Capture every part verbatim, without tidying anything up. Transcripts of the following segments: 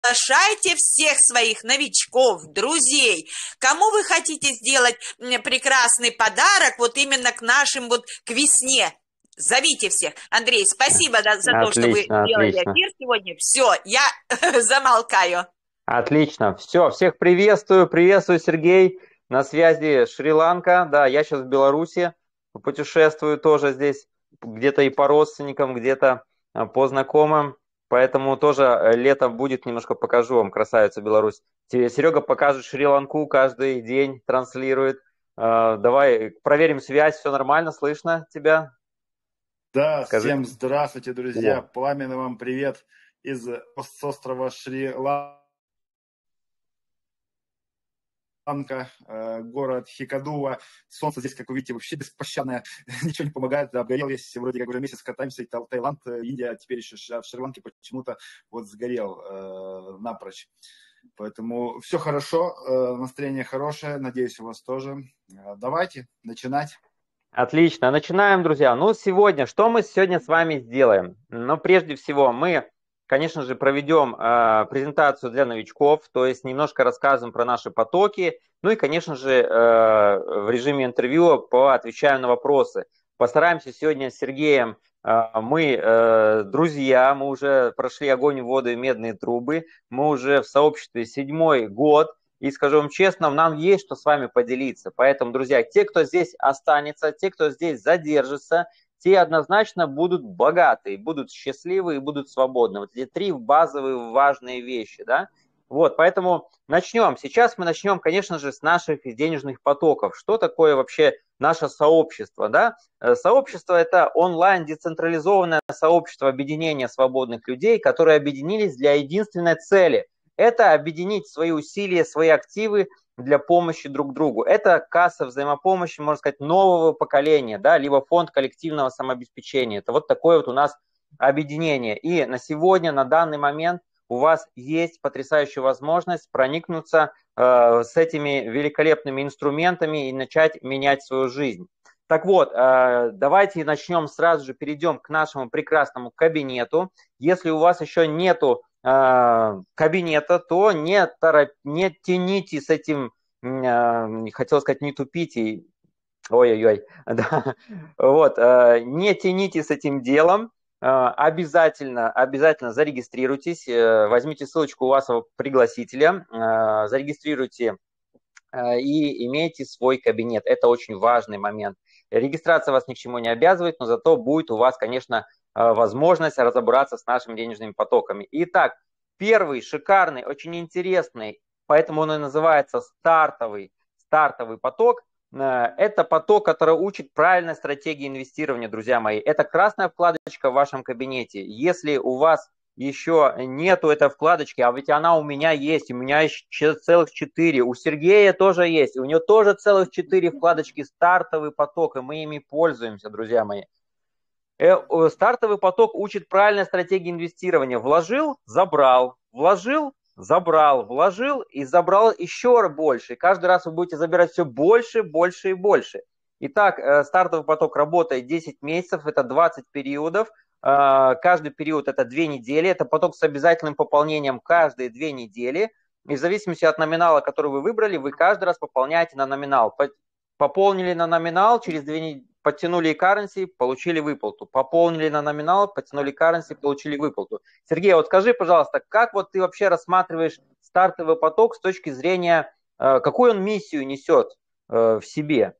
Приглашайте всех своих новичков, друзей. Кому вы хотите сделать прекрасный подарок вот именно к нашим вот к весне? Зовите всех. Андрей, спасибо за то, что вы Отлично, сделали отлично. эфир сегодня. Все, я замолкаю. Отлично. Все, всех приветствую. Приветствую, Сергей. На связи Шри-Ланка. Да, я сейчас в Беларуси. Путешествую тоже здесь, где-то и по родственникам, где-то а, по знакомым. Поэтому тоже э, летом будет, немножко покажу вам, красавицу Беларусь. Тебе Серега покажет Шри-Ланку, каждый день транслирует. А, Давай проверим связь, все нормально, слышно тебя? Да, Скажи. всем здравствуйте, друзья. О, Пламенный вам привет из с острова Шри-Ланка, э, город Хикадува. Солнце здесь, как вы видите, вообще беспощадное, ничего не помогает. Обгорел весь, вроде как уже месяц катаемся, Та- Таиланд, э, Индия, теперь еще ш- в Шри-Ланке почему-то вот сгорел э, напрочь. Поэтому все хорошо, э, настроение хорошее, надеюсь, у вас тоже. Э, Давайте начинать. отлично, начинаем, друзья. Ну, сегодня, что мы сегодня с вами сделаем? Ну, прежде всего, мы, конечно же, проведем э, презентацию для новичков, то есть немножко расскажем про наши потоки, ну и, конечно же, э, в режиме интервью поотвечаем на вопросы. Постараемся сегодня с Сергеем, э, мы э, друзья, мы уже прошли огонь, воду и медные трубы, мы уже в сообществе седьмой год. И скажу вам честно, нам есть что с вами поделиться. Поэтому, друзья, те, кто здесь останется, те, кто здесь задержится, те однозначно будут богатые, будут счастливы и будут свободны. Вот эти три базовые важные вещи, да. Вот, поэтому начнем. Сейчас мы начнем, конечно же, с наших денежных потоков. Что такое вообще наше сообщество, да? Сообщество – это онлайн децентрализованное сообщество объединения свободных людей, которые объединились для единственной цели – это объединить свои усилия, свои активы для помощи друг другу. Это касса взаимопомощи, можно сказать, нового поколения, да, либо фонд коллективного самообеспечения. Это вот такое вот у нас объединение. И на сегодня, на данный момент у вас есть потрясающая возможность проникнуться э, с этими великолепными инструментами и начать менять свою жизнь. Так вот, э, давайте начнем сразу же, перейдем к нашему прекрасному кабинету. Если у вас еще нету кабинета, то не, торопь, не тяните с этим, хотел сказать, не тупите, ой-ой-ой, да. Вот, не тяните с этим делом, обязательно, обязательно зарегистрируйтесь, возьмите ссылочку у вашего пригласителя, зарегистрируйте и имейте свой кабинет. Это очень важный момент. Регистрация вас ни к чему не обязывает, но зато будет у вас, конечно, возможность разобраться с нашими денежными потоками. Итак, первый шикарный, очень интересный, поэтому он и называется стартовый, стартовый поток. Это поток, который учит правильной стратегии инвестирования, друзья мои. Это красная вкладочка в вашем кабинете. Если у вас еще нету этой вкладочки, а ведь она у меня есть, у меня еще целых четыре, у Сергея тоже есть, у него тоже целых четыре вкладочки стартовый поток, и мы ими пользуемся, друзья мои. Стартовый поток учит правильной стратегии инвестирования. Вложил, забрал, вложил, забрал, вложил и забрал еще больше. И каждый раз вы будете забирать все больше, больше и больше. Итак, стартовый поток работает десять месяцев, это двадцать периодов. Каждый период это две недели, это поток с обязательным пополнением каждые две недели. И в зависимости от номинала, который вы выбрали, вы каждый раз пополняете на номинал. Пополнили на номинал, через две недели подтянули currency, получили выплату. Пополнили на номинал, подтянули currency, получили выплату. Сергей, вот скажи, пожалуйста, как вот ты вообще рассматриваешь стартовый поток с точки зрения, какую он миссию несет в себе?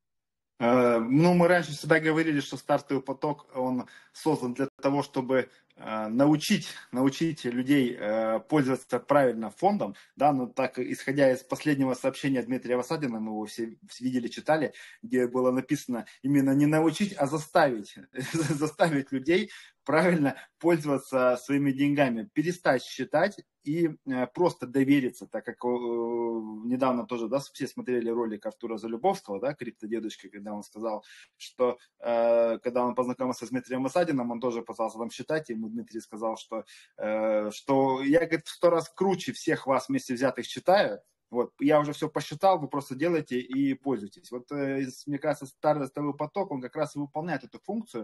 Ну, мы раньше всегда говорили, что стартовый поток, он создан для того, чтобы научить, научить людей пользоваться правильно фондом, да, но так, исходя из последнего сообщения Дмитрия Васадина, мы его все видели, читали, где было написано именно не научить, а заставить, заставить людей правильно пользоваться своими деньгами, перестать считать и просто довериться, так как недавно тоже, да, все смотрели ролик Артура Залюбовского, да, криптодедушка, когда он сказал, что э, когда он познакомился с Дмитрием Васадиным, он тоже пытался там считать, и ему Дмитрий сказал, что, э, что я, говорит, в сто раз круче всех вас вместе взятых считаю, Вот, я уже все посчитал, вы просто делаете и пользуйтесь. Вот, мне кажется, стартовый поток, он как раз и выполняет эту функцию,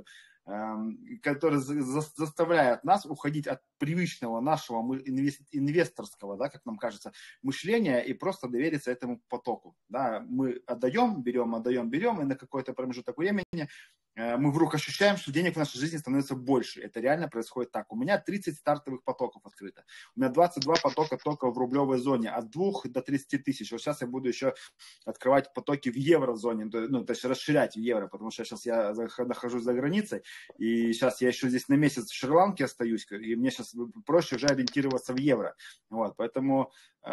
которая заставляет нас уходить от привычного нашего инвесторского, да, как нам кажется, мышления и просто довериться этому потоку. Да. Мы отдаем, берем, отдаем, берем, и на какой-то промежуток времени мы вдруг ощущаем, что денег в нашей жизни становится больше. Это реально происходит так. У меня тридцать стартовых потоков открыто. У меня двадцать два потока только в рублевой зоне. От двух до тридцати тысяч. Вот сейчас я буду еще открывать потоки в еврозоне. Ну, то есть расширять в евро. Потому что сейчас я нахожусь за границей. И сейчас я еще здесь на месяц в Шри-Ланке остаюсь. И мне сейчас проще уже ориентироваться в евро. Вот, поэтому э,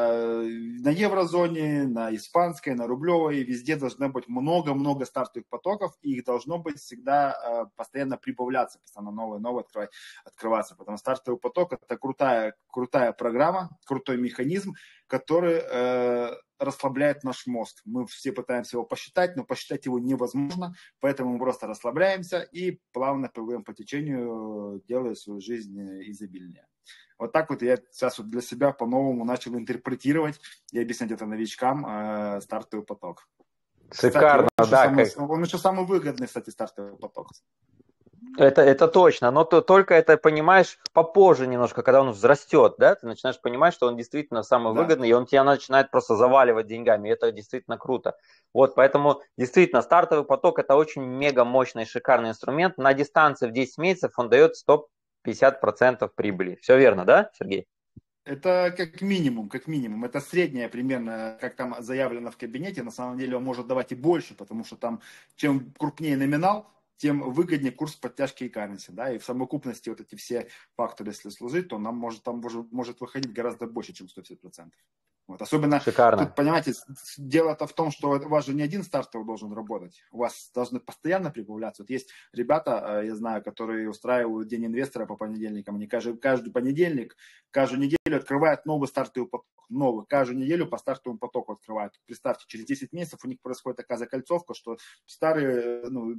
на еврозоне, на испанской, на рублевой везде должно быть много-много стартовых потоков. И их должно быть всегда э, постоянно прибавляться, постоянно новые, новые открывать, открываться. Потому что стартовый поток — это крутая, крутая программа, крутой механизм, который э, расслабляет наш мозг. Мы все пытаемся его посчитать, но посчитать его невозможно, поэтому мы просто расслабляемся и плавно плывем по течению, делая свою жизнь изобильнее. Вот так вот я сейчас вот для себя по-новому начал интерпретировать и объяснять это новичкам э, стартовый поток. Шикарно, кстати, он да. Самый, как... Он еще самый выгодный, кстати, стартовый поток. Это, это точно, но ты только это понимаешь попозже немножко, когда он взрастет, да, ты начинаешь понимать, что он действительно самый Да. выгодный, и он тебя начинает просто заваливать деньгами, и это действительно круто. Вот, поэтому действительно стартовый поток — это очень мега мощный, шикарный инструмент. На дистанции в десять месяцев он дает сто пятьдесят процентов прибыли. Все верно, да, Сергей? Это как минимум, как минимум. Это среднее примерно, как там заявлено в кабинете. На самом деле он может давать и больше, потому что там чем крупнее номинал, тем выгоднее курс подтяжки и currency. Да? И в совокупности вот эти все факторы, если сложить, то нам может, там может, может выходить гораздо больше, чем сто пятьдесят процентов. Вот. Особенно, Шикарно. Тут, понимаете, дело-то в том, что у вас же не один стартовый должен работать. У вас должны постоянно прибавляться. Вот есть ребята, я знаю, которые устраивают День инвестора по понедельникам. Они каждый, каждый понедельник, каждую неделю открывают новый стартовый поток. Новый. Каждую неделю по стартовому потоку открывают. Представьте, через десять месяцев у них происходит такая закольцовка, что старые, ну,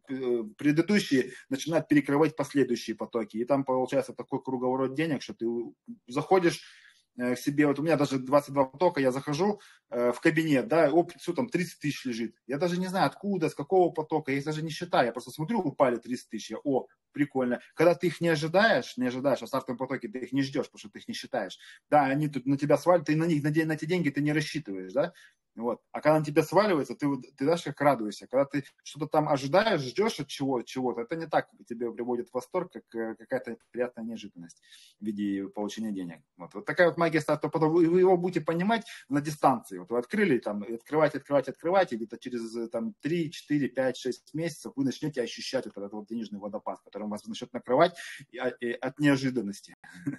предыдущие начинают перекрывать последующие потоки. И там получается такой круговорот денег, что ты заходишь к себе, вот у меня даже двадцать два потока, я захожу э, в кабинет, да, оп, все там тридцать тысяч лежит. Я даже не знаю, откуда, с какого потока, я их даже не считаю, я просто смотрю, упали тридцать тысяч, я, о, прикольно. Когда ты их не ожидаешь, не ожидаешь, а в стартовом потоке ты их не ждешь, потому что ты их не считаешь. Да, они тут на тебя свалят, ты на них, на, на эти деньги ты не рассчитываешь, да. Вот. А когда на тебя сваливается, ты, ты знаешь, как радуешься. Когда ты что-то там ожидаешь, ждешь от чего, чего-то, это не так тебе приводит в восторг, как какая-то приятная неожиданность в виде получения денег. Вот, вот такая вот магия стартового потока. Вы его будете понимать на дистанции. Вот вы открыли, там, открывать, открывать, открывать, и где-то через там, три, четыре, пять, шесть месяцев вы начнете ощущать вот этот вот денежный водопад, который вас начнет накрывать от неожиданности.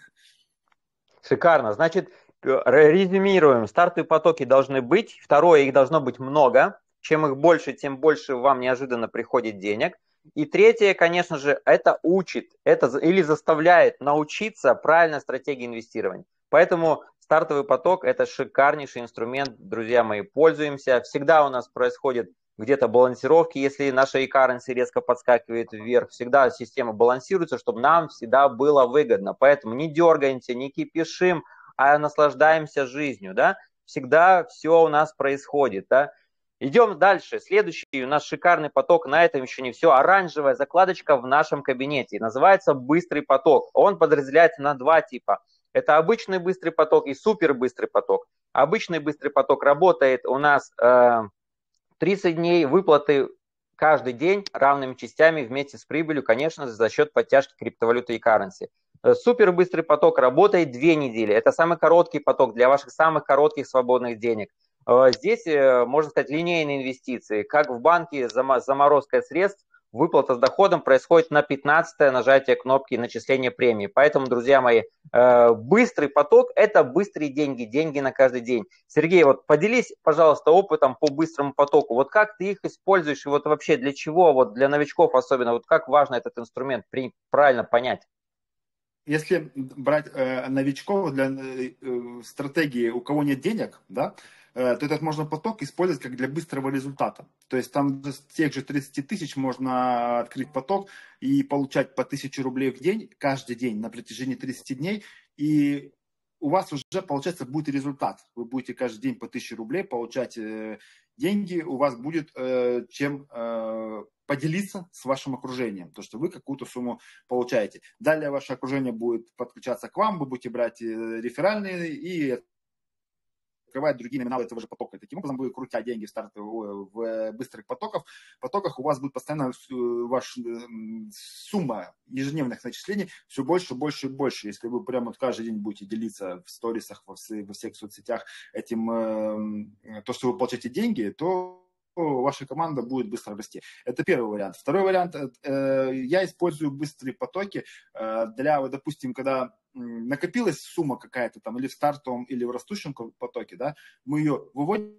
Шикарно. Значит, резюмируем. Стартовые потоки должны быть. Второе, их должно быть много. Чем их больше, тем больше вам неожиданно приходит денег. И третье, конечно же, это учит, это или заставляет научиться правильной стратегии инвестирования. Поэтому стартовый поток – это шикарнейший инструмент, друзья мои, пользуемся. Всегда у нас происходит где-то балансировки, если наша e-currency резко подскакивает вверх, всегда система балансируется, чтобы нам всегда было выгодно. Поэтому не дергаемся, не кипишим, а наслаждаемся жизнью, да. Всегда все у нас происходит, да. Идем дальше. Следующий у нас шикарный поток, на этом еще не все. Оранжевая закладочка в нашем кабинете. Называется быстрый поток. Он подразделяется на два типа. Это обычный быстрый поток и супер быстрый поток. Обычный быстрый поток работает у нас э, тридцать дней, выплаты каждый день равными частями вместе с прибылью, конечно, за счет подтяжки криптовалюты и currency. Супер быстрый поток работает две недели. Это самый короткий поток для ваших самых коротких свободных денег. Здесь, можно сказать, линейные инвестиции. Как в банке заморозка средств, выплата с доходом происходит на пятнадцатое нажатие кнопки начисления премии. Поэтому, друзья мои, быстрый поток – это быстрые деньги, деньги на каждый день. Сергей, вот поделись, пожалуйста, опытом по быстрому потоку. Вот как ты их используешь и вот вообще для чего, вот для новичков особенно, вот как важно этот инструмент правильно понять? Если брать э, новичков для э, стратегии, у кого нет денег, да, э, то этот можно поток использовать как для быстрого результата. То есть там с тех же тридцати тысяч можно открыть поток и получать по тысяче рублей в день, каждый день на протяжении тридцати дней. И у вас уже, получается, будет результат. Вы будете каждый день по тысяче рублей получать деньги, у вас будет чем поделиться с вашим окружением, то, что вы какую-то сумму получаете. Далее ваше окружение будет подключаться к вам, вы будете брать реферальные и открывать другие номиналы этого же потока. И таким образом вы, крутя деньги в, старт, в быстрых потоках, потоках у вас будет постоянно ваша сумма ежедневных начислений все больше, больше и больше. Если вы прямо вот каждый день будете делиться в сторисах, во, все, во всех соцсетях этим, то, что вы получаете деньги, то ваша команда будет быстро расти. Это первый вариант. Второй вариант. Я использую быстрые потоки для, вот, допустим, когда накопилась сумма какая-то там или в стартовом, или в растущем потоке, да, мы ее выводим,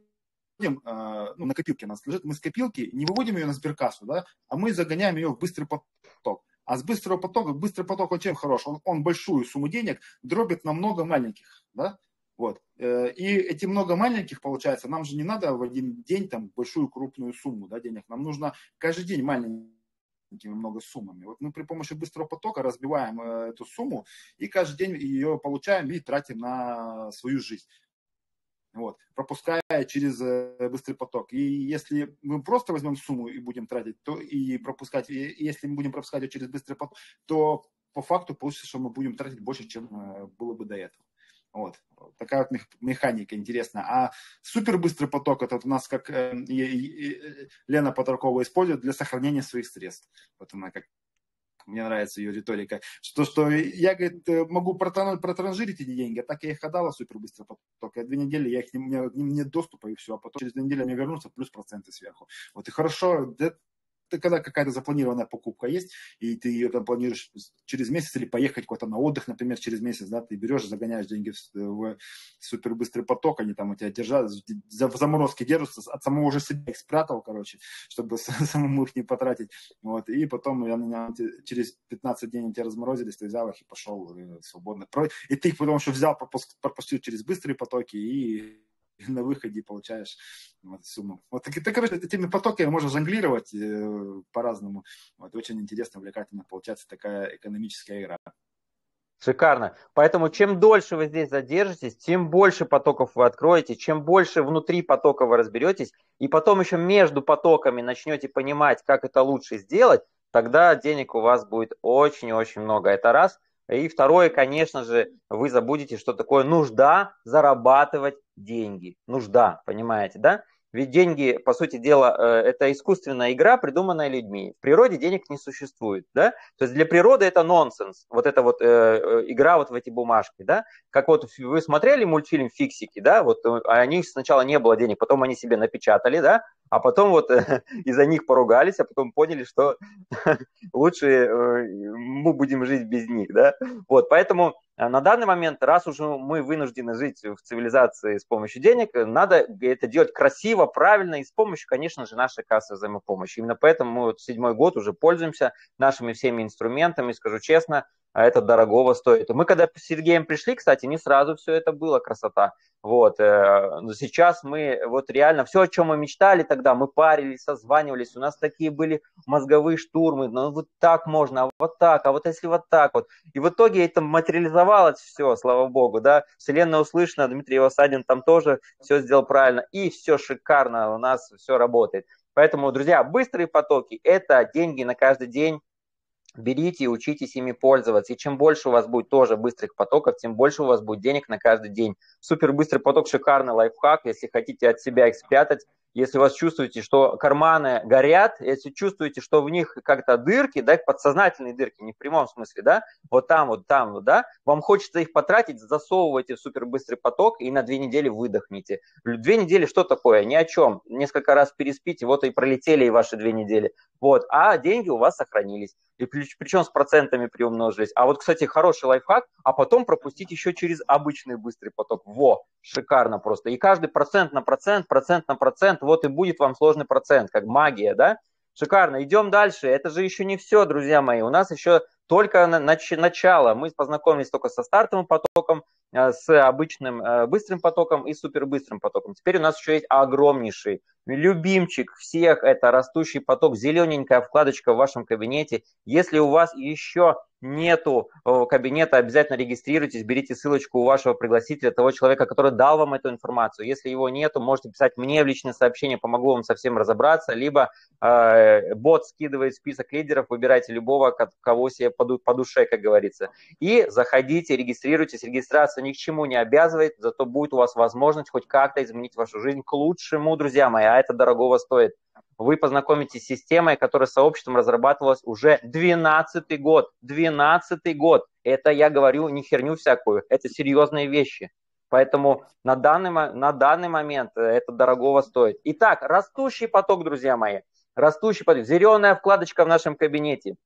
ну, на копилке у нас лежит, мы с копилки не выводим ее на сберкассу, да, а мы загоняем ее в быстрый поток. А с быстрого потока, быстрый поток он чем хорош? Он, он большую сумму денег дробит на много маленьких, да. Вот. И эти много маленьких, получается, нам же не надо в один день там большую крупную сумму, да, денег. Нам нужно каждый день маленькими много суммами. Вот мы при помощи быстрого потока разбиваем эту сумму и каждый день ее получаем и тратим на свою жизнь. Вот. Пропуская через быстрый поток. И если мы просто возьмем сумму и будем тратить, то и пропускать, и если мы будем пропускать ее через быстрый поток, то по факту получится, что мы будем тратить больше, чем было бы до этого. Вот. Такая вот механика интересная. А супербыстрый поток, это вот у нас, как э, и, и, Лена Потаркова использует для сохранения своих средств. Вот она как, мне нравится ее риторика. Что, что я, говорит, могу протранжирить эти деньги, а так я их отдала супербыстрый поток. Я две недели, я их, у меня к ним нет доступа и все, а потом через две недели мне вернутся плюс проценты сверху. Вот и хорошо, когда какая-то запланированная покупка есть, и ты ее там планируешь через месяц или поехать куда-то на отдых, например, через месяц, да, ты берешь, загоняешь деньги в, в супербыстрый поток, они там у тебя держат, в заморозке держатся, от самого же себя их спрятал, короче, чтобы самому их не потратить, вот, и потом я, через пятнадцать дней они тебя разморозились, ты взял их и пошел свободно, и ты их потом еще взял, пропустил через быстрые потоки и на выходе получаешь вот, сумму. Вот так, так, короче, этими потоками можно жонглировать э, по-разному. Вот, очень интересно, увлекательно получается такая экономическая игра. Шикарно. Поэтому чем дольше вы здесь задержитесь, тем больше потоков вы откроете, чем больше внутри потока вы разберетесь, и потом еще между потоками начнете понимать, как это лучше сделать, тогда денег у вас будет очень-очень много. Это раз. И второе, конечно же, вы забудете, что такое нужда зарабатывать деньги. Нужда, понимаете, да? Ведь деньги, по сути дела, это искусственная игра, придуманная людьми. В природе денег не существует, да? То есть для природы это нонсенс, вот эта вот э, игра вот в эти бумажки, да? Как вот вы смотрели мультфильм «Фиксики», да? Вот о них сначала не было денег, потом они себе напечатали, да? А потом вот э, из-за них поругались, а потом поняли, что лучше э, мы будем жить без них, да? Вот, поэтому на данный момент, раз уже мы вынуждены жить в цивилизации с помощью денег, надо это делать красиво, правильно и с помощью, конечно же, нашей кассы взаимопомощи. Именно поэтому мы вот седьмой год уже пользуемся нашими всеми инструментами, скажу честно, это дорогого стоит. Мы когда с Сергеем пришли, кстати, не сразу все это было, красота. Вот. Но сейчас мы вот реально все, о чем мы мечтали тогда, мы парились, созванивались, у нас такие были мозговые штурмы, ну вот так можно, а вот так, а вот если вот так вот. И в итоге это материализовалось все, слава богу, да. Вселенная услышана, Дмитрий Осадин там тоже все сделал правильно, и все шикарно, у нас все работает. Поэтому, друзья, быстрые потоки – это деньги на каждый день. Берите и учитесь ими пользоваться. И чем больше у вас будет тоже быстрых потоков, тем больше у вас будет денег на каждый день. Супер быстрый поток, шикарный лайфхак. Если хотите от себя их спрятать, если вы чувствуете, что карманы горят, если чувствуете, что в них как-то дырки, да, подсознательные дырки, не в прямом смысле, да, вот там, вот там, да, вам хочется их потратить, засовывайте в супербыстрый поток и на две недели выдохните. Две недели что такое? Ни о чем. Несколько раз переспите, вот и пролетели и ваши две недели. Вот, а деньги у вас сохранились. И причем с процентами приумножились. А вот, кстати, хороший лайфхак, а потом пропустить еще через обычный быстрый поток. Во, шикарно просто. И каждый процент на процент, процент на процент, вот и будет вам сложный процент, как магия, да? Шикарно. Идем дальше. Это же еще не все, друзья мои. У нас еще только начало. Мы познакомились только со стартовым потоком, с обычным быстрым потоком и супербыстрым потоком. Теперь у нас еще есть огромнейший любимчик всех. Это растущий поток, зелененькая вкладочка в вашем кабинете. Если у вас еще нету кабинета, обязательно регистрируйтесь, берите ссылочку у вашего пригласителя, того человека, который дал вам эту информацию. Если его нету, можете писать мне в личное сообщение, помогу вам совсем разобраться, либо э, бот скидывает список лидеров, выбирайте любого, кого себе по, по душе, как говорится. И заходите, регистрируйтесь, регистрация ни к чему не обязывает, зато будет у вас возможность хоть как-то изменить вашу жизнь к лучшему, друзья мои, а это дорогого стоит. Вы познакомитесь с системой, которая сообществом разрабатывалась уже двенадцатый год. двенадцатый год. Это я говорю не херню всякую, это серьезные вещи. Поэтому на данный, на данный момент это дорогого стоит. Итак, растущий поток, друзья мои. Растущий поток. Зеленая вкладочка в нашем кабинете.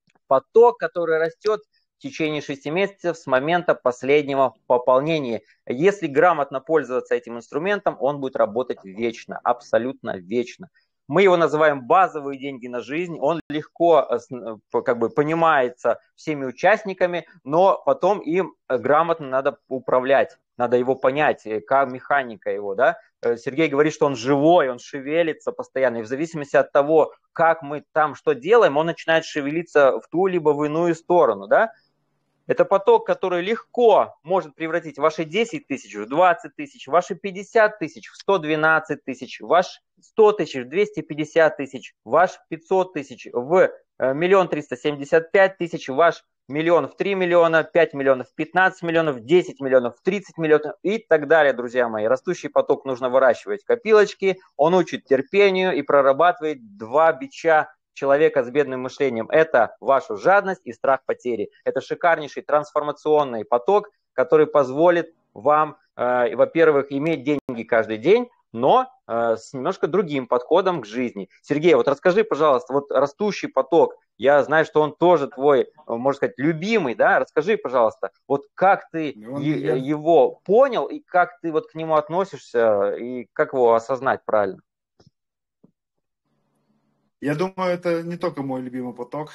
Поток, который растет в течение шести месяцев с момента последнего пополнения. Если грамотно пользоваться этим инструментом, он будет работать вечно, абсолютно вечно. Мы его называем базовые деньги на жизнь, он легко как бы понимается всеми участниками, но потом им грамотно надо управлять, надо его понять, как механика его, да. Сергей говорит, что он живой, он шевелится постоянно, и в зависимости от того, как мы там что делаем, он начинает шевелиться в ту либо в иную сторону, да. Это поток, который легко может превратить ваши десять тысяч в двадцать тысяч, ваши пятьдесят тысяч в сто двенадцать тысяч, ваш сто тысяч в двести пятьдесят тысяч, ваш пятьсот тысяч в миллион триста семьдесят пять тысяч, ваш миллион в три миллиона, пять миллионов в пятнадцать миллионов, десять миллионов в тридцать миллионов и так далее, друзья мои. Растущий поток нужно выращивать в копилочки, он учит терпению и прорабатывает два бича человека с бедным мышлением. Это вашу жадность и страх потери. Это шикарнейший трансформационный поток, который позволит вам, э, во-первых, иметь деньги каждый день, но э, с немножко другим подходом к жизни. Сергей, вот расскажи, пожалуйста, вот растущий поток, я знаю, что он тоже твой, можно сказать, любимый, да? Расскажи, пожалуйста, вот как ты Он, е- я... его понял и как ты вот к нему относишься и как его осознать правильно? Я думаю, это не только мой любимый поток.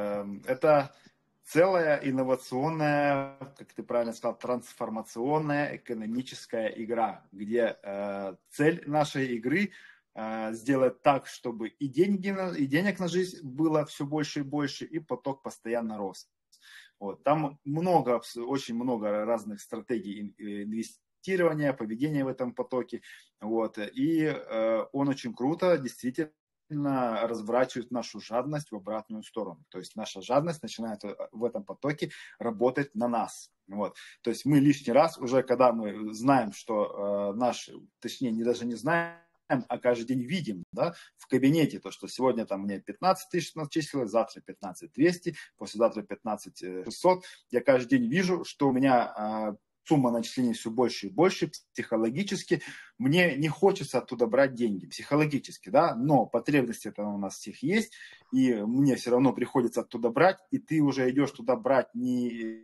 Это целая инновационная, как ты правильно сказал, трансформационная экономическая игра, где цель нашей игры сделать так, чтобы и, деньги, и денег на жизнь было все больше и больше, и поток постоянно рос. Вот. Там много, очень много разных стратегий инвестирования, поведения в этом потоке. Вот. И он очень круто, действительно, разворачивает нашу жадность в обратную сторону. То есть наша жадность начинает в этом потоке работать на нас. Вот. То есть мы лишний раз, уже когда мы знаем, что э, наш, точнее, не, даже не знаем, а каждый день видим, да, в кабинете, то, что сегодня там мне пятнадцать тысяч начислилось, завтра пятнадцать двести, послезавтра пятнадцать шестьсот. Я каждый день вижу, что у меня э, сумма начислений все больше и больше, психологически мне не хочется оттуда брать деньги, психологически, да, но потребности это у нас всех есть, и мне все равно приходится оттуда брать, и ты уже идешь туда брать не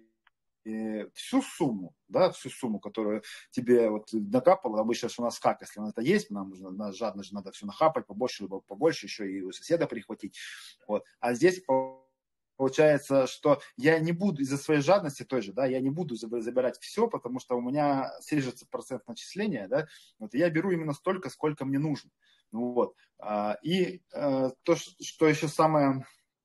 всю сумму, да, всю сумму, которую тебе вот накапало, обычно у нас как, если это есть, нам нужно, нас жадно же надо все нахапать, побольше, либо побольше, еще и у соседа прихватить, вот, а здесь получается, что я не буду из-за своей жадности той же, да, я не буду забирать все, потому что у меня срежется процент начисления, да, вот, и я беру именно столько, сколько мне нужно, ну, вот, и то, что еще самое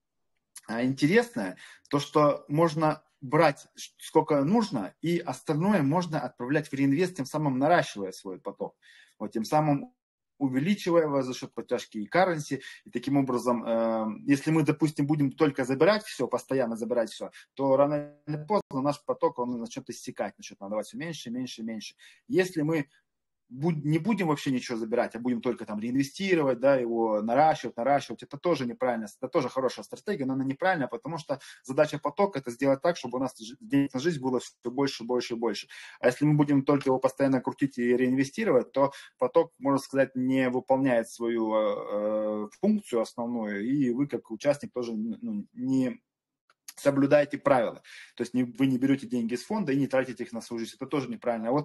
интересное, то, что можно брать сколько нужно, и остальное можно отправлять в реинвест, тем самым наращивая свой поток, вот, тем самым увеличивая его за счет подтяжки и currency, и таким образом, э, если мы, допустим, будем только забирать все, постоянно забирать все, то рано или поздно наш поток, он начнет иссякать, начнет надавать все меньше, меньше, меньше. Если мы не будем вообще ничего забирать, а будем только там реинвестировать, да, его наращивать, наращивать, это тоже неправильно, это тоже хорошая стратегия, но она неправильная, потому что задача потока это сделать так, чтобы у нас денег на жизнь было все больше, больше и больше. А если мы будем только его постоянно крутить и реинвестировать, то поток, можно сказать, не выполняет свою э, функцию основную, и вы как участник тоже ну, не соблюдаете правила. То есть не, вы не берете деньги из фонда и не тратите их на свою жизнь. Это тоже неправильно. А вот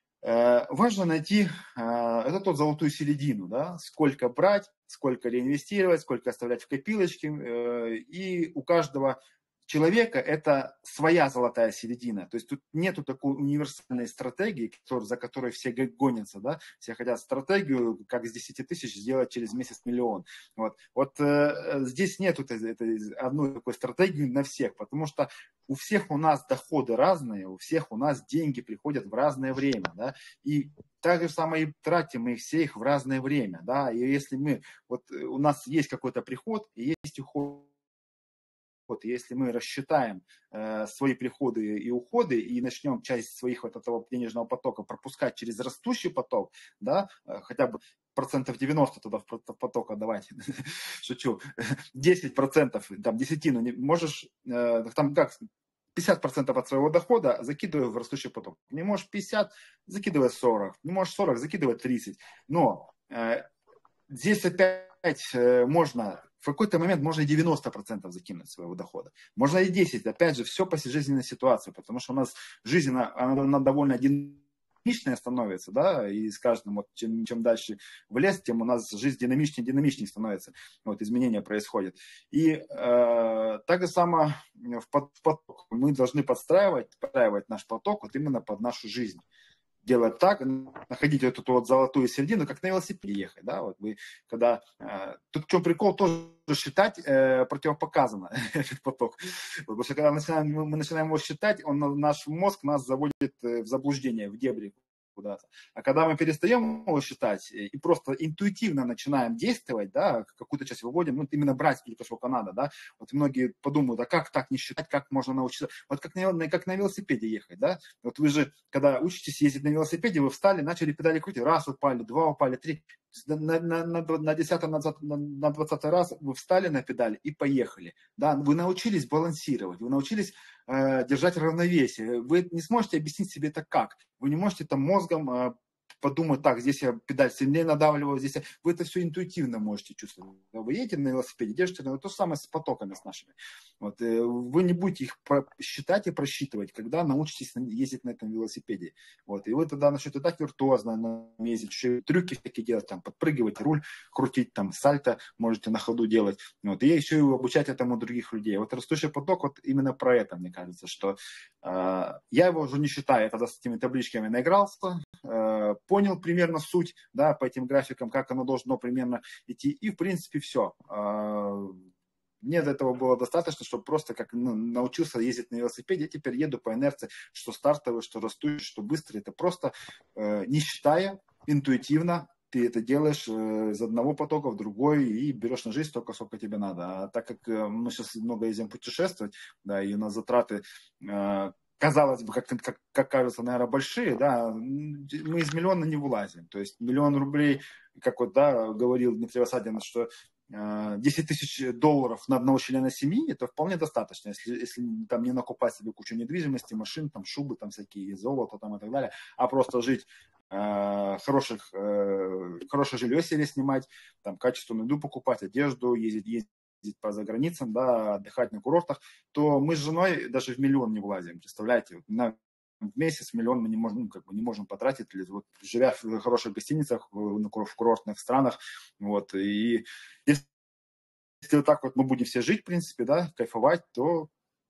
важно найти это тот золотую середину, да, сколько брать, сколько реинвестировать, сколько оставлять в копилочке, и у каждого человека это своя золотая середина. То есть тут нету такой универсальной стратегии, который, за которой все гонятся, да, все хотят стратегию, как с десяти тысяч сделать через месяц миллион. Вот, вот э, здесь нету этой, этой одной такой стратегии на всех, потому что у всех у нас доходы разные, у всех у нас деньги приходят в разное время, да, и так же самое и тратим мы все их в разное время, да, и если мы, вот у нас есть какой-то приход и есть уход, вот, если мы рассчитаем э, свои приходы и уходы и начнем часть своих вот этого денежного потока пропускать через растущий поток, да, э, хотя бы процентов девяносто туда в потока давать, шучу, десять процентов, там, десятину, не, можешь, э, там как, пятьдесят процентов от своего дохода закидывай в растущий поток. Не можешь пятьдесят, закидывай сорок, не можешь сорок, закидывай тридцать. Но э, здесь опять э, можно... В какой-то момент можно и девяносто процентов закинуть своего дохода. Можно и десять процентов. Опять же, все по жизненной ситуации. Потому что у нас жизнь, она, она довольно динамичная становится. Да? И с каждым, вот, чем, чем дальше в лес, тем у нас жизнь динамичнее, динамичнее становится. Вот, изменения происходят. И э, так же самое в поток. Мы должны подстраивать, подстраивать наш поток вот именно под нашу жизнь. Делать так, находить эту вот золотую середину, как на велосипеде ехать, да, вот вы, когда, э, тут в чем прикол, тоже считать э, противопоказано этот поток, потому что когда мы начинаем, мы начинаем его считать, он, наш мозг нас заводит в заблуждение, в дебри куда-то, а когда мы перестаем его считать и просто интуитивно начинаем действовать, да, какую-то часть выводим, ну, именно брать сколько сколько надо, да, вот многие подумают, а как так не считать, как можно научиться, вот как на, как на велосипеде ехать, да, вот вы же, когда учитесь ездить на велосипеде, вы встали, начали педали крутить, раз упали, два упали, три, на, на, на, на десятом, на двадцатый раз вы встали на педаль и поехали, да, вы научились балансировать, вы научились э, держать равновесие, вы не сможете объяснить себе это как, вы не можете там мозгом э, подумать, так, здесь я педаль сильнее надавливаю, здесь я... Вы это все интуитивно можете чувствовать. Вы едете на велосипеде, держите, ну, то же самое с потоками с нашими. Вот, э, вы не будете их считать и просчитывать, когда научитесь ездить на этом велосипеде. Вот, и вы тогда начнете так виртуозно ездить, еще трюки всякие делать, там, подпрыгивать, руль крутить, там, сальто можете на ходу делать. Вот, и еще и обучать этому других людей. Вот растущий поток, вот именно про это, мне кажется, что э, я его уже не считаю, я тогда с этими табличками наигрался, э, понял примерно суть, да, по этим графикам, как оно должно примерно идти, и, в принципе, все. Мне до этого было достаточно, чтобы просто как ну, научился ездить на велосипеде, я теперь еду по инерции, что стартовый, что растущий, что быстрый, это просто э, не считая, интуитивно, ты это делаешь э, из одного потока в другой и берешь на жизнь столько, сколько тебе надо. А так как э, мы сейчас много ездим путешествовать, да, и у нас затраты э, казалось бы, как, как, как кажется, наверное, большие, да, мы из миллиона не вылазим. То есть миллион рублей, как вот, да, говорил Дмитрий Васадин, что э, десять тысяч долларов на одного члена семьи, это вполне достаточно, если, если там не накупать себе кучу недвижимости, машин, там, шубы, там, всякие, золото, там, и так далее, а просто жить, э, хороших, э, хорошее жилье себе снимать, там, качественную еду покупать, одежду, ездить, ездить по заграницам, да, отдыхать на курортах, то мы с женой даже в миллион не влазим, представляете, на в месяц миллион мы не можем, ну, как бы не можем потратить, вот, живя в хороших гостиницах, в, в курортных странах, вот, и если, если вот так вот мы будем все жить, в принципе, да, кайфовать, то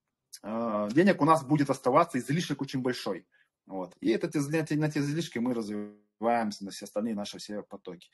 э, денег у нас будет оставаться, излишек очень большой, вот, и это, на эти излишки мы развиваемся на все остальные наши все потоки.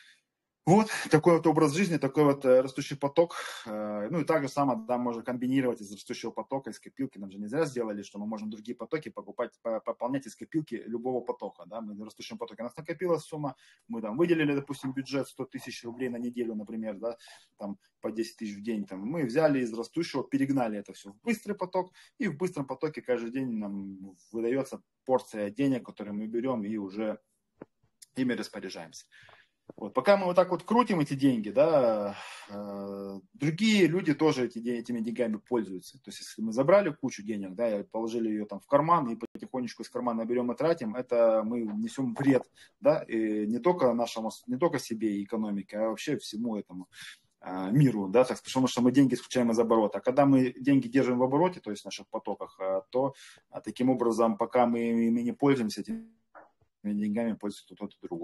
Вот такой вот образ жизни, такой вот э, растущий поток. Э, ну и так же самое, да, можно комбинировать из растущего потока, из копилки. Нам же не зря сделали, что мы можем другие потоки покупать, по, пополнять из копилки любого потока. Да? Мы в растущем потоке у нас накопилась сумма, мы там выделили, допустим, бюджет сто тысяч рублей на неделю, например, да, там по десять тысяч в день. Там, мы взяли из растущего, перегнали это все в быстрый поток, и в быстром потоке каждый день нам выдается порция денег, которые мы берем и уже ими распоряжаемся. Вот. Пока мы вот так вот крутим эти деньги, да, э, другие люди тоже эти, этими деньгами пользуются. То есть, если мы забрали кучу денег, да, и положили ее там в карман, и потихонечку из кармана берем и тратим, это мы несем вред, да, и не только нашему, не только себе и экономике, а вообще всему этому э, миру, да, так, потому что мы деньги исключаем из оборота. А когда мы деньги держим в обороте, то есть в наших потоках, то таким образом, пока мы ими не пользуемся, этими деньгами пользуется тот и другой.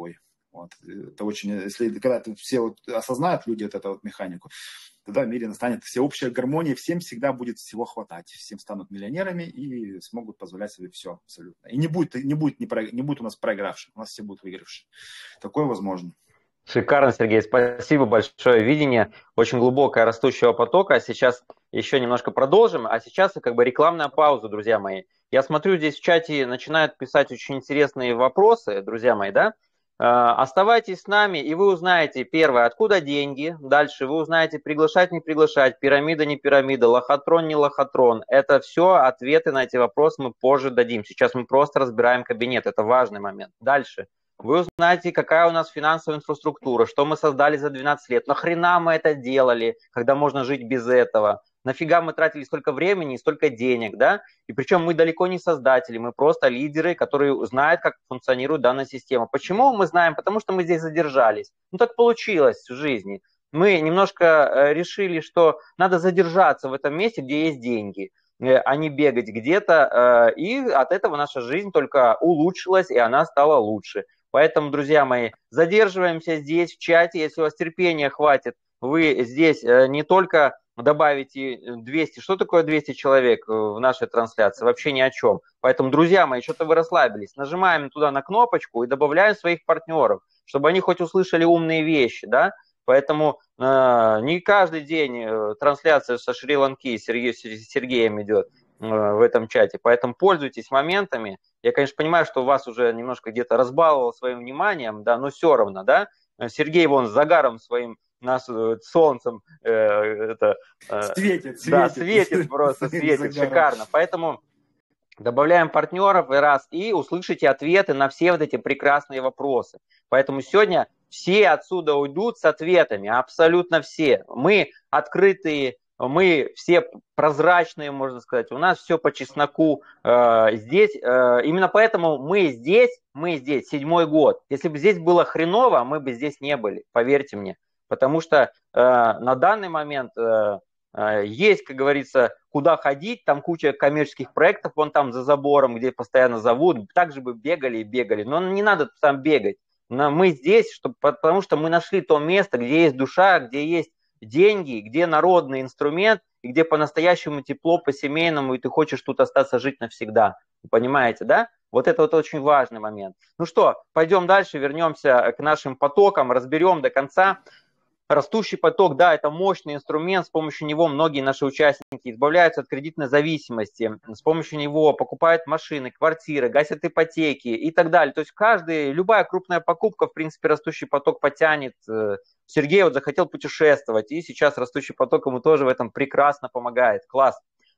Вот. Это очень, если когда все вот осознают люди вот эту вот механику, тогда в мире настанет всеобщая гармония, всем всегда будет всего хватать, всем станут миллионерами и смогут позволять себе все абсолютно. И не будет, не будет, не, про, не будет у нас проигравших, у нас все будут выигравшие. Такое возможно. Шикарно, Сергей, спасибо большое. Видение очень глубокое растущего потока. Сейчас еще немножко продолжим, а сейчас как бы рекламная пауза, друзья мои. Я смотрю, здесь в чате начинают писать очень интересные вопросы, друзья мои, да? Оставайтесь с нами, и вы узнаете, первое, откуда деньги. Дальше вы узнаете, приглашать, не приглашать, пирамида, не пирамида, лохотрон, не лохотрон. Это все ответы на эти вопросы мы позже дадим. Сейчас мы просто разбираем кабинет, это важный момент. Дальше. Вы узнаете, какая у нас финансовая инфраструктура, что мы создали за двенадцать лет, нахрена мы это делали, когда можно жить без этого. Нафига мы тратили столько времени и столько денег, да? И причем мы далеко не создатели, мы просто лидеры, которые знают, как функционирует данная система. Почему мы знаем? Потому что мы здесь задержались. Ну так получилось в жизни. Мы немножко решили, что надо задержаться в этом месте, где есть деньги, а не бегать где-то. И от этого наша жизнь только улучшилась, и она стала лучше. Поэтому, друзья мои, задерживаемся здесь в чате. Если у вас терпения хватит, вы здесь не только добавите двести. Что такое двести человек в нашей трансляции? Вообще ни о чем. Поэтому, друзья мои, что-то вы расслабились. Нажимаем туда на кнопочку и добавляем своих партнеров, чтобы они хоть услышали умные вещи, да? Поэтому э, не каждый день трансляция со Шри-Ланки с Сергеем, Сергеем идет э, в этом чате. Поэтому пользуйтесь моментами. Я, конечно, понимаю, что вас уже немножко где-то разбаловал своим вниманием, да, но все равно, да? Сергей вон с загаром своим, нас солнцем э, это, э, светит, светит. Да, светит просто, светит, шикарно. Поэтому добавляем партнеров и раз, и услышите ответы на все вот эти прекрасные вопросы. Поэтому сегодня все отсюда уйдут с ответами, абсолютно все. Мы открытые, мы все прозрачные, можно сказать, у нас все по чесноку э, здесь. Э, именно поэтому мы здесь, мы здесь седьмой год. Если бы здесь было хреново, мы бы здесь не были, поверьте мне. Потому что э, на данный момент э, э, есть, как говорится, куда ходить, там куча коммерческих проектов, вон там за забором, где постоянно зовут, так же бы бегали и бегали. Но не надо там бегать. Но мы здесь, чтобы, потому что мы нашли то место, где есть душа, где есть деньги, где народный инструмент, и где по-настоящему тепло, по-семейному, и ты хочешь тут остаться жить навсегда. Понимаете, да? Вот это вот очень важный момент. Ну что, пойдем дальше, вернемся к нашим потокам, разберем до конца. Растущий поток, да, это мощный инструмент, с помощью него многие наши участники избавляются от кредитной зависимости, с помощью него покупают машины, квартиры, гасят ипотеки и так далее. То есть каждый, любая крупная покупка, в принципе, растущий поток потянет. Сергей вот захотел путешествовать, и сейчас растущий поток ему тоже в этом прекрасно помогает. Класс.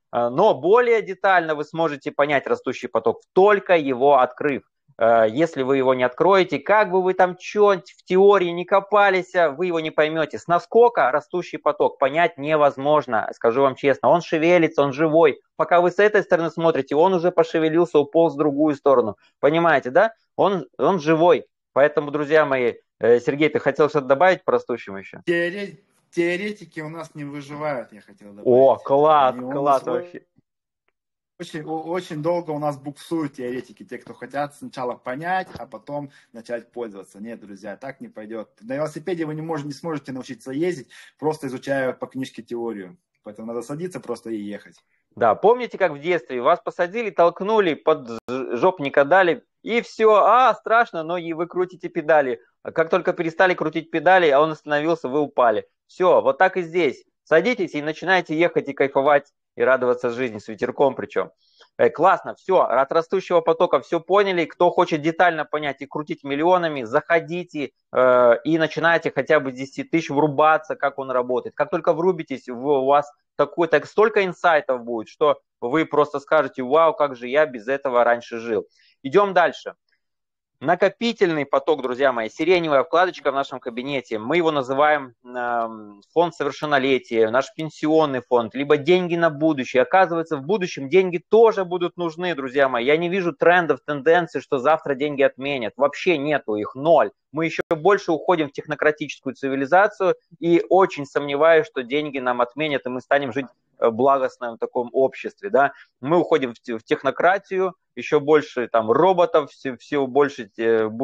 Но более детально вы сможете понять растущий поток, только его открыв. Если вы его не откроете, как бы вы там что-нибудь в теории не копались, вы его не поймете. С наскока растущий поток понять невозможно, скажу вам честно. Он шевелится, он живой. Пока вы с этой стороны смотрите, он уже пошевелился, уполз в другую сторону. Понимаете, да? Он, он живой. Поэтому, друзья мои, Сергей, ты хотел что-то добавить по растущему еще? Теоретики у нас не выживают, я хотел добавить. О, класс, Они класс вообще. Очень, очень долго у нас буксуют теоретики, те, кто хотят сначала понять, а потом начать пользоваться. Нет, друзья, так не пойдет. На велосипеде вы не, можете, не сможете научиться ездить, просто изучая по книжке теорию. Поэтому надо садиться просто и ехать. Да, помните, как в детстве вас посадили, толкнули, под жопника дали, и все, а, страшно, но и вы крутите педали. А как только перестали крутить педали, а он остановился, вы упали. Все, вот так и здесь. Садитесь и начинайте ехать и кайфовать, и радоваться жизни, с ветерком причем. Э, классно, все, от растущего потока все поняли. Кто хочет детально понять и крутить миллионами, заходите э, и начинайте хотя бы с десяти тысяч врубаться, как он работает. Как только врубитесь, у вас такой, так столько инсайтов будет, что вы просто скажете: вау, как же я без этого раньше жил. Идем дальше. Накопительный поток, друзья мои, сиреневая вкладочка в нашем кабинете. Мы его называем э, фонд совершеннолетия, наш пенсионный фонд, либо деньги на будущее. Оказывается, в будущем деньги тоже будут нужны, друзья мои. Я не вижу трендов, тенденций, что завтра деньги отменят. Вообще нету их, ноль. Мы еще больше уходим в технократическую цивилизацию, и очень сомневаюсь, что деньги нам отменят, и мы станем жить в благостном таком обществе. Да? Мы уходим в технократию, еще больше там роботов, все, все больше будет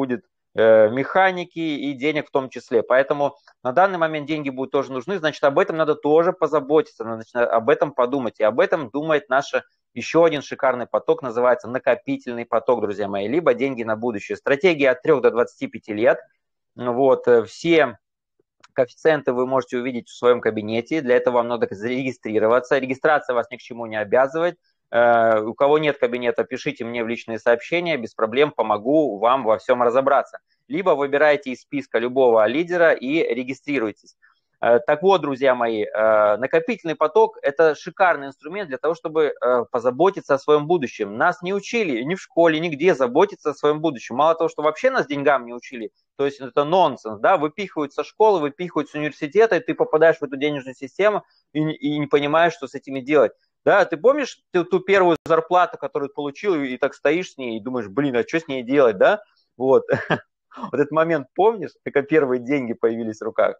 механики и денег в том числе. Поэтому на данный момент деньги будут тоже нужны, значит, об этом надо тоже позаботиться, значит, об этом подумать. И об этом думает наша еще один шикарный поток, называется накопительный поток, друзья мои, либо деньги на будущее. Стратегия от трёх до двадцати пяти лет. Вот, все коэффициенты вы можете увидеть в своем кабинете. Для этого вам надо зарегистрироваться. Регистрация вас ни к чему не обязывает. У кого нет кабинета, пишите мне в личные сообщения, без проблем помогу вам во всем разобраться. Либо выбирайте из списка любого лидера и регистрируйтесь. Так вот, друзья мои, накопительный поток – это шикарный инструмент для того, чтобы позаботиться о своем будущем. Нас не учили ни в школе, нигде заботиться о своем будущем. Мало того, что вообще нас деньгам не учили, то есть это нонсенс, да, выпихивают со школы, выпихивают с университета, и ты попадаешь в эту денежную систему и, и не понимаешь, что с этими делать. Да, ты помнишь ты, ту первую зарплату, которую ты получил, и, и так стоишь с ней и думаешь, блин, а что с ней делать, да? Вот. Вот этот момент помнишь, как первые деньги появились в руках?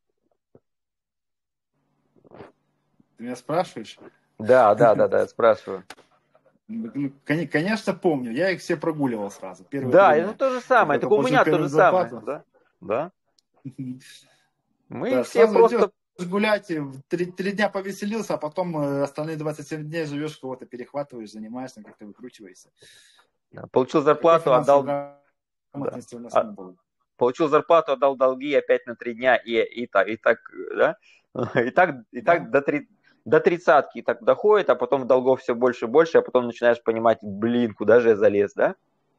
Ты меня спрашиваешь? Да, да, да, да, я спрашиваю. Конечно, помню. Я их все прогуливал сразу. Да, это то же самое. Так у меня то же самое. Да, да. Мы да, все просто... гулять, три, три дня повеселился, а потом остальные двадцать семь дней живешь, кого-то перехватываешь, занимаешься, как-то выкручиваешься. Да, получил зарплату, отдал... Да. А, получил зарплату, отдал долги опять на три дня, и, и так, и так, да? И так, и да. так до, три, до тридцатки и так доходит, а потом долгов все больше и больше, а потом начинаешь понимать, блин, куда же я залез, да?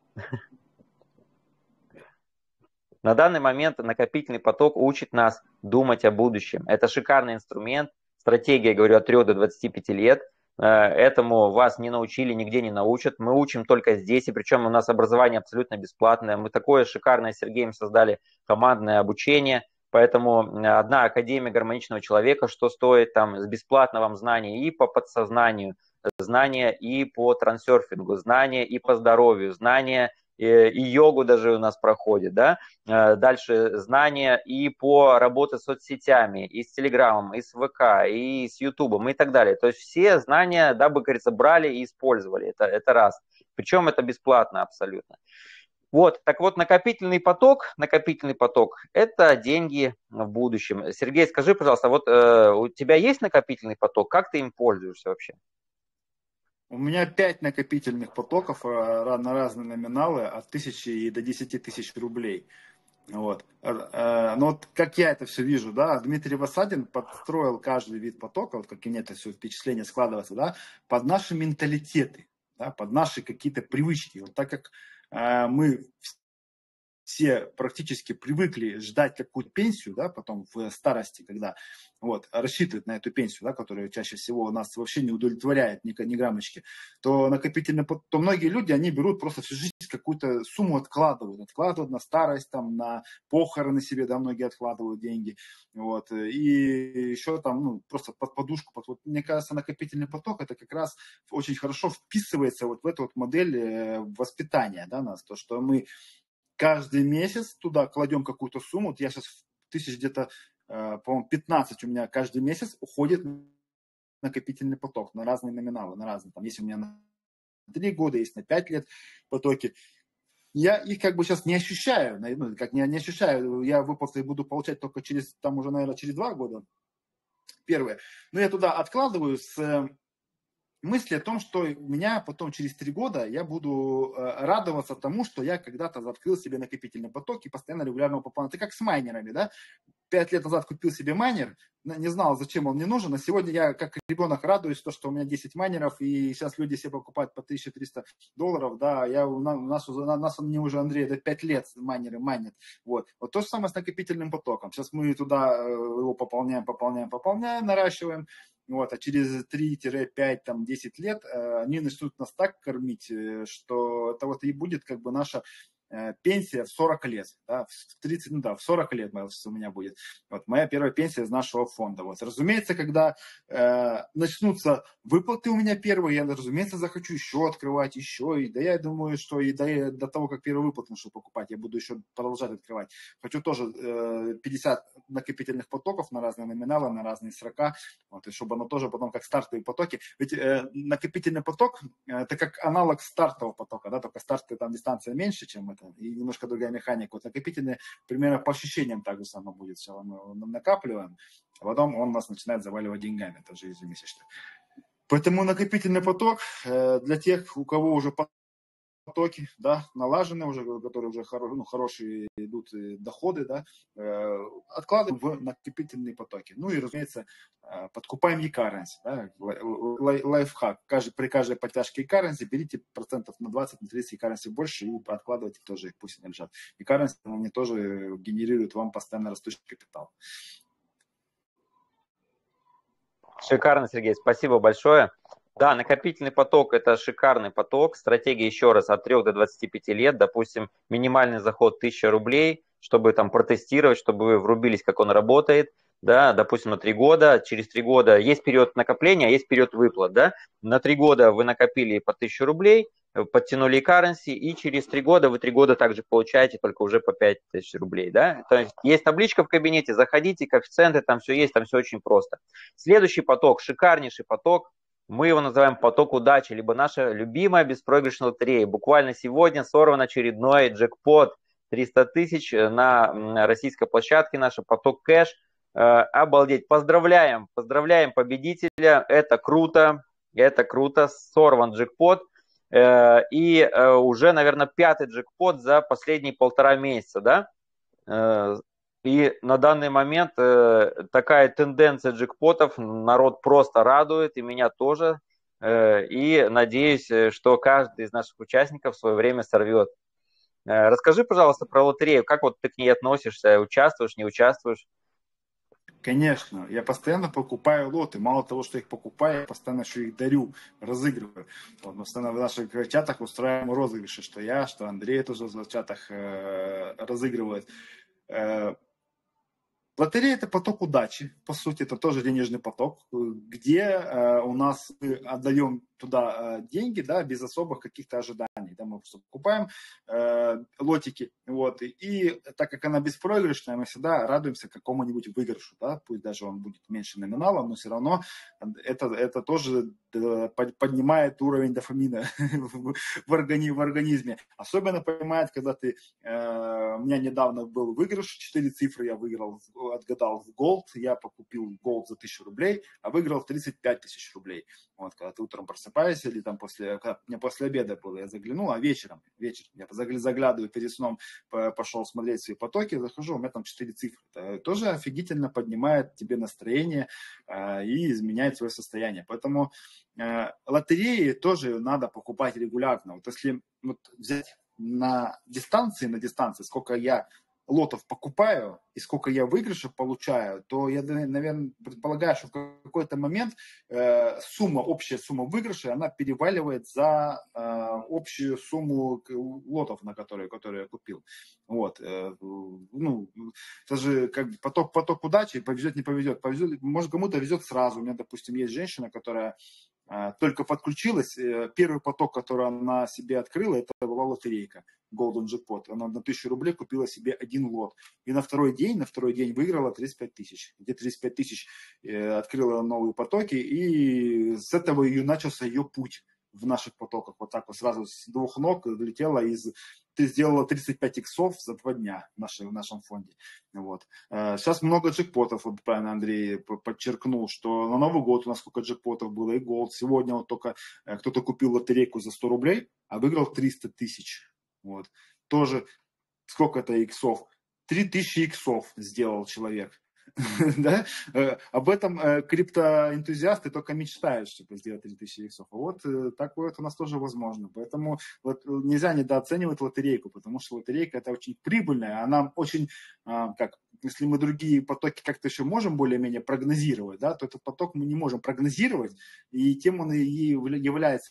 На данный момент накопительный поток учит нас думать о будущем. Это шикарный инструмент, стратегия, говорю, от трёх до двадцати пяти лет. Этому вас не научили, нигде не научат. Мы учим только здесь, и причем у нас образование абсолютно бесплатное. Мы такое шикарное с Сергеем создали командное обучение. Поэтому одна академия гармоничного человека, что стоит там с бесплатно вам знания и по подсознанию, знания и по трансерфингу, знания и по здоровью, знания и йогу даже у нас проходит, да, дальше знания и по работе с соцсетями, и с Телеграмом, и с ВК, и с Ютубом, и так далее. То есть все знания, дабы, говорится, брали и использовали, это, это раз. Причем это бесплатно абсолютно. Вот, так вот, накопительный поток, накопительный поток – это деньги в будущем. Сергей, скажи, пожалуйста, вот э, у тебя есть накопительный поток, как ты им пользуешься вообще? У меня пять накопительных потоков на разные номиналы, от тысячи и до десяти тысяч рублей. Вот. Но вот как я это все вижу, да, Дмитрий Васадин подстроил каждый вид потока, вот как мне это все впечатление складывается, да, под наши менталитеты, да, под наши какие-то привычки. Вот так как мы все практически привыкли ждать какую-то пенсию, да, потом в старости, когда вот, рассчитывать на эту пенсию, да, которая чаще всего нас вообще не удовлетворяет ни, ни граммочки, то накопительно, то многие люди, они берут просто всю жизнь какую-то сумму откладывают, откладывают на старость, там, на похороны себе, да, многие откладывают деньги, вот, и еще там, ну, просто под подушку, под, вот, мне кажется, накопительный поток, это как раз очень хорошо вписывается вот в эту вот модель воспитания, да, нас, то, что мы каждый месяц туда кладем какую-то сумму. Вот я сейчас тысяч где-то, по-моему, пятнадцать у меня каждый месяц уходит накопительный поток на разные номиналы, на разные. Там есть у меня на три года, есть на пять лет потоки. Я их как бы сейчас не ощущаю, ну, как не, не ощущаю. Я выплаты буду получать только через, там уже, наверное, через два года. Первое. Но я туда откладываю с мысли о том, что у меня потом через три года я буду радоваться тому, что я когда-то открыл себе накопительный поток и постоянно регулярно пополнял. Это как с майнерами, да? Пять лет назад купил себе майнер, не знал, зачем он мне нужен, а сегодня я как ребенок радуюсь, то, что у меня десять майнеров, и сейчас люди себе покупают по тысяче триста долларов, да, я, у нас, у нас мне уже, Андрей, это пять лет майнеры майнят, вот. Вот то же самое с накопительным потоком. Сейчас мы туда его пополняем, пополняем, пополняем, наращиваем, вот, а через три-пять, там, десять лет э, они начнут нас так кормить, что это вот и будет как бы наша э, пенсия в сорок лет, да, в тридцать, ну да, в сорок лет у меня будет. Вот моя первая пенсия из нашего фонда. Вот, разумеется, когда э, начнутся выплаты у меня первые, я, разумеется, захочу еще открывать, еще, и да я думаю, что и до, до того, как первый выплат начну покупать, я буду еще продолжать открывать. Хочу тоже э, пятьдесят накопительных потоков на разные номиналы, на разные срока, вот, и чтобы оно тоже потом как стартовые потоки. Ведь э, накопительный поток, э, это как аналог стартового потока, да, только старт там дистанция меньше, чем это. и немножко другая механика. Вот накопительный, примерно по ощущениям так же самое будет. Сначала мы накапливаем, а потом он нас начинает заваливать деньгами, тоже ежемесячно. Поэтому накопительный поток для тех, у кого уже потоки, да, налажены уже, которые уже хоро, ну, хорошие идут доходы, да, откладываем в накопительные потоки. Ну и, разумеется, подкупаем e-currency, да, лайфхак. Каждый, при каждой подтяжке e-currency берите процентов на двадцать, на тридцать e-currency больше и откладывайте тоже их, пусть они лежат. E-currency, они тоже генерируют вам постоянно растущий капитал. Шикарно, Сергей, спасибо большое. Да, накопительный поток – это шикарный поток. Стратегия, еще раз, от трёх до двадцати пяти лет. Допустим, минимальный заход тысяча рублей, чтобы там протестировать, чтобы вы врубились, как он работает. Да, допустим, на три года. Через три года есть период накопления, а есть период выплат. Да? На три года вы накопили по тысяче рублей, подтянули currency, и через три года вы три года также получаете, только уже по пять тысяч рублей. Да? То есть есть табличка в кабинете, заходите, коэффициенты, там все есть, там все очень просто. Следующий поток, шикарнейший поток. Мы его называем поток удачи, либо наша любимая беспроигрышная лотерея. Буквально сегодня сорван очередной джекпот. триста тысяч на российской площадке наша, поток кэш. Обалдеть. Поздравляем, поздравляем победителя. Это круто, это круто. Сорван джекпот. И уже, наверное, пятый джекпот за последние полтора месяца, да? И на данный момент э, такая тенденция джекпотов, народ просто радует, и меня тоже. Э, и надеюсь, что каждый из наших участников в свое время сорвет. Э, расскажи, пожалуйста, про лотерею. Как вот ты к ней относишься? Участвуешь, не участвуешь? Конечно, я постоянно покупаю лоты. Мало того, что их покупаю, я постоянно еще их дарю, разыгрываю. Вот, мы постоянно в наших чатах устраиваем розыгрыши, что я, что Андрей тоже в чатах э, разыгрывает. Э, Лотерея – это поток удачи, по сути, это тоже денежный поток, где э, у нас мы отдаем туда э, деньги, да, без особых каких-то ожиданий. Да, мы просто покупаем э, лотики, вот, и, и так как она беспроигрышная, мы всегда радуемся какому-нибудь выигрышу, да, пусть даже он будет меньше номиналом, но все равно это, это тоже поднимает уровень дофамина в организме. Особенно понимает, когда ты, э, у меня недавно был выигрыш, четыре цифры я выиграл, отгадал в Gold, я покупил Gold за тысячу рублей, а выиграл тридцать пять тысяч рублей. Вот, когда ты утром просыпаешься, или там после, когда мне после обеда было, я заглянул, а вечером, вечером я заглядываю перед сном, пошел смотреть свои потоки, захожу, у меня там четыре цифры. Это тоже офигительно поднимает тебе настроение э, и изменяет свое состояние. Поэтому э, лотереи тоже надо покупать регулярно. Вот если вот, взять на дистанции, на дистанции, сколько я лотов покупаю и сколько я выигрышев получаю, то я, наверное, предполагаю, что в какой-то момент э, сумма, общая сумма выигрыша, она переваливает за э, общую сумму лотов, на которые, которые я купил. Вот. Э, ну, это же как бы поток, поток удачи, повезет, не повезет. повезет. Может, кому-то везет сразу. У меня, допустим, есть женщина, которая только подключилась. Первый поток, который она себе открыла, это была лотерейка Golden Jackpot. Она на тысячу рублей купила себе один лот. И на второй день, на второй день выиграла тридцать пять тысяч. Где тридцать пять тысяч открыла новые потоки, и с этого ее начался ее путь в наших потоках. Вот так вот сразу с двух ног влетела из... Ты сделала тридцать пять иксов за два дня в нашем, в нашем фонде. Вот. Сейчас много джекпотов. Вот правильно Андрей подчеркнул, что на Новый год у нас сколько джекпотов было и голд. Сегодня вот только кто-то купил лотерейку за сто рублей, а выиграл триста тысяч. Вот. Тоже сколько это иксов? три тысячи иксов сделал человек. Да? Об этом криптоэнтузиасты только мечтают, чтобы сделать три тысячи иксов. А вот такое у нас тоже возможно. Поэтому вот нельзя недооценивать лотерейку, потому что лотерейка это очень прибыльная. Она очень, как, если мы другие потоки как-то еще можем более-менее прогнозировать, да, то этот поток мы не можем прогнозировать, и тем он и является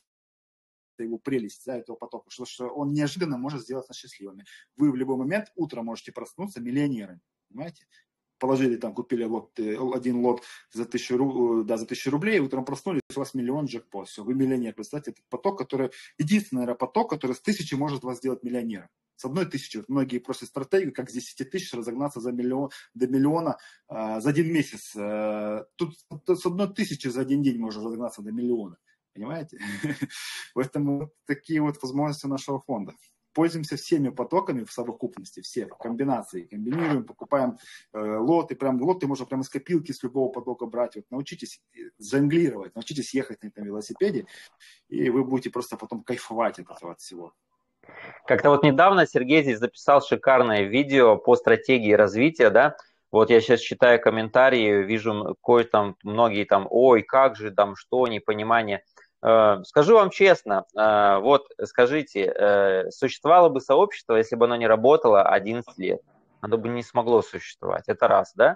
его прелесть, да, этого потока, что, что он неожиданно может сделать нас счастливыми. Вы в любой момент утром можете проснуться миллионером, понимаете? Положили там, купили лот, один лот за тысячу, да, за тысячу рублей, утром проснулись, у вас миллион джекпот, все, вы миллионер. Представьте, этот поток, который, единственный, наверное, поток, который с тысячи может вас сделать миллионером. С одной тысячи, вот многие просят стратегию, как с десяти тысяч разогнаться за миллион, до миллиона э, за один месяц. Э, тут, тут с одной тысячи за один день можно разогнаться до миллиона. Понимаете? Поэтому такие вот возможности нашего фонда. пользуемся всеми потоками в совокупности, все в комбинации. Комбинируем, покупаем э, лоты, прям лоты можно прямо из копилки с любого потока брать. Вот научитесь жонглировать, научитесь ехать на этом велосипеде, и вы будете просто потом кайфовать от этого от всего. Как-то вот недавно Сергей здесь записал шикарное видео по стратегии развития, да. Вот я сейчас читаю комментарии, вижу кое там многие там, ой, как же там, что, непонимание. Скажу вам честно, вот скажите, существовало бы сообщество, если бы оно не работало одиннадцать лет? Оно бы не смогло существовать, это раз, да?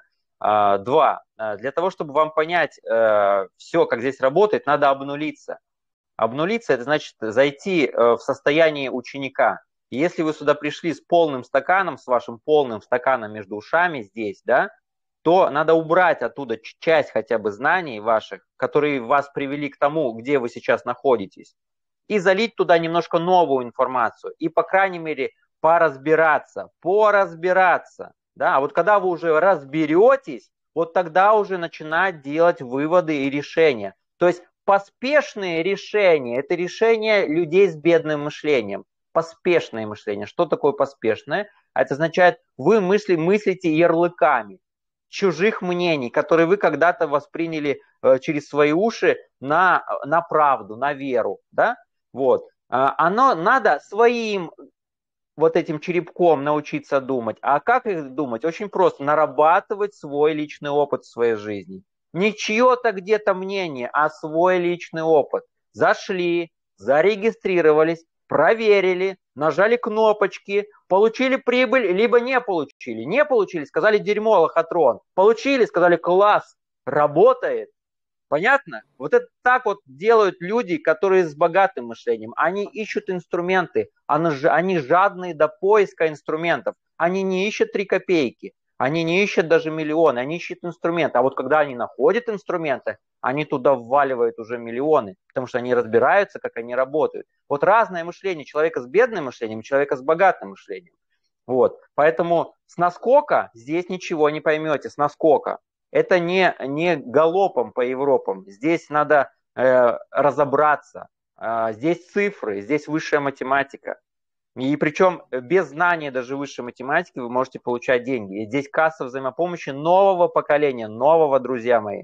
Два, для того, чтобы вам понять все, как здесь работает, надо обнулиться. Обнулиться – это значит зайти в состояние ученика. И если вы сюда пришли с полным стаканом, с вашим полным стаканом между ушами здесь, да, то надо убрать оттуда часть хотя бы знаний ваших, которые вас привели к тому, где вы сейчас находитесь, и залить туда немножко новую информацию, и, по крайней мере, поразбираться, поразбираться. Да? А вот когда вы уже разберетесь, вот тогда уже начинать делать выводы и решения. То есть поспешные решения – это решения людей с бедным мышлением. Поспешное мышление. Что такое поспешное? Это означает, вы мысли, мыслите ярлыками чужих мнений, которые вы когда-то восприняли э, через свои уши на, на правду, на веру, да, вот, а, оно надо своим вот этим черепком научиться думать, а как их думать? Очень просто, нарабатывать свой личный опыт в своей жизни, не чье-то где-то мнение, а свой личный опыт, зашли, зарегистрировались, проверили, нажали кнопочки, получили прибыль, либо не получили. Не получили, сказали дерьмо, лохотрон. Получили, сказали класс, работает. Понятно? Вот это так вот делают люди, которые с богатым мышлением. Они ищут инструменты, они жадные до поиска инструментов. Они не ищут три копейки, они не ищут даже миллионы, они ищут инструменты. А вот когда они находят инструменты, они туда вваливают уже миллионы, потому что они разбираются, как они работают. Вот разное мышление человека с бедным мышлением, человека с богатым мышлением. Вот. Поэтому с наскока здесь ничего не поймете, с наскока. Это не, не галопом по Европам. Здесь надо э, разобраться. Э, здесь цифры, здесь высшая математика. И причем без знания даже высшей математики вы можете получать деньги. И здесь касса взаимопомощи нового поколения, нового, друзья мои.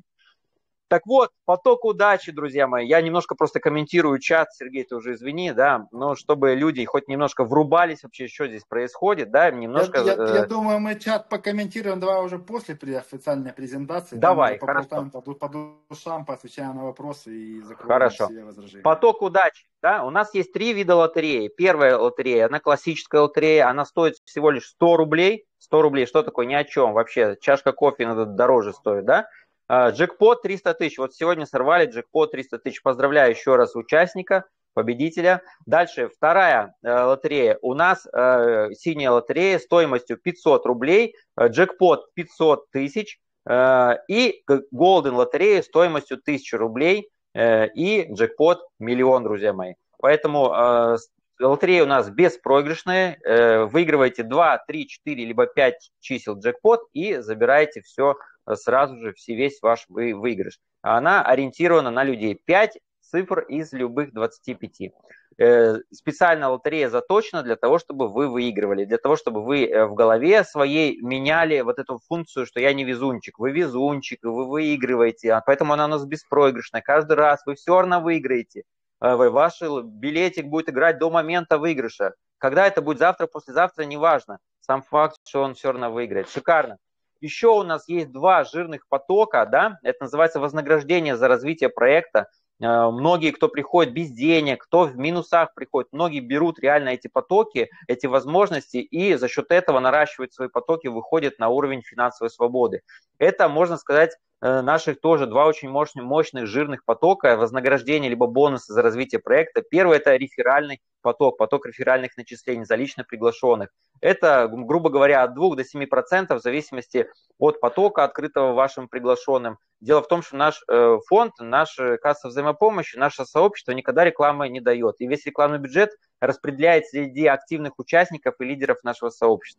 Так вот, поток удачи, друзья мои. Я немножко просто комментирую чат, Сергей, ты уже извини, да, но чтобы люди хоть немножко врубались вообще, что здесь происходит, да, немножко... Я, я, я думаю, мы чат покомментируем, давай уже после официальной презентации. Давай, там хорошо. По, по душам, поотвечаем на вопросы и закроем хорошо. все возражения. Поток удачи, да, у нас есть три вида лотереи. Первая лотерея, она классическая лотерея, она стоит всего лишь сто рублей. сто рублей, что такое, ни о чем вообще, чашка кофе иногда дороже стоит, да. Джекпот триста тысяч. Вот сегодня сорвали джекпот триста тысяч. Поздравляю еще раз участника, победителя. Дальше вторая э, лотерея. У нас э, синяя лотерея стоимостью пятьсот рублей. Э, джекпот пятьсот тысяч. Э, и голден лотерея стоимостью тысяча рублей. Э, и джекпот миллион, друзья мои. Поэтому э, лотерея у нас беспроигрышная. Э, выигрываете два, три, четыре, либо пять чисел джекпот и забираете все сразу же, все, весь ваш вы, выигрыш. Она ориентирована на людей. пять цифр из любых двадцати пяти. Э, специальная лотерея заточена для того, чтобы вы выигрывали, для того, чтобы вы в голове своей меняли вот эту функцию, что я не везунчик. Вы везунчик, вы выигрываете, поэтому она у нас беспроигрышная. Каждый раз вы все равно выиграете. Ваш билетик будет играть до момента выигрыша. Когда это будет завтра, послезавтра, неважно. Сам факт, что он все равно выиграет. Шикарно. Еще у нас есть два жирных потока, да, это называется вознаграждение за развитие проекта. Многие, кто приходит без денег, кто в минусах приходит, многие берут реально эти потоки, эти возможности и за счет этого наращивают свои потоки, выходят на уровень финансовой свободы. Это, можно сказать, наших тоже два очень мощных, мощных жирных потока, вознаграждение либо бонусы за развитие проекта. Первый – это реферальный поток, поток реферальных начислений за лично приглашенных. Это, грубо говоря, от двух до семи процентов в зависимости от потока, открытого вашим приглашенным. Дело в том, что наш э, фонд, наша касса взаимопомощи, наше сообщество никогда рекламы не дает. И весь рекламный бюджет распределяется среди активных участников и лидеров нашего сообщества.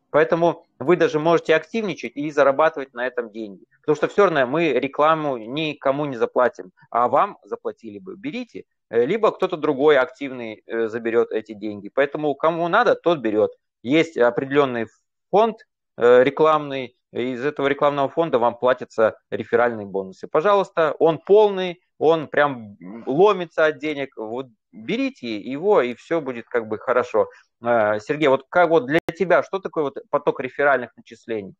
Поэтому вы даже можете активничать и зарабатывать на этом деньги. Потому что все равно мы рекламу никому не заплатим, а вам заплатили бы. Берите, либо кто-то другой активный заберет эти деньги. Поэтому кому надо, тот берет. Есть определенный фонд рекламный, из этого рекламного фонда вам платятся реферальные бонусы. Пожалуйста, он полный, он прям ломится от денег. Вот берите его, и все будет как бы хорошо. Сергей, вот как вот для тебя, что такое вот поток реферальных начислений?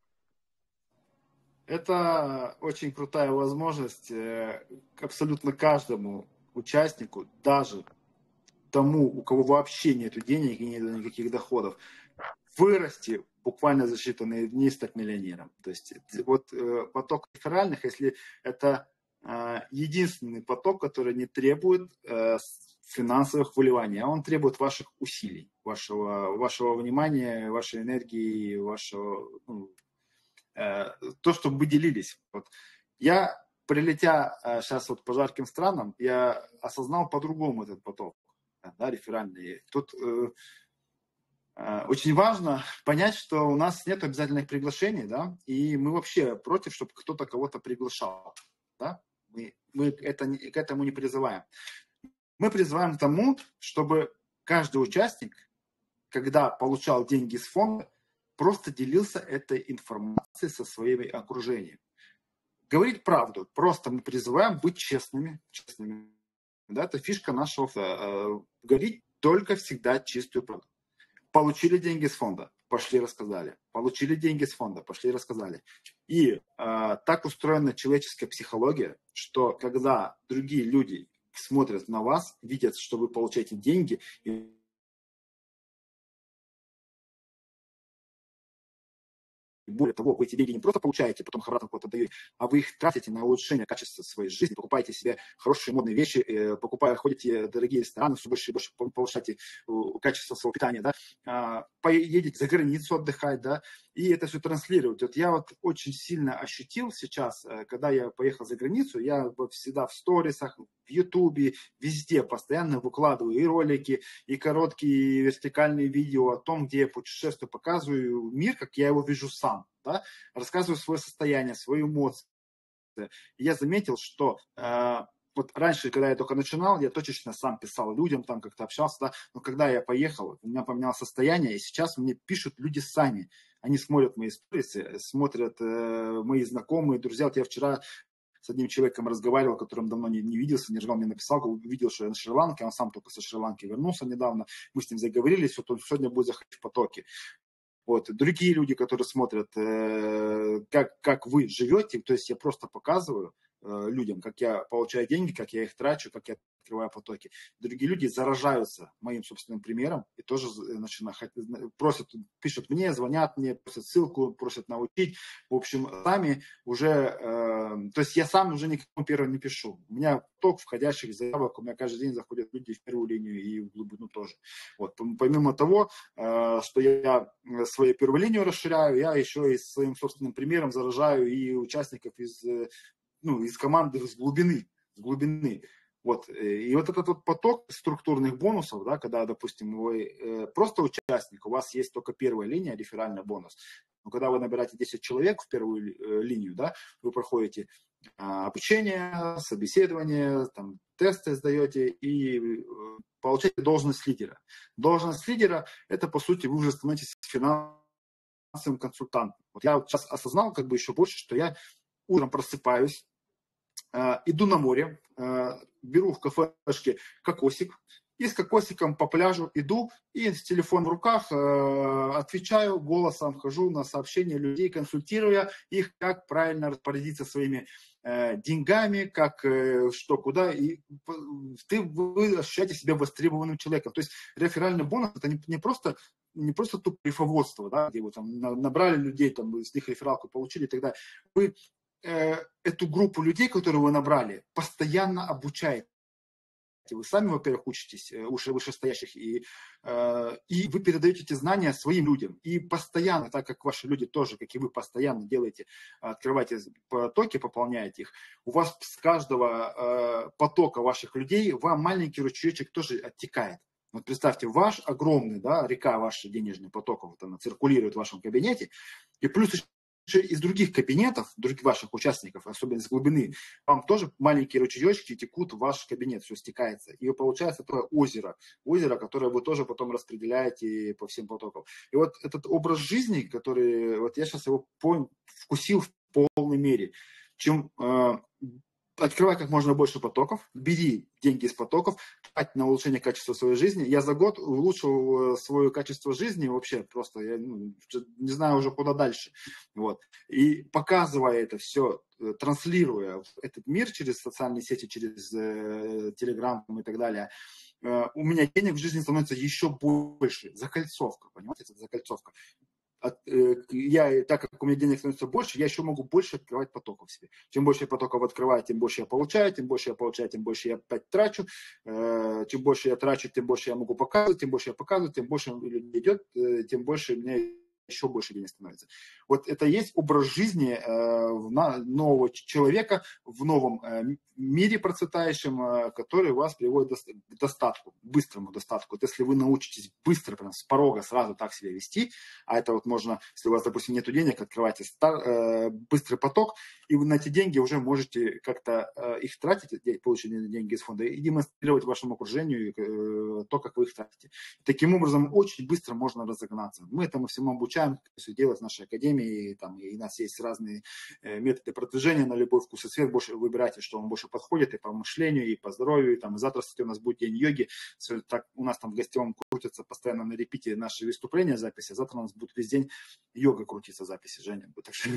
Это очень крутая возможность абсолютно каждому участнику, даже тому, у кого вообще нет денег и нет никаких доходов, вырасти буквально за считанные дни и стать миллионером. То есть вот поток реферальных, если это единственный поток, который не требует финансовых вливаний, а он требует ваших усилий, вашего, вашего внимания, вашей энергии, вашего, ну, то, чтобы вы делились. Вот. Я, прилетя сейчас вот по жарким странам, я осознал по-другому этот поток, да, реферальный. Тут э, э, очень важно понять, что у нас нет обязательных приглашений, да, и мы вообще против, чтобы кто-то кого-то приглашал, да. Мы, мы это, к этому не призываем. Мы призываем к тому, чтобы каждый участник, когда получал деньги из фонда, просто делился этой информацией со своим окружением. Говорить правду. Просто мы призываем быть честными. честными. Да, это фишка нашего фонда. Говорить только всегда чистую правду. Получили деньги с фонда, пошли рассказали. Получили деньги с фонда, пошли рассказали. И э, так устроена человеческая психология, что когда другие люди смотрят на вас, видят, что вы получаете деньги, и более того, вы эти деньги не просто получаете, потом их обратно куда-то даете, а вы их тратите на улучшение качества своей жизни, покупаете себе хорошие модные вещи, покупая, ходите в дорогие рестораны, все больше и больше повышаете качество своего питания, да, поедете за границу отдыхать, да, и это все транслировать. Вот я вот очень сильно ощутил сейчас, когда я поехал за границу, я всегда в сторисах, в Ютубе, везде постоянно выкладываю и ролики, и короткие и вертикальные видео о том, где я путешествую, показываю мир, как я его вижу сам, да? Рассказываю свое состояние, свои эмоции. И я заметил, что э, вот раньше, когда я только начинал, я точечно сам писал людям, там как-то общался, да? Но когда я поехал, у меня поменялось состояние, и сейчас мне пишут люди сами. Они смотрят мои сторисы, смотрят э, мои знакомые, друзья. Вот я вчера с одним человеком разговаривал, которым давно не, не виделся, не ждал, мне написал, увидел, что я на Шри-Ланке, он сам только со Шри-Ланки вернулся недавно, мы с ним заговорились, вот он сегодня будет заходить в потоки. Вот. Другие люди, которые смотрят, э, как, как вы живете, то есть я просто показываю э, людям, как я получаю деньги, как я их трачу, как я открываю потоки. Другие люди заражаются моим собственным примером и тоже начинают, просят, пишут мне, звонят мне, просят ссылку, просят научить. В общем, сами уже, э, то есть я сам уже никому первым не пишу. У меня поток входящих заявок, у меня каждый день заходят люди в первую линию и в глубину тоже. Вот. Помимо того, э, что я свою первую линию расширяю, я еще и своим собственным примером заражаю и участников из, ну, из команды с глубины, с глубины. Вот. И вот этот вот поток структурных бонусов, да, когда, допустим, вы э, просто участник, у вас есть только первая линия, реферальный бонус. Но когда вы набираете десять человек в первую э, линию, да, вы проходите э, обучение, собеседование, там, тесты сдаете и э, получаете должность лидера. Должность лидера – это, по сути, вы уже становитесь финансовым консультантом. Вот я сейчас осознал как бы еще больше, что я утром просыпаюсь, Uh, иду на море, uh, беру в кафешке кокосик и с кокосиком по пляжу иду и с телефоном в руках uh, отвечаю голосом, хожу на сообщения людей, консультируя их, как правильно распорядиться своими uh, деньгами, как, uh, что, куда. И ты, вы ощущаете себя востребованным человеком. То есть реферальный бонус – это не, не просто не просто тупо рифоводство, да, где вы там набрали людей, там, с них рефералку получили и так далее. Вы эту группу людей, которую вы набрали, постоянно обучаете. Вы сами, во-первых, учитесь у вышестоящих, и, и вы передаете эти знания своим людям. И постоянно, так как ваши люди тоже, как и вы, постоянно делаете, открываете потоки, пополняете их, у вас с каждого потока ваших людей вам маленький ручеечек тоже оттекает. Вот представьте, ваш огромный, да, река ваших денежных потоков, вот она циркулирует в вашем кабинете, и плюс еще из других кабинетов, других ваших участников, особенно из глубины, вам тоже маленькие ручеечки текут в ваш кабинет, все стекается. И получается такое озеро, озеро, которое вы тоже потом распределяете по всем потокам. И вот этот образ жизни, который, вот я сейчас его понял, вкусил в полной мере, чем э, открывай как можно больше потоков, бери деньги из потоков, трать на улучшение качества своей жизни. Я за год улучшил свое качество жизни вообще просто, я ну, не знаю уже куда дальше. Вот. И показывая это все, транслируя этот мир через социальные сети, через э, Telegram и так далее, э, у меня денег в жизни становится еще больше. Закольцовка, понимаете, это закольцовка. От, э, я, так как у меня денег становится больше, я еще могу больше открывать потоков себе. Чем больше я потоков открываю, тем больше я получаю, тем больше я получаю, тем больше я опять трачу. Э, чем больше я трачу, тем больше я могу показывать, тем больше я показываю, тем больше людей идет, э, тем больше у меня еще больше денег становится. Вот это есть образ жизни э, на, нового человека в новом э, мире процветающем, э, который вас приводит к достатку, быстрому достатку. Вот если вы научитесь быстро, прям с порога сразу так себя вести, а это вот можно, если у вас, допустим, нет денег, открывайте стар, э, быстрый поток, и вы на эти деньги уже можете как-то э, их тратить, полученные деньги из фонда, и демонстрировать вашему окружению э, то, как вы их тратите. Таким образом, очень быстро можно разогнаться. Мы этому всему обучаем, все делать в нашей академии, там, и у нас есть разные э, методы продвижения на любой вкус и цвет, больше выбирайте, что вам больше подходит и по мышлению, и по здоровью, и там, и завтра, кстати, у нас будет день йоги, так, у нас там в гостевом крутятся постоянно на репите наши выступления, записи, завтра у нас будет весь день йога крутиться, записи, Женя. Так что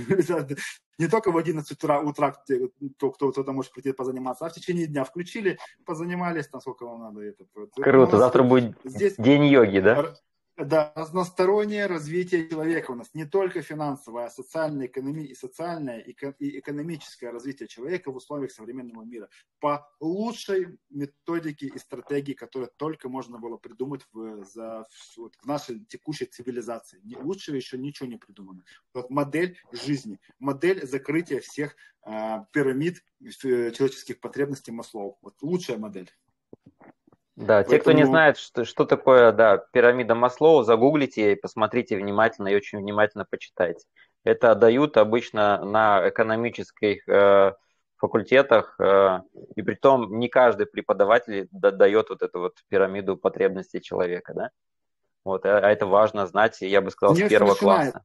не только в одиннадцать утра, утра кто, кто, кто-то может прийти позаниматься, а в течение дня включили, позанимались, там сколько вам надо. Это, Круто, завтра будет здесь день йоги, да? Да, разностороннее развитие человека у нас, не только финансовое, а социальное, экономи... и социальное и экономическое развитие человека в условиях современного мира по лучшей методике и стратегии, которую только можно было придумать в, за, вот, в нашей текущей цивилизации. Лучше еще ничего не придумано. Вот модель жизни, модель закрытия всех э, пирамид человеческих потребностей Маслоу. Вот лучшая модель. Да, Поэтому... те, кто не знает, что, что такое, да, пирамида Маслоу, загуглите и посмотрите внимательно и очень внимательно почитайте. Это дают обычно на экономических э, факультетах, э, и притом не каждый преподаватель дает вот эту вот пирамиду потребностей человека, да. Вот, а это важно знать, я бы сказал, с первого класса.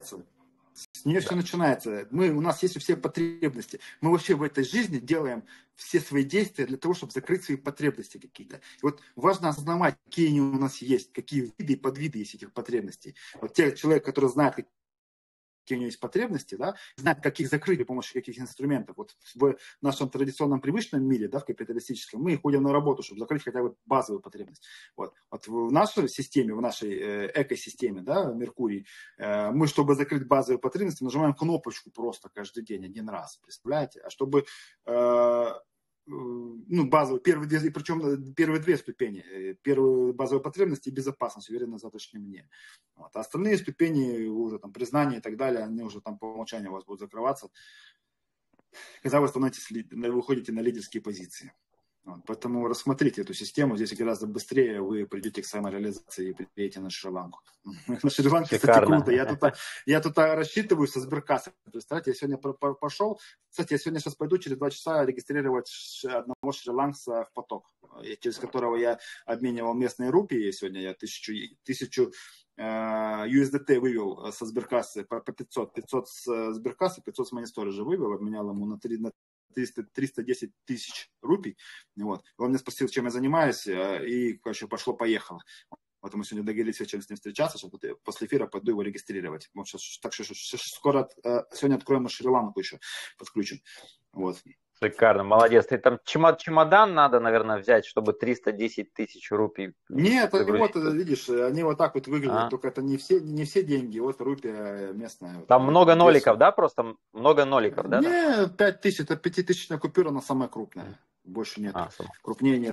С нее да. все начинается. Мы, у нас есть все потребности. Мы вообще в этой жизни делаем все свои действия для того, чтобы закрыть свои потребности какие-то. И вот важно осознавать, какие они у нас есть, какие виды и подвиды есть этих потребностей. Вот те, человек, который знает, какие у него есть потребности, да, знает, как их закрыть при помощи каких инструментов. Вот в нашем традиционном привычном мире, да, в капиталистическом, мы ходим на работу, чтобы закрыть хотя бы базовую потребность. Вот, вот в нашей системе, в нашей э, экосистеме, да, Меркурий, э, мы, чтобы закрыть базовые потребности, нажимаем кнопочку просто каждый день, один раз, представляете? А чтобы э, ну, базовые, первые две, причем первые две ступени. Первую базовую потребность и безопасность, уверенность в завтрашнем дне. Вот. А остальные ступени, уже там признание и так далее, они уже там по умолчанию у вас будут закрываться, когда вы становитесь, выходите на лидерские позиции. Вот. Поэтому рассмотрите эту систему, здесь гораздо быстрее вы придете к самореализации и приедете на Шри-Ланку. На Шри-Ланке, кстати, круто. Я тут, я тут рассчитываю со Сберкассой. Представляете, я сегодня пошел. Кстати, я сегодня сейчас пойду через два часа регистрировать одного шри-ланкца в поток, через которого я обменивал местные рупии. Сегодня я тысячу, тысячу ю эс ди ти вывел со Сберкассы по пятьсот. пятьсот с Сберкассы, пятьсот с Money вывел, обменял ему на три на триста, триста десять тысяч рупий. Вот. Он меня спросил, чем я занимаюсь, и, короче, пошло-поехало. Вот мы сегодня договорились вечером с ним встречаться, чтобы после эфира пойду его регистрировать. Вот сейчас, так что скоро, сегодня откроем на Шри-Ланку еще, подключим. Вот. Шикарно, молодец. Ты там чемодан надо, наверное, взять, чтобы триста десять тысяч рупий. Нет, они вот, видишь, они вот так вот выглядят, а? Только это не все, не все деньги, вот рупия местная. Там вот, много ноликов, да, просто много ноликов, да? Не, пять тысяч, это пятитысячная купюра, она самая крупная, больше нет, а, крупнее нет.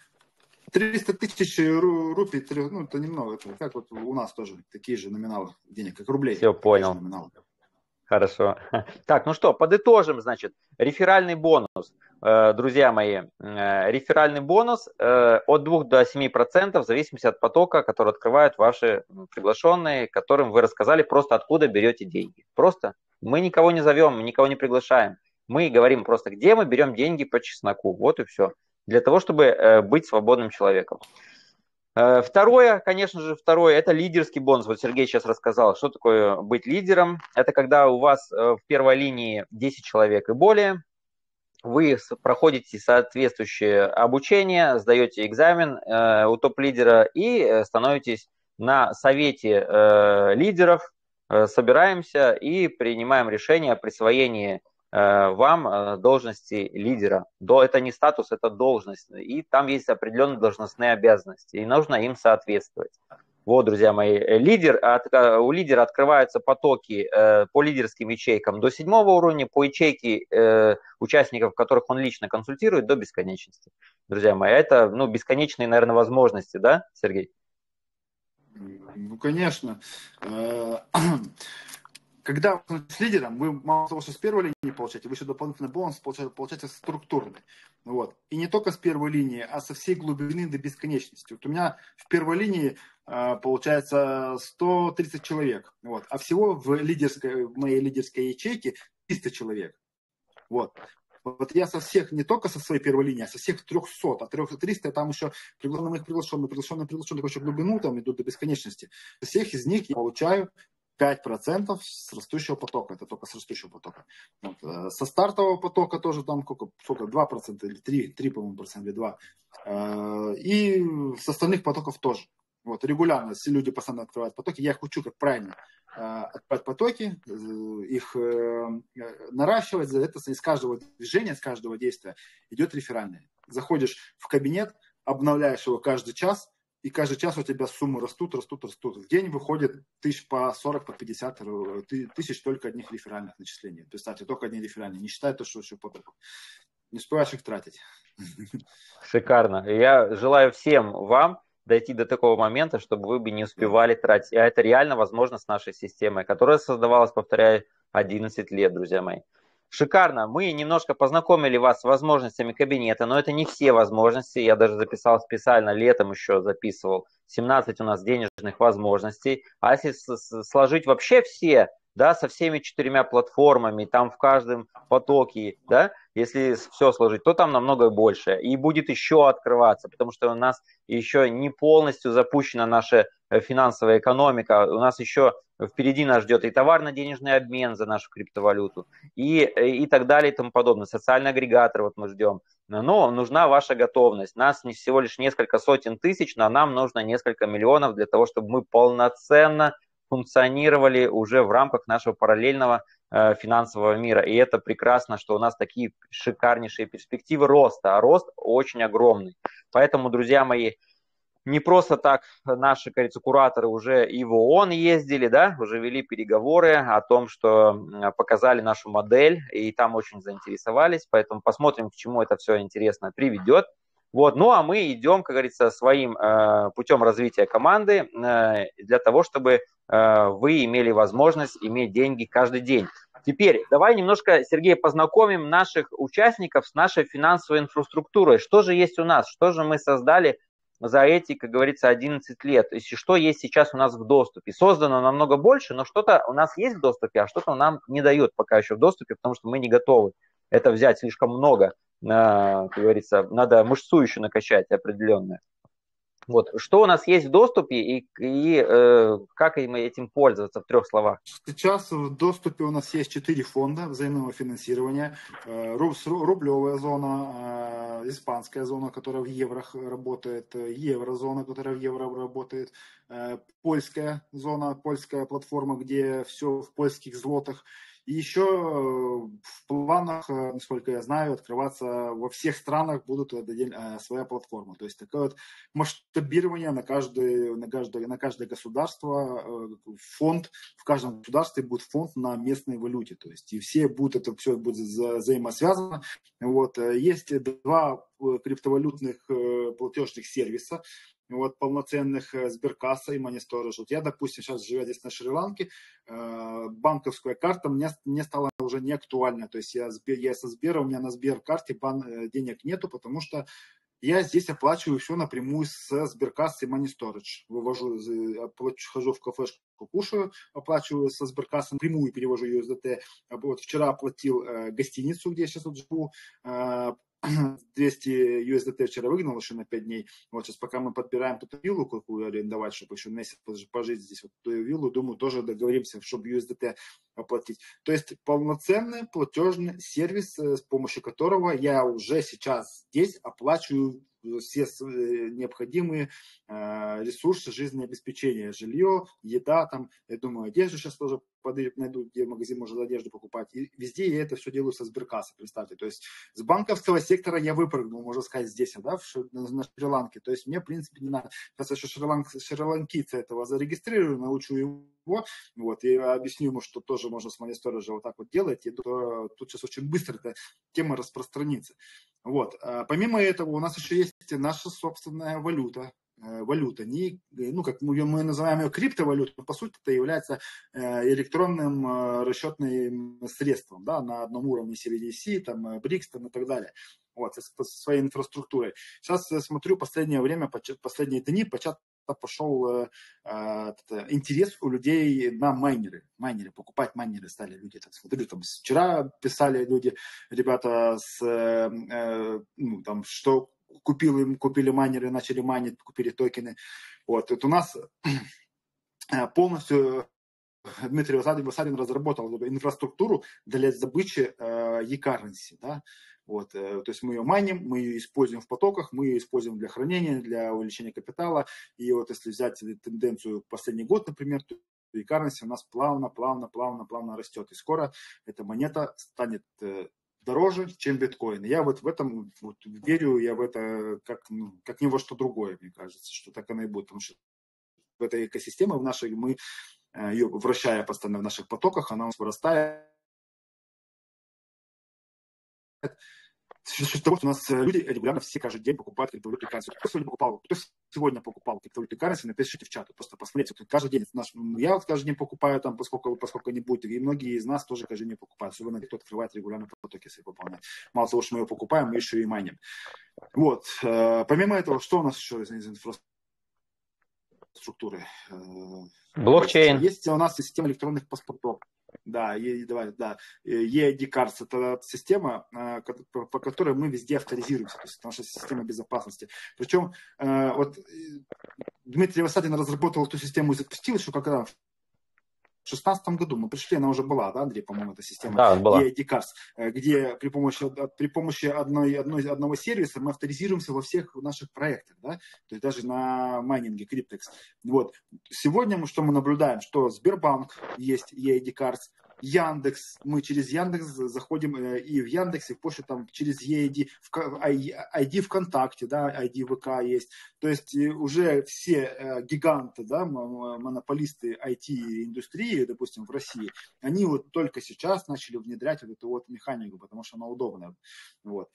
триста тысяч рупий, ну, это немного, это как вот у нас тоже такие же номиналы денег, как рублей. Все понял. Хорошо. Так, ну что, подытожим, значит, реферальный бонус. друзья мои, реферальный бонус от двух до семи процентов в зависимости от потока, который открывают ваши приглашенные, которым вы рассказали просто откуда берете деньги. Просто мы никого не зовем, мы никого не приглашаем. Мы говорим просто, где мы берем деньги по чесноку. Вот и все. Для того, чтобы быть свободным человеком. Второе, конечно же, второе, это лидерский бонус. Вот Сергей сейчас рассказал, что такое быть лидером. Это когда у вас в первой линии десять человек и более. Вы проходите соответствующее обучение, сдаете экзамен э, у топ-лидера и становитесь на совете э, лидеров, э, собираемся и принимаем решение о присвоении э, вам э, должности лидера. До, это не статус, это должность. И там есть определенные должностные обязанности, и нужно им соответствовать. Вот, друзья мои, лидер, от, у лидера открываются потоки э, по лидерским ячейкам до седьмого уровня, по ячейке э, участников, которых он лично консультирует, до бесконечности. Друзья мои, это ну, бесконечные, наверное, возможности, да, Сергей? Ну, конечно. Когда вы с лидером, вы мало того, что с первой линии получаете, вы еще дополнительный бонус получаете, получаете структурный. Вот. И не только с первой линии, а со всей глубины до бесконечности. Вот у меня в первой линии э, получается сто тридцать человек. Вот. А всего в, лидерской, в моей лидерской ячейке триста человек. Вот. Вот я со всех, не только со своей первой линии, а со всех трехсот, а триста там еще приглашенных, приглашенных, приглашенных, приглашенных, еще глубину там идут до бесконечности. Со всех из них я получаю пять процентов с растущего потока. Это только с растущего потока. Вот. Со стартового потока тоже там сколько, сколько два процента или три, три, по-моему, процента, или два. И с остальных потоков тоже. Вот. Регулярно, если люди постоянно открывают потоки, я их учу, как правильно открывать потоки, их наращивать. Это из каждого движения, с каждого действия идет реферальное. Заходишь в кабинет, обновляешь его каждый час, и каждый час у тебя суммы растут, растут, растут. В день выходит тысяч по сорок, по пятьдесят тысяч только одних реферальных начислений. Представьте, только одни реферальные. Не считай то, что еще поток. Не успеваешь их тратить. Шикарно. Я желаю всем вам дойти до такого момента, чтобы вы бы не успевали тратить. А это реально возможно с нашей системой, которая создавалась, повторяю, одиннадцать лет, друзья мои. Шикарно. Мы немножко познакомили вас с возможностями кабинета, но это не все возможности. Я даже записал специально, летом еще записывал. семнадцать у нас денежных возможностей. А если сложить вообще все, да, со всеми четырьмя платформами, там в каждом потоке, да, если все сложить, то там намного больше. И будет еще открываться, потому что у нас еще не полностью запущена наша финансовая экономика. У нас еще впереди нас ждет и товарно-денежный обмен за нашу криптовалюту, и, и так далее и тому подобное. Социальный агрегатор вот мы ждем. Но нужна ваша готовность. Нас не всего лишь несколько сотен тысяч, но нам нужно несколько миллионов для того, чтобы мы полноценно функционировали уже в рамках нашего параллельного э, финансового мира. И это прекрасно, что у нас такие шикарнейшие перспективы роста, а рост очень огромный. Поэтому, друзья мои, не просто так наши, кажется, кураторы уже и в ООН ездили, да, уже вели переговоры о том, что показали нашу модель, и там очень заинтересовались, поэтому посмотрим, к чему это все интересно приведет. Вот. Ну а мы идем, как говорится, своим э, путем развития команды э, для того, чтобы э, вы имели возможность иметь деньги каждый день. Теперь давай немножко, Сергей, познакомим наших участников с нашей финансовой инфраструктурой. Что же есть у нас, что же мы создали за эти, как говорится, одиннадцать лет, и что есть сейчас у нас в доступе. Создано намного больше, но что-то у нас есть в доступе, а что-то нам не дает пока еще в доступе, потому что мы не готовы это взять, слишком много. Как говорится, надо мышцу еще накачать определенную. Вот. Что у нас есть в доступе и, и э, как мы этим пользоваться в трех словах? Сейчас в доступе у нас есть четыре фонда взаимного финансирования. Рублевая зона, испанская зона, которая в еврох работает, еврозона, которая в евро работает, польская зона, польская платформа, где все в польских злотах. И еще в планах, насколько я знаю, открываться во всех странах будут своя платформа. То есть такое вот масштабирование на каждое, на каждое, на каждое государство, фонд, в каждом государстве будет фонд на местной валюте. То есть и все будут, это все будет взаимосвязано. Вот. Есть два криптовалютных платежных сервиса. вот, полноценных Сберкасса и Money Storage. Вот я, допустим, сейчас живя здесь на Шри-Ланке, банковская карта мне, мне стала уже не актуальна. То есть я, я со Сбера, у меня на Сберкарте бан, денег нету, потому что я здесь оплачиваю все напрямую с Сберкассы и Money Storage. Вывожу, хожу в кафешку, кушаю, оплачиваю со Сберкассы, напрямую перевожу ю эс ди ти. Вот вчера оплатил э, гостиницу, где я сейчас вот живу, э, двести ю эс ди ти вчера выгнал еще на пять дней. Вот сейчас пока мы подбираем тут виллу, какую арендовать, чтобы еще месяц пожить здесь, вот эту виллу, думаю, тоже договоримся, чтобы ю эс ди ти оплатить. То есть полноценный платежный сервис, с помощью которого я уже сейчас здесь оплачиваю все необходимые э, ресурсы жизнеобеспечения, жилье, еда, там, я думаю, одежду сейчас тоже найду, где магазин можно одежду покупать. И везде я это все делаю со Сберкассы, представьте. То есть с банковского сектора я выпрыгнул, можно сказать, здесь, да, в, на Шри-Ланке. То есть мне, в принципе, не надо. Сейчас еще шри-ланк, шри-ланкийца этого зарегистрирую, научу его, вот, и объясню ему, что тоже можно с Money Storage вот так вот делать. И то, тут сейчас очень быстро эта тема распространится. Вот. А помимо этого у нас еще есть наша собственная валюта. Валюта, не, ну, как мы, мы называем ее криптовалютой, но по сути это является электронным расчетным средством, да, на одном уровне си ви ди си, там, брикс там, и так далее. Вот, со своей инфраструктурой. Сейчас я смотрю, последнее время, последние дни почему пошел э, э, интерес у людей на майнеры. Майнеры, покупать майнеры стали люди. Так, смотрю, там вчера писали люди, ребята, с, э, э, ну, там, что купил им, купили майнеры, начали майнить, купили токены. Вот, это у нас полностью Дмитрий Васадин разработал инфраструктуру для добычи э, e-currency, да. Вот, то есть мы ее майним, мы ее используем в потоках, мы ее используем для хранения, для увеличения капитала. И вот если взять тенденцию последний год, например, то e-currency у нас плавно, плавно, плавно, плавно растет. И скоро эта монета станет дороже, чем биткоин. Я вот в этом вот верю, я в это как, ну, как ни во что другое, мне кажется, что так оно и будет. Потому что в этой экосистеме в нашей, мы ее вращая постоянно в наших потоках, она у нас вырастает. За счет того, что у нас люди регулярно все каждый день покупают криптовалюту currency. Кто сегодня покупал, кто сегодня покупал криптовалюту currency, напишите в чат, просто посмотрите. Каждый день наш, я вот каждый день покупаю, там, поскольку, поскольку не будет, и многие из нас тоже каждый день покупают. Особенно те, кто открывает регулярно потоки, если выполняет. Мало того, что мы его покупаем, мы еще и майним. Вот. Помимо этого, что у нас еще из инфраструктуры? Блокчейн. Есть у нас система электронных паспортов. Да, e, давай, да. и ай ди Cards – это система, по которой мы везде авторизируемся, то есть это наша система безопасности. Причем вот Дмитрий Васадин разработал эту систему и запустил еще когда в две тысячи шестнадцатом году. Мы пришли, она уже была, да, Андрей, по-моему, эта система, да, была. и ай ди Cards, где при помощи, при помощи одной, одной, одного сервиса мы авторизируемся во всех наших проектах, да, то есть даже на майнинге Cryptex. Вот. Сегодня мы что мы наблюдаем, что Сбербанк есть и ай ди Cards, Яндекс, мы через Яндекс заходим и в Яндексе, в почту там через и ай ди, ай ди ВКонтакте, да, ай ди ВК есть. То есть уже все гиганты, да, монополисты ай ти-индустрии, допустим, в России, они вот только сейчас начали внедрять вот эту вот механику, потому что она удобная. Вот.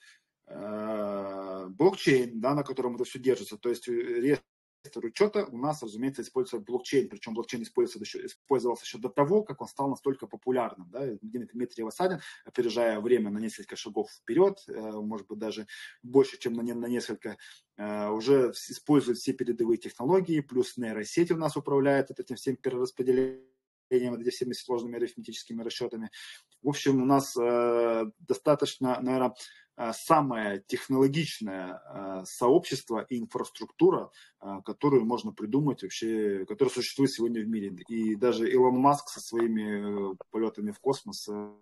Блокчейн, да, на котором это все держится, то есть учета у нас, разумеется, используется блокчейн, причем блокчейн использовался еще, использовался еще до того, как он стал настолько популярным. Да? Дмитрий Васадин, опережая время на несколько шагов вперед, может быть, даже больше, чем на, на несколько, уже использует все передовые технологии, плюс нейросети у нас управляют этим всем перераспределением, этими всеми сложными арифметическими расчетами. В общем, у нас э, достаточно, наверное, самое технологичное э, сообщество и инфраструктура, э, которую можно придумать вообще, которая существует сегодня в мире. И даже Илон Маск со своими полетами в космос э,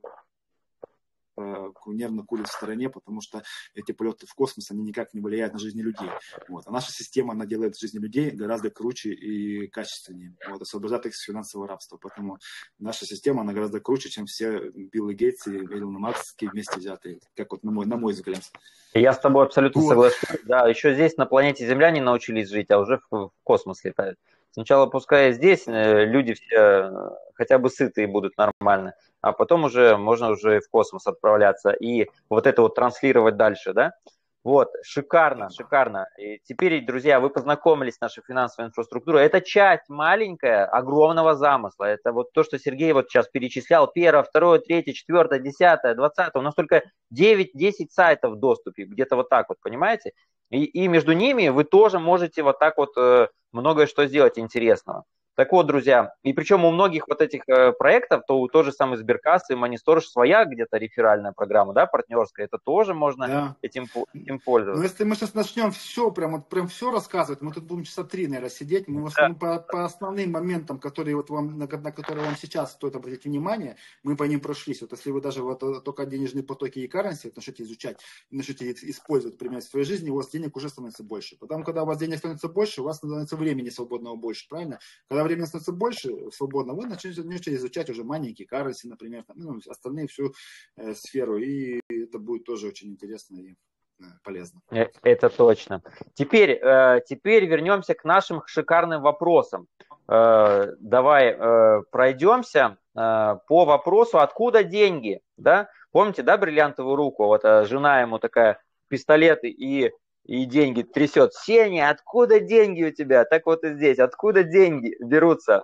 нервно курит в стороне, потому что эти полеты в космос, они никак не влияют на жизни людей. Вот. А наша система, она делает жизни людей гораздо круче и качественнее. Вот. Освобождает их с финансового рабства. Поэтому наша система, она гораздо круче, чем все Билл Гейтс и Илон Маск вместе взятые. Как вот на мой, на мой взгляд. Я с тобой абсолютно вот. соглашусь. Да, еще здесь на планете Земля не научились жить, а уже в космос летают. Сначала пускай здесь люди все хотя бы сытые будут нормально, а потом уже можно уже в космос отправляться и вот это вот транслировать дальше, да. Вот, шикарно, шикарно. И теперь, друзья, вы познакомились с нашей финансовой инфраструктурой. Это часть маленькая огромного замысла. Это вот то, что Сергей вот сейчас перечислял. Первое, второе, третье, четвертое, десятое, двадцатое. У нас только девять-десять сайтов в доступе. Где-то вот так вот, понимаете? И, и между ними вы тоже можете вот так вот э, многое что сделать интересного. Так вот, друзьзя, и причем у многих вот этих э, проектов, то у той же самой Сберкассы и Money своя где-то реферальная программа, да, партнерская, это тоже можно Да. этим, этим Но пользоваться. если мы сейчас начнем все, прям, вот, прям все рассказывать, мы тут будем часа три, наверное, сидеть. Мы в Да. основном по, по основным моментам, которые вот вам, на, на которые вам сейчас стоит обратить внимание, мы по ним прошлись. Вот если вы даже вот только денежные потоки и currency начнете изучать, начнете использовать, применять в своей жизни, у вас денег уже становится больше. Потом, когда у вас денег становится больше, у вас становится времени свободного больше, правильно? Когда времени становится больше свободно, вы начнете, начнете изучать уже маленькие currency, например, ну, остальные всю э, сферу, и это будет тоже очень интересно и полезно. Это точно. Теперь, э, теперь вернемся к нашим шикарным вопросам. Э, давай э, пройдемся э, по вопросу, откуда деньги, да? Помните, да, бриллиантовую руку? Вот э, жена ему такая пистолет и, и деньги трясет. Сеня, откуда деньги у тебя? Так вот и здесь. Откуда деньги берутся?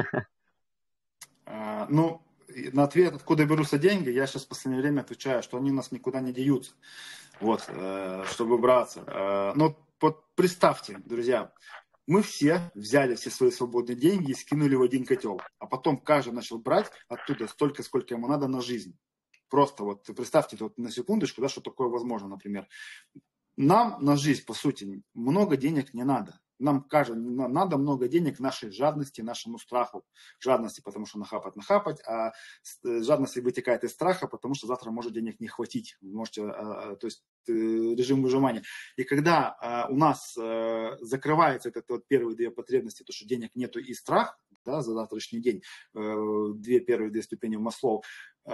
А, ну, на ответ, откуда берутся деньги, я сейчас в последнее время отвечаю, что они у нас никуда не деются. Вот, э, чтобы браться. Э, но вот представьте, друзья, мы все взяли все свои свободные деньги и скинули в один котел. А потом каждый начал брать оттуда столько, сколько ему надо на жизнь. Просто вот представьте вот на секундочку, да, что такое возможно, например. Нам на жизнь, по сути, много денег не надо. Нам кажется, надо много денег нашей жадности, нашему страху. Жадности, потому что нахапать, нахапать, а жадность вытекает из страха, потому что завтра может денег не хватить. Вы можете, то есть режим выжимания. И когда у нас закрывается этот вот первые две потребности, то, что денег нету и страх, да, за завтрашний день, две первые две ступени Маслоу,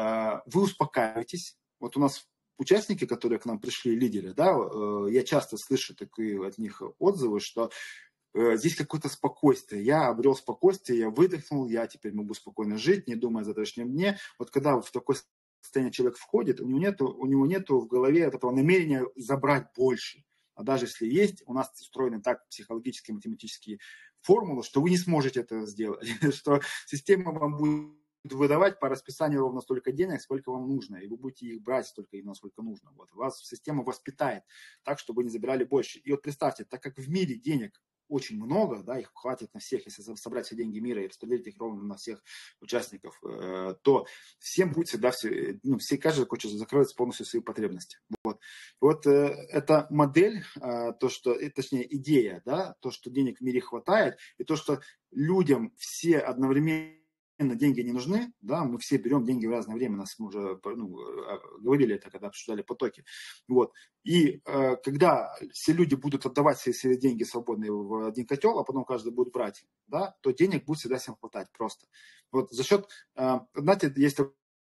вы успокаиваетесь. Вот у нас участники, которые к нам пришли, лидеры, да, я часто слышу такие от них отзывы, что здесь какое-то спокойствие. Я обрел спокойствие, я выдохнул, я теперь могу спокойно жить, не думая о завтрашнем дне. Вот когда в такое состояние человек входит, у него нету, у него нету в голове этого намерения забрать больше. А даже если есть, у нас устроены так психологические, математические формулы, что вы не сможете это сделать, что система вам будет выдавать по расписанию ровно столько денег, сколько вам нужно, и вы будете их брать столько именно, сколько нужно. Вот. Вас система воспитает так, чтобы вы не забирали больше. И вот представьте, так как в мире денег очень много, да, их хватит на всех, если собрать все деньги мира и распределить их ровно на всех участников, э, то всем будет всегда все, ну, все, каждый хочет закрыть полностью свои потребности. Вот, вот э, эта модель, э, то, что, э, точнее идея, да, то, что денег в мире хватает, и то, что людям все одновременно деньги не нужны, да, мы все берем деньги в разное время, нас мы уже ну, говорили это, когда обсуждали потоки, вот, и э, когда все люди будут отдавать все свои деньги свободные в один котел, а потом каждый будет брать, да, то денег будет всегда всем хватать просто. Вот за счет, э, знаете, есть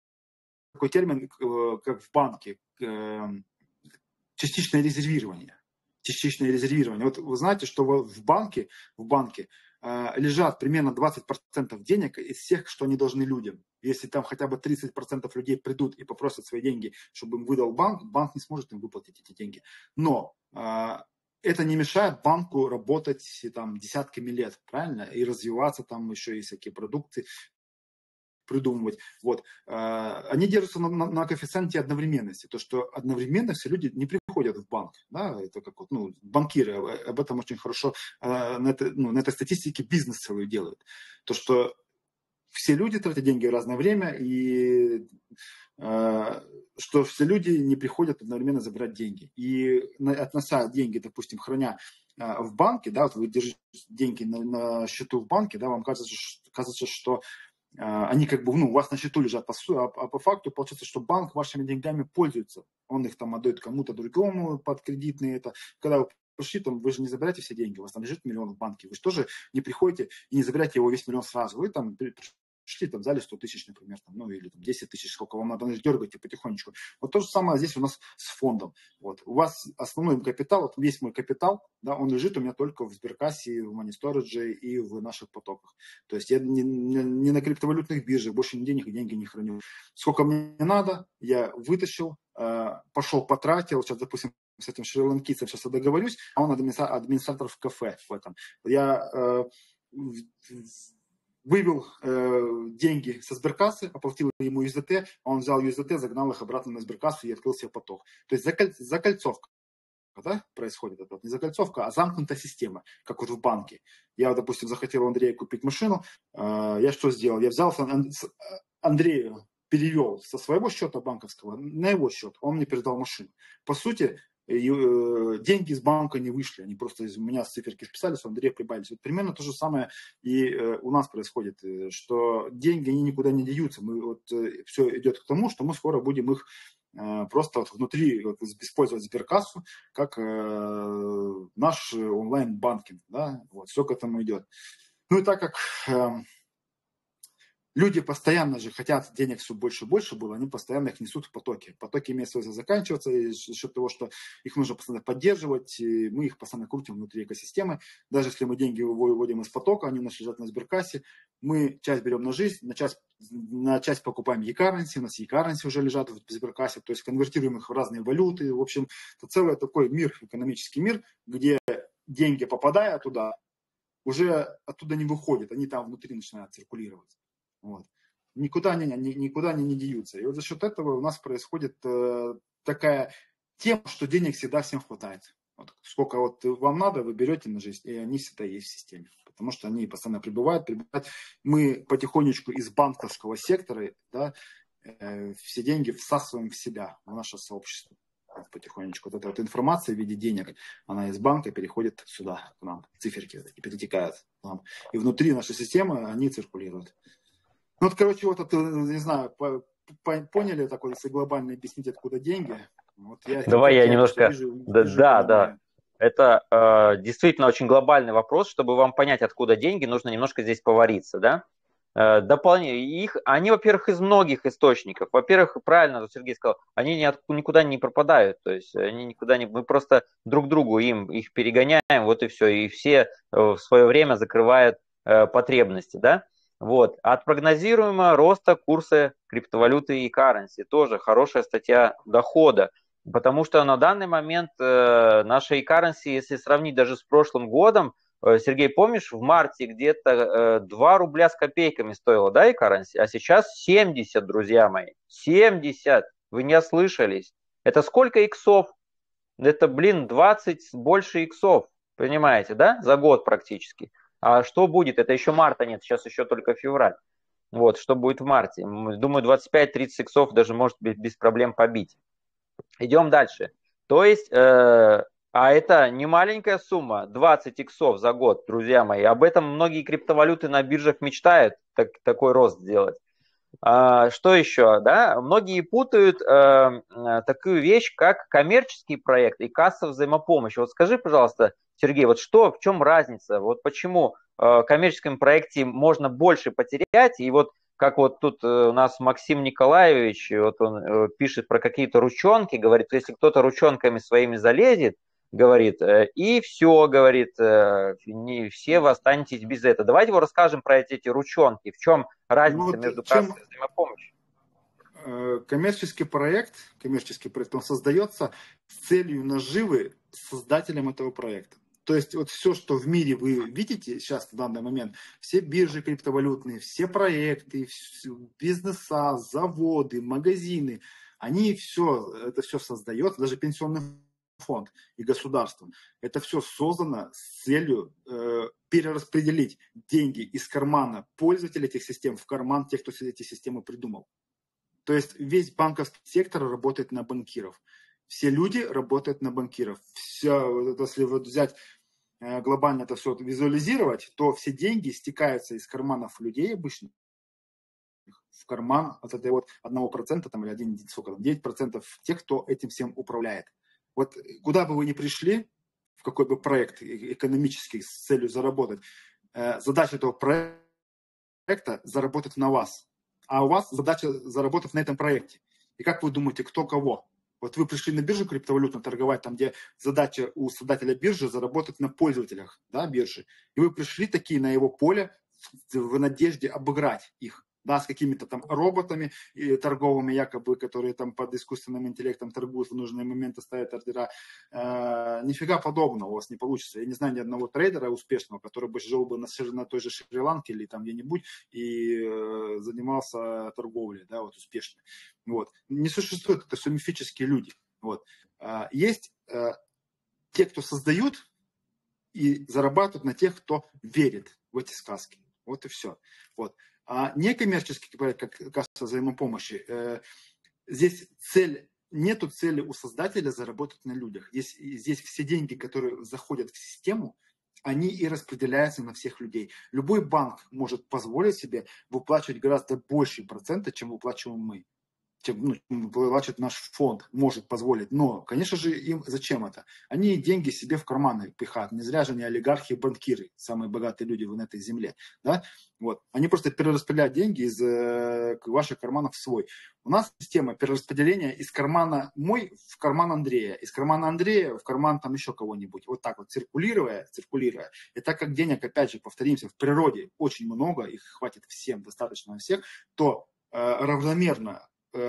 такой термин, э, как в банке, э, частичное резервирование. Частичное резервирование. Вот вы знаете, что в банке, в банке лежат примерно двадцать процентов денег из всех, что они должны людям. Если там хотя бы тридцать процентов людей придут и попросят свои деньги, чтобы им выдал банк, банк не сможет им выплатить эти деньги. Но э, это не мешает банку работать там десятками лет, правильно? И развиваться, там еще и всякие продукты придумывать. Вот. Они держатся на, на, на коэффициенте одновременности. То, что одновременно все люди не приходят в банк. Да? Это как вот, ну, банкиры об этом очень хорошо на, это, ну, на этой статистике бизнес целый делают. То, что все люди тратят деньги в разное время, и что все люди не приходят одновременно забирать деньги. И относя деньги, допустим, храня в банке, да, вот вы держите деньги на, на счету в банке, да, вам кажется, кажется, что они как бы, ну, у вас на счету лежат, а по факту получается, что банк вашими деньгами пользуется. Он их там отдает кому-то другому под кредитные. Это, когда вы пришли, там, вы же не забираете все деньги, у вас там лежит миллион в банке, вы же тоже не приходите и не забираете его весь миллион сразу. Вы там пришли, там взяли сто тысяч, например, там, ну, или там, десять тысяч, сколько вам надо, дергаете потихонечку. Вот то же самое здесь у нас с фондом. Вот. У вас основной капитал, вот весь мой капитал, да, он лежит у меня только в Сберкассе, в Money Storage и в наших потоках. То есть я не, не, не на криптовалютных биржах, больше денег и деньги не храню. Сколько мне надо, я вытащил, пошел потратил. Сейчас, допустим, с этим шри-ланкийцем сейчас договорюсь, а он администратор, администратор в кафе в этом. Я э, вывел э, деньги со Сберкассы, оплатил ему ю эс ди ти, он взял ю эс ди ти, загнал их обратно на Сберкассу и открыл себе поток. То есть заколь, закольцовка, да, происходит это. Не закольцовка, а замкнутая система, как вот в банке. Я, допустим, захотел у Андрея купить машину, э, я что сделал? Я взял Андрею, перевел со своего счета банковского на его счет, он мне передал машину. По сути, деньги из банка не вышли, они просто из у меня с циферки списались, у Андрея прибавились. Вот примерно то же самое и у нас происходит, что деньги, они никуда не деются. Мы, вот, все идет к тому, что мы скоро будем их просто вот внутри вот, использовать Сберкассу как э, наш онлайн-банкинг. Да? Вот, все к этому идет. Ну и так как э, люди постоянно же хотят денег все больше и больше было, они постоянно их несут в потоки. Потоки имеют свойство заканчиваться, и за счет того, что их нужно постоянно поддерживать, и мы их постоянно крутим внутри экосистемы. Даже если мы деньги выводим из потока, они у нас лежат на Сберкассе, мы часть берем на жизнь, на часть, на часть покупаем e-currency, у нас e-currency уже лежат в Сберкассе, то есть конвертируем их в разные валюты. В общем, это целый такой мир, экономический мир, где деньги, попадая туда, уже оттуда не выходят, они там внутри начинают циркулировать. Вот. Никуда они, никуда они не деются. И вот за счет этого у нас происходит э, такая тема, что денег всегда всем хватает. Вот сколько вот вам надо, вы берете на жизнь, и они всегда есть в системе. Потому что они постоянно прибывают, прибывают. Мы потихонечку из банковского сектора, да, э, все деньги всасываем в себя, в наше сообщество. Потихонечку вот эта вот информация в виде денег, она из банка переходит сюда, к нам, циферки и перетекают к нам. И внутри нашей системы они циркулируют. Ну, вот, короче, вот это, не знаю, по, по, поняли, так вот, если глобально объяснить, откуда деньги. Вот я, Давай я, я немножко... Вижу, да, вижу, да, да. Это э, действительно очень глобальный вопрос. Чтобы вам понять, откуда деньги, нужно немножко здесь повариться, да? Э, дополнение. Их, они, во-первых, из многих источников. Во-первых, правильно Сергей сказал, они ни, никуда не пропадают. То есть они никуда не... Мы просто друг другу им их перегоняем, вот и все. И все в свое время закрывают э, потребности, да? Вот. От прогнозируемого роста курса криптовалюты и currency тоже хорошая статья дохода, потому что на данный момент э, наша e-currency, если сравнить даже с прошлым годом, э, Сергей, помнишь, в марте где-то э, два рубля с копейками стоило, да, e-currency, а сейчас семьдесят, друзья мои, семьдесят, вы не ослышались. Это сколько иксов? Это, блин, двадцать больше иксов, понимаете, да, за год практически. А что будет? Это еще марта нет, сейчас еще только февраль. Вот, что будет в марте? Думаю, двадцать пять-тридцать иксов даже может без проблем побить. Идем дальше. То есть, э, а это не маленькая сумма, двадцать иксов за год, друзья мои. Об этом многие криптовалюты на биржах мечтают, так, такой рост сделать. А, что еще? Да? Многие путают э, такую вещь, как коммерческий проект и касса взаимопомощи. Вот скажи, пожалуйста, Сергей, вот что, в чем разница? Вот почему э, в коммерческом проекте можно больше потерять? И вот как вот тут э, у нас Максим Николаевич, вот он э, пишет про какие-то ручонки, говорит, если кто-то ручонками своими залезет, говорит, э, и все, говорит, э, не все вы останетесь без этого. Давайте его расскажем про эти, эти ручонки. В чем разница ну, вот между чем... кассой и взаимопомощью? Коммерческий проект, коммерческий проект, он создается с целью наживы создателем этого проекта. То есть вот все, что в мире вы видите сейчас в данный момент, все биржи криптовалютные, все проекты, все бизнеса, заводы, магазины, они все, это все создается, даже пенсионный фонд и государством. Это все создано с целью э, перераспределить деньги из кармана пользователей этих систем в карман тех, кто эти системы придумал. То есть весь банковский сектор работает на банкиров. Все люди работают на банкиров. Все, если вот взять э, глобально это все визуализировать, то все деньги стекаются из карманов людей обычно в карман от этой вот одного процента там, или один, сколько, девять процентов тех, кто этим всем управляет. Вот куда бы вы ни пришли, в какой бы проект экономический с целью заработать, э, задача этого проекта заработать на вас. А у вас задача заработать на этом проекте. И как вы думаете, кто кого? Вот вы пришли на биржу криптовалютно торговать, там, где задача у создателя биржи заработать на пользователях, да, биржи. И вы пришли такие на его поле в надежде обыграть их. да, с какими-то там роботами и торговыми якобы, которые там под искусственным интеллектом торгуют, в нужные моменты ставят ордера. Э, нифига подобного у вас не получится. Я не знаю ни одного трейдера успешного, который бы жил бы на, на той же Шри-Ланке или там где-нибудь и э, занимался торговлей, да, вот успешно. Вот. Не существует, это все мифические люди. Вот. Э, есть э, те, кто создают и зарабатывают на тех, кто верит в эти сказки. Вот и все. Вот. А некоммерческий проект, как касса взаимопомощи, э, здесь цель, нету цели у создателя заработать на людях. Здесь, здесь все деньги, которые заходят в систему, они и распределяются на всех людей. Любой банк может позволить себе выплачивать гораздо большие проценты, чем выплачиваем мы. Чем ну, выплачивает наш фонд, может позволить. Но, конечно же, им зачем это? Они деньги себе в карманы пихают. Не зря же они олигархи и банкиры, самые богатые люди на этой земле. Да? Вот. Они просто перераспределяют деньги из э, ваших карманов в свой. У нас система перераспределения из кармана мой в карман Андрея, из кармана Андрея в карман там еще кого-нибудь. Вот так вот, циркулируя, циркулируя. И так как денег, опять же, повторимся, в природе очень много, их хватит всем, достаточно на всех, то э, равномерно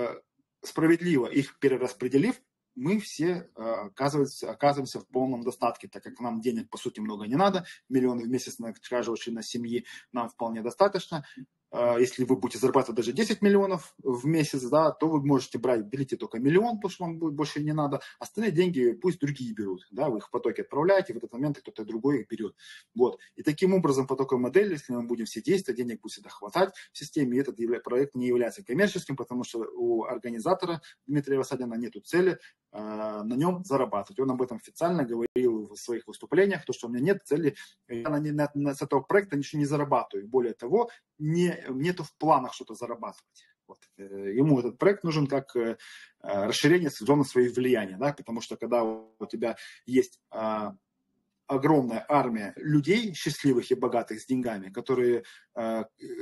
справедливо их перераспределив, мы все оказываемся, оказываемся в полном достатке, так как нам денег, по сути, много не надо. Миллион в месяц на каждого члена семьи нам вполне достаточно. Если вы будете зарабатывать даже десять миллионов в месяц, да, то вы можете брать, берите только миллион, потому что вам будет больше не надо. Остальные деньги пусть другие берут. Да, вы их в потоке отправляете, в этот момент кто-то другой их берет. Вот. И таким образом потоковая модель, если мы будем все действовать, денег будет всегда хватать в системе, и этот проект не является коммерческим, потому что у организатора Дмитрия Васадина нет цели э, на нем зарабатывать. Он об этом официально говорил в своих выступлениях, то, что у меня нет цели, я на, на, на, с этого проекта ничего не зарабатываю. Более того, не нету в планах что-то зарабатывать. Вот. Ему этот проект нужен как э, расширение зоны своего влияния, да, потому что когда у тебя есть э, огромная армия людей, счастливых и богатых с деньгами, которые, э,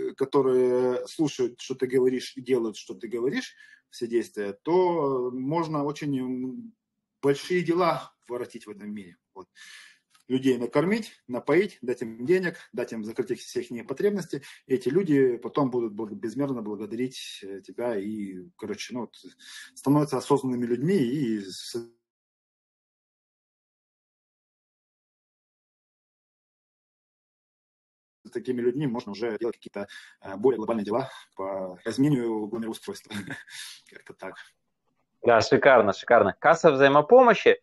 которые слушают, что ты говоришь, и делают, что ты говоришь, все действия, то можно очень большие дела воротить в этом мире. Вот. Людей накормить, напоить, дать им денег, дать им закрыть их все их потребности. И эти люди потом будут безмерно благодарить тебя и, короче, ну, вот, становятся осознанными людьми. И с такими людьми можно уже делать какие-то более глобальные дела по изменению мироустройства. Как-то так. Да, шикарно, шикарно. Касса взаимопомощи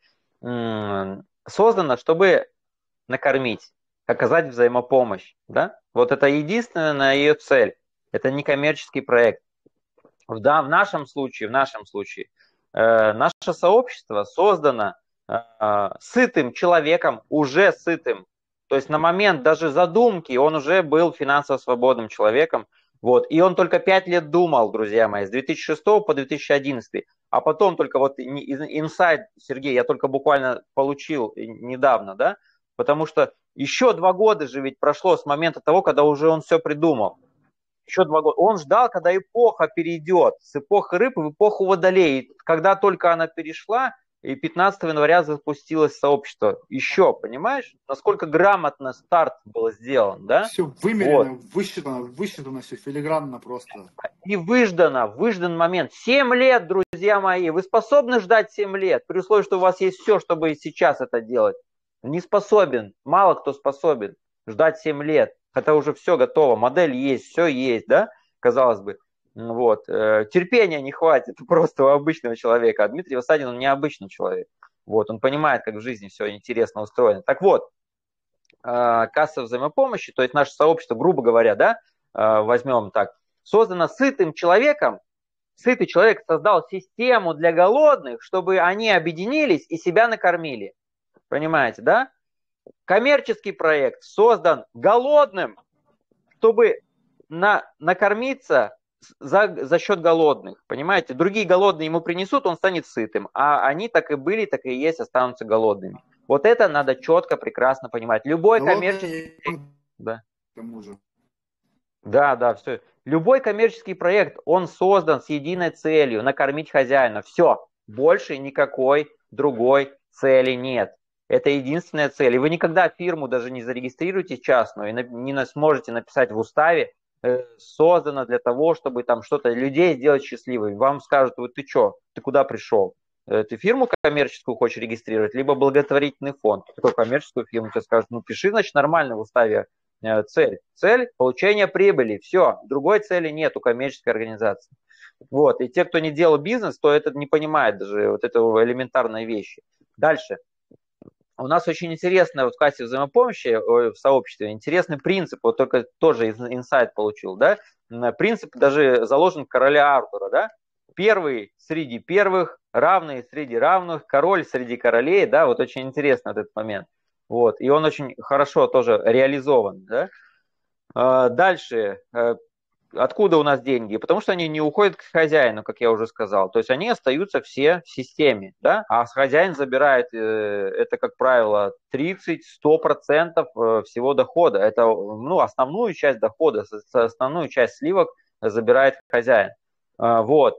создана, чтобы накормить, оказать взаимопомощь, да? Вот это единственная ее цель. Это не коммерческий проект. Да, в нашем случае, в нашем случае, э, наше сообщество создано э, сытым человеком, уже сытым. То есть на момент даже задумки он уже был финансово свободным человеком. Вот. И он только пять лет думал, друзья мои, с две тысячи шестого по две тысячи одиннадцатый. А потом только вот инсайт, Сергей, я только буквально получил недавно, да? Потому что еще два года же ведь прошло с момента того, когда уже он все придумал. Еще два года. Он ждал, когда эпоха перейдет с эпохи рыб в эпоху водолей. И когда только она перешла, и пятнадцатого января запустилось сообщество. Еще, понимаешь, насколько грамотно старт был сделан, да? Все вымерено, вот. высчитано, высчитано все филигранно просто. И выждано, выждан момент. Семь лет, друзья мои. Вы способны ждать семь лет, при условии, что у вас есть все, чтобы сейчас это делать? Не способен. Мало кто способен ждать семь лет. Хотя уже все готово. Модель есть, все есть, да? Казалось бы. Вот. Терпения не хватит просто у обычного человека. А Дмитрий Васадин, он необычный человек. Вот. Он понимает, как в жизни все интересно устроено. Так вот, касса взаимопомощи, то есть наше сообщество, грубо говоря, да, возьмем так, создано сытым человеком. Сытый человек создал систему для голодных, чтобы они объединились и себя накормили. Понимаете, да? Коммерческий проект создан голодным, чтобы на, накормиться за, за счет голодных. Понимаете? Другие голодные ему принесут, он станет сытым. А они так и были, так и есть, останутся голодными. Вот это надо четко, прекрасно понимать. Любой голодные... коммерческий... Да. К тому же. Да, да, все. Любой коммерческий проект, он создан с единой целью – накормить хозяина. Все. Больше никакой другой цели нет. Это единственная цель. И вы никогда фирму даже не зарегистрируете частную и не сможете написать в уставе, создано для того, чтобы там что-то людей сделать счастливыми. Вам скажут, вот ты что, ты куда пришел? Ты фирму коммерческую хочешь регистрировать, либо благотворительный фонд. Такую коммерческую фирму тебе скажут, ну пиши, значит, нормально в уставе цель. Цель – получение прибыли. Все, другой цели нет у коммерческой организации. Вот. И те, кто не делал бизнес, то это не понимает даже вот этого элементарной вещи. Дальше. У нас очень интересно вот в кассе взаимопомощи, в сообществе, интересный принцип, вот только тоже инсайт получил, да, принцип даже заложен короля Артура, да, первый среди первых, равный среди равных, король среди королей, да, вот очень интересно этот момент, вот, и он очень хорошо тоже реализован, да. Дальше, откуда у нас деньги? Потому что они не уходят к хозяину, как я уже сказал. То есть они остаются все в системе, да? А хозяин забирает, это, как правило, тридцать-сто процентов всего дохода. Это, ну, основную часть дохода, основную часть сливок забирает хозяин. Вот.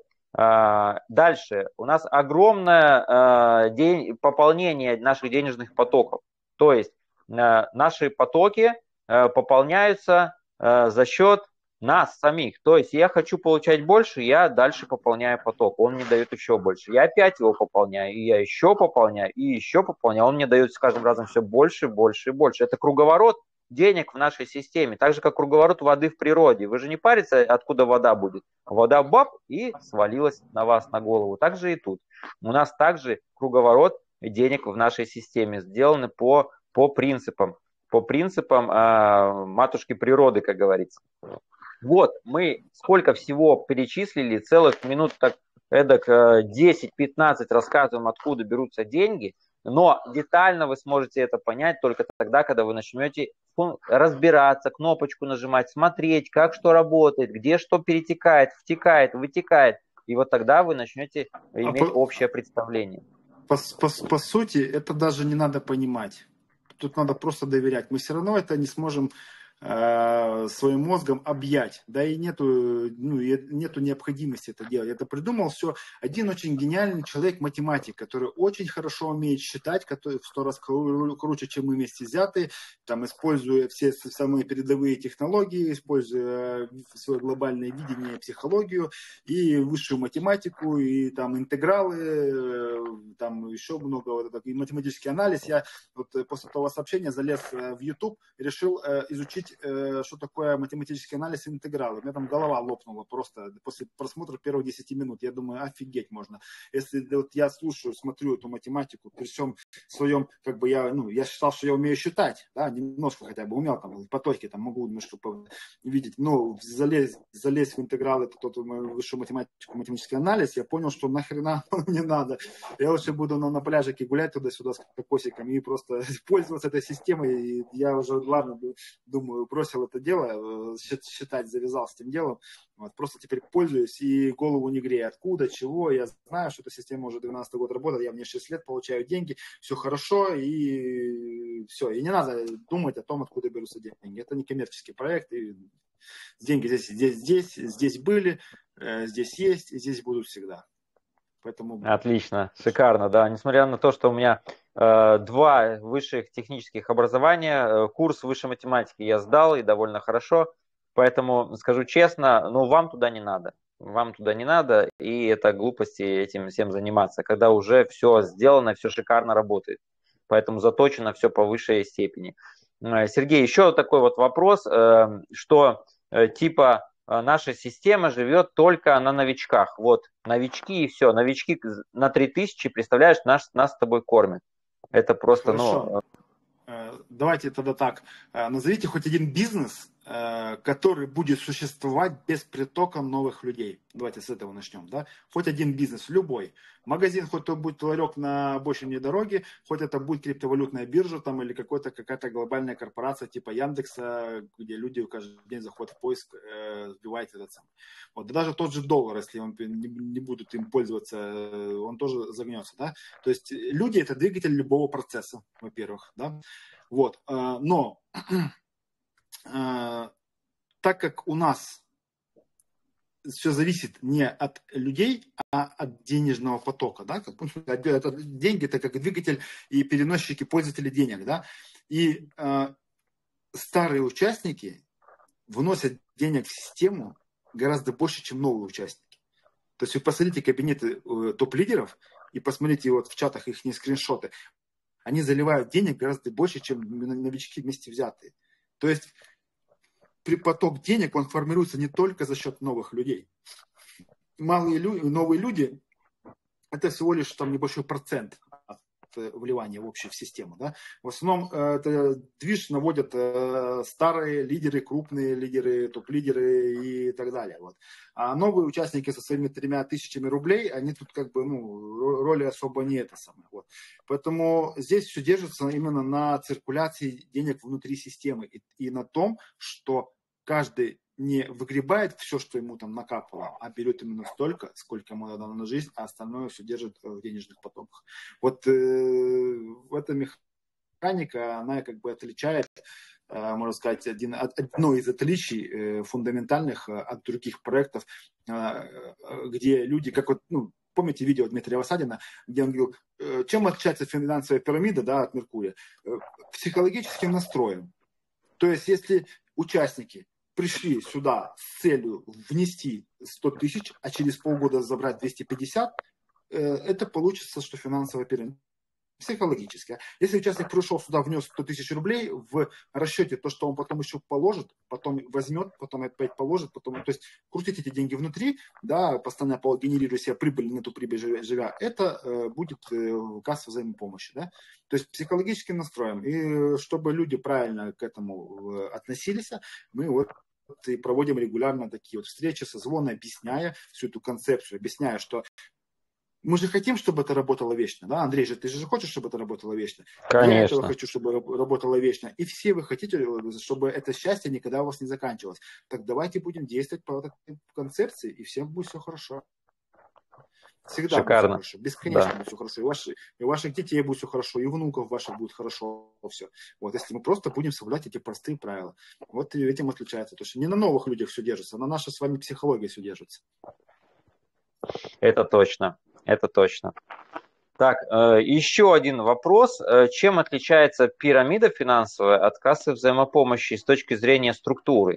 Дальше. У нас огромное день, пополнение наших денежных потоков. То есть наши потоки пополняются за счет нас самих. То есть я хочу получать больше, я дальше пополняю поток, он мне дает еще больше. Я опять его пополняю, и я еще пополняю, и еще пополняю. Он мне дает с каждым разом все больше, больше и больше. Это круговорот денег в нашей системе, так же как круговорот воды в природе. Вы же не паритесь, откуда вода будет. Вода баб и свалилась на вас на голову. Так же и тут. У нас также круговорот денег в нашей системе сделаны по, по принципам, по принципам э, матушки природы, как говорится. Вот, мы сколько всего перечислили, целых минут так эдак десять-пятнадцать рассказываем, откуда берутся деньги, но детально вы сможете это понять только тогда, когда вы начнете разбираться, кнопочку нажимать, смотреть, как что работает, где что перетекает, втекает, вытекает, и вот тогда вы начнете иметь а по, общее представление. По, по, по сути, это даже не надо понимать, тут надо просто доверять, мы все равно это не сможем своим мозгом объять, да, и нету, ну, нету необходимости это делать. Это придумал все один очень гениальный человек-математик, который очень хорошо умеет считать, который в сто раз круче, чем мы вместе взятые, там, используя все самые передовые технологии, используя свое глобальное видение, психологию и высшую математику, и там интегралы, там еще много, вот, и математический анализ. Я вот после того сообщения залез в YouTube, решил изучить, что такое математический анализ и интегралы. У меня там голова лопнула просто после просмотра первых десяти минут. Я думаю, офигеть можно. Если вот я слушаю, смотрю эту математику, при всем своем, как бы я, ну, я считал, что я умею считать, да, немножко хотя бы умел, там, потоки, там, могу немножко видеть, но залезть, залезть в интегралы, это тот высшую математику, математический анализ, я понял, что нахрена не надо. Я лучше буду на, на пляжике гулять туда-сюда с кокосиками и просто пользоваться этой системой. И я уже, ладно, думаю, бросил это дело, считать, завязал с этим делом. Вот, просто теперь пользуюсь и голову не грею. Откуда, чего, я знаю, что эта система уже двенадцатый год работает, я мне шесть лет получаю деньги, все хорошо, и все. И не надо думать о том, откуда берутся деньги. Это не коммерческий проект, и деньги здесь, здесь, здесь, здесь были, здесь есть, и здесь будут всегда. Поэтому... Отлично, шикарно, да. Несмотря на то, что у меня э, два высших технических образования, э, курс высшей математики я сдал и довольно хорошо, поэтому скажу честно, ну вам туда не надо, вам туда не надо, и это глупости этим всем заниматься, когда уже все сделано, все шикарно работает, поэтому заточено все по высшей степени. Сергей, еще такой вот вопрос, э, что э, типа... наша система живет только на новичках. Вот, новички и все. Новички на три тысячи, представляешь, нас, нас с тобой кормят. Это просто, Хорошо. ну... Давайте тогда так. Назовите хоть один бизнес, который будет существовать без притока новых людей. Давайте с этого начнем. Да? Хоть один бизнес, любой. Магазин, хоть то будет ларек на обочине дороги, хоть это будет криптовалютная биржа там, или какой-то, какая-то глобальная корпорация типа Яндекса, где люди каждый день заходят в поиск, э, вбивают этот самый. Вот. Да даже тот же доллар, если он не, не будут им пользоваться, он тоже загнется. Да? То есть люди — это двигатель любого процесса, во-первых. Да? Вот. Но так как у нас все зависит не от людей, а от денежного потока, да, как, это, деньги — это как двигатель и переносчики, пользователи денег, да, и э, старые участники вносят денег в систему гораздо больше, чем новые участники. То есть вы посмотрите кабинеты э, топ-лидеров и посмотрите вот в чатах их скриншоты. Они заливают денег гораздо больше, чем новички вместе взятые. То есть при поток денег он формируется не только за счет новых людей. Малые люди, новые люди – это всего лишь там небольшой процент от вливания в общую систему. Да? В основном э, это движ наводят э, старые лидеры, крупные лидеры, топ-лидеры и так далее. Вот. А новые участники со своими тремя тысячами рублей, они тут как бы ну, роли особо не это самое. Вот. Поэтому здесь все держится именно на циркуляции денег внутри системы и, и на том, что каждый не выгребает все, что ему там накапало, а берет именно столько, сколько ему надо на жизнь, а остальное все держит в денежных потоках. Вот э, в эта механика, она как бы отличает, э, можно сказать, один, одно из отличий э, фундаментальных э, от других проектов, э, где люди, как вот, ну, помните видео Дмитрия Васадина, где он говорил, э, чем отличается финансовая пирамида, да, от Меркурия? Э, психологическим настроем. То есть, если участники пришли сюда с целью внести сто тысяч, а через полгода забрать двести пятьдесят, это получится, что финансовая пирамида. Психологически. Если участник пришел сюда, внес сто тысяч рублей, в расчете то, что он потом еще положит, потом возьмет, потом опять положит, потом, то есть крутить эти деньги внутри, да, постоянно генерируя себе прибыль, на эту прибыль живя, это э, будет э, касса взаимопомощи, да. То есть психологическим настроем. И чтобы люди правильно к этому э, относились, мы вот и проводим регулярно такие вот встречи, созвоны, объясняя всю эту концепцию, объясняя, что мы же хотим, чтобы это работало вечно, да, Андрей же, ты же хочешь, чтобы это работало вечно? Конечно. Я этого хочу, чтобы работало вечно. И все вы хотите, чтобы это счастье никогда у вас не заканчивалось. Так давайте будем действовать по этой концепции, и всем будет все хорошо. Всегда Шикарно. будет все хорошо, бесконечно Да. будет все хорошо. И, ваши, и ваших детей будет все хорошо, и внуков ваших будет хорошо все. Вот, если мы просто будем соблюдать эти простые правила. Вот и этим отличается. Потому что не на новых людях все держится, а на нашей с вами психологии все держится. Это точно. Это точно. Так, еще один вопрос. Чем отличается пирамида финансовая от кассы взаимопомощи с точки зрения структуры?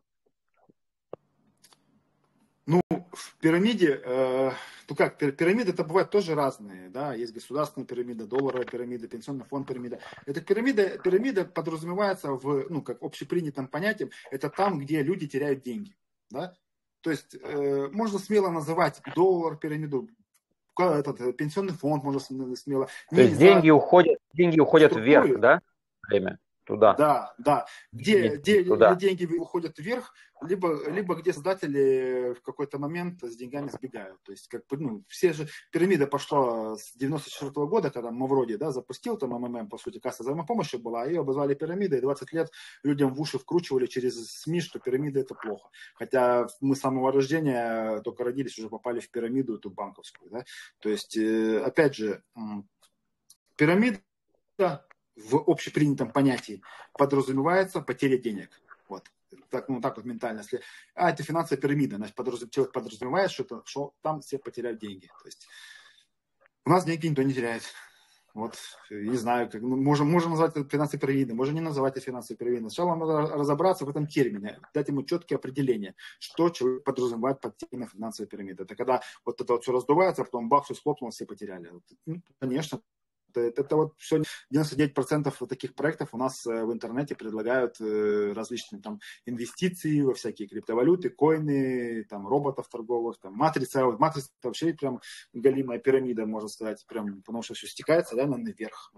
Ну, в пирамиде, э, ну как, пирамиды это бывают тоже разные, да, есть государственная пирамида, долларовая пирамида, пенсионный фонд пирамида. Эта пирамида, пирамида подразумевается в, ну, как общепринятым понятием, это там, где люди теряют деньги, да. То есть э, можно смело называть доллар пирамиду, этот пенсионный фонд можно смело. То есть деньги уходят, деньги уходят вверх, да, время? Туда. Да, да. Где, где туда. деньги уходят вверх, либо, либо где создатели в какой-то момент с деньгами сбегают. То есть, как бы, ну, все же, пирамида пошла с девяносто четвёртого года, когда Мавроди, да, запустил там МММ, по сути, касса взаимопомощи была, ее обозвали пирамидой, и двадцать лет людям в уши вкручивали через СМИ, что пирамида это плохо. Хотя мы с самого рождения только родились, уже попали в пирамиду эту банковскую, да. То есть, опять же, пирамида в общепринятом понятии подразумевается потеря денег. Вот. Так, ну, так вот ментально. Если, а, это финансовая пирамида, значит, подраз, человек подразумевает, что, это, что там все потеряют деньги. То есть у нас деньги никто не теряет. Вот, не знаю, как, ну, можем, можем назвать это финансовой пирамидой, можем не называть это финансовой пирамидой. Сначала надо разобраться в этом термине, дать ему четкие определения, что человек подразумевает под термином финансовой пирамиды. Это когда вот это вот все раздувается, а потом бах, все схлопнуло, все потеряли. Ну, конечно. Это, это вот все девяносто девять процентов таких проектов у нас в интернете предлагают различные там инвестиции во всякие криптовалюты, коины, там роботов торговых, там матрица. Вот матрица вообще прям галимая пирамида, можно сказать, прям, потому что все стекается, да, наверх.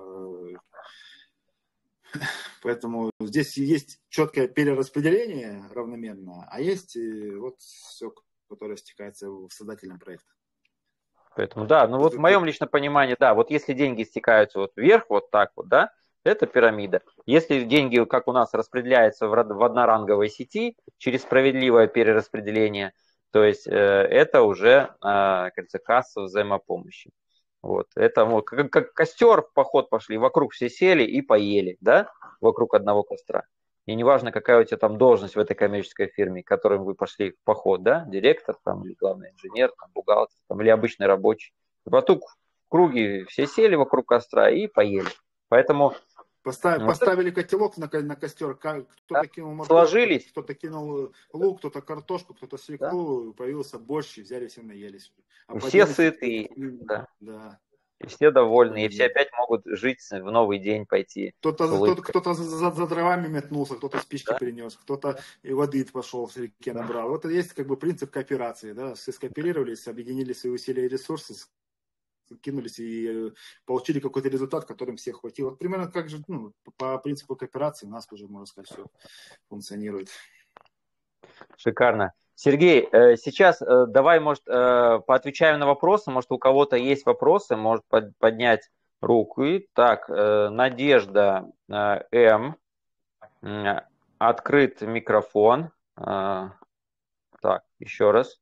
Поэтому здесь есть четкое перераспределение равномерно, а есть вот все, которое стекается в создательном проекте. Поэтому, да, ну вот в моем личном понимании, да, вот если деньги стекаются вот вверх, вот так вот, да, это пирамида. Если деньги, как у нас, распределяются в одноранговой сети через справедливое перераспределение, то есть э, это уже, э, как говорится, касса взаимопомощи. Вот, это вот, как, как костер в поход пошли, вокруг все сели и поели, да, вокруг одного костра. И неважно, какая у тебя там должность в этой коммерческой фирме, к которой вы пошли в поход, да, директор, там, или главный инженер, там, бухгалтер, там, или обычный рабочий. И вокруг в круге все сели вокруг костра и поели. Поэтому Поставили, Вот поставили котелок на, ко- на костер, ка- кто-то да, кинул морковку, сложились, кто-то кинул лук, кто-то картошку, кто-то да, свеклу, появился борщ, и взяли все наелись. А и все поделись, сытые, м, да, да, и все довольны, и прикольный все день. опять могут жить в новый день, пойти с Кто-то, кто-то, улыбкой. кто-то за, за- за дровами метнулся, кто-то спички Да, принес, кто-то и воды пошел в реке да. набрал. Вот это есть как бы принцип кооперации, да, все скооперировались, объединили свои усилия и ресурсы, кинулись и э, получили какой-то результат, которым всех хватило. Вот примерно как же, ну, по, по принципу кооперации у нас уже, можно сказать, все функционирует. Шикарно. Сергей, э, сейчас э, давай, может, э, поотвечаем на вопросы. Может, у кого-то есть вопросы, может под- поднять руку. И так, э, Надежда э, М. М, Открыт микрофон. Э, Так, еще раз.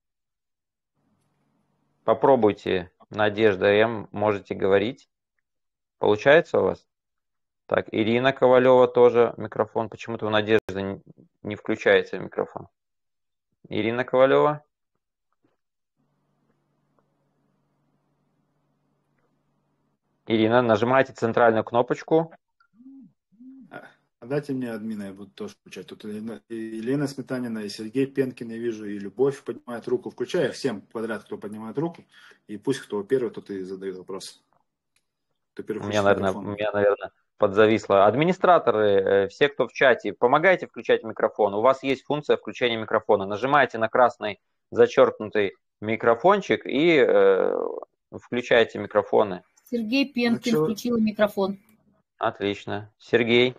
Попробуйте, Надежда М. Можете говорить. Получается у вас? Так, Ирина Ковалева тоже микрофон. Почему-то у Надежды не не включается микрофон. Ирина Ковалева. Ирина, нажимайте центральную кнопочку. А а дайте мне админа, я буду тоже включать. Тут и Елена Сметанина, и Сергей Пенкин, я вижу, и Любовь поднимает руку. Включаю всем подряд, кто поднимает руку. И пусть кто первый, тот и задает вопрос. Кто первый У меня, включит наверное, у микрофон. меня, наверное, подзависло. Администраторы, э, все, кто в чате, помогайте включать микрофон. У вас есть функция включения микрофона. Нажимайте на красный зачеркнутый микрофончик и э, включайте микрофоны. Сергей Пенкин Начало... включил микрофон. Отлично. Сергей.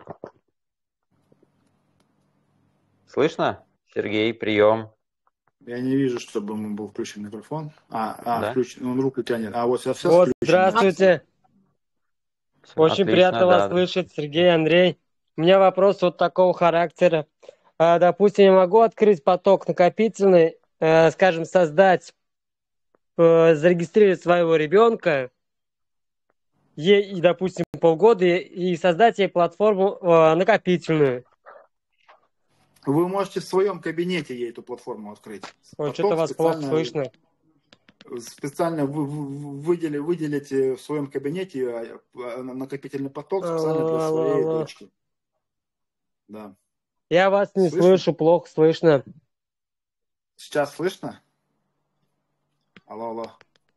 Слышно? Сергей, прием. Я не вижу, чтобы ему был включен микрофон. А, а Да? включен, он руку тянет. А вот сейчас, сейчас Вот, включен. здравствуйте. Всё, Очень отлично, приятно вас да. слышать, Сергей, Андрей. У меня вопрос вот такого характера. А, допустим, я могу открыть поток накопительный, э, скажем, создать, э, зарегистрировать своего ребенка, ей, и, допустим, полгода, и, и создать ей платформу э, накопительную. Вы можете в своем кабинете ей эту платформу открыть. Ой, что-то Поток вас плохо специально, слышно. специально вы- вы- выдели, выделить в своем кабинете а, накопительный поток специально Алло, для алло, своей алло. дочки. Да. Я вас не Слышно? слышу, плохо слышно. Сейчас слышно? Алло, алло.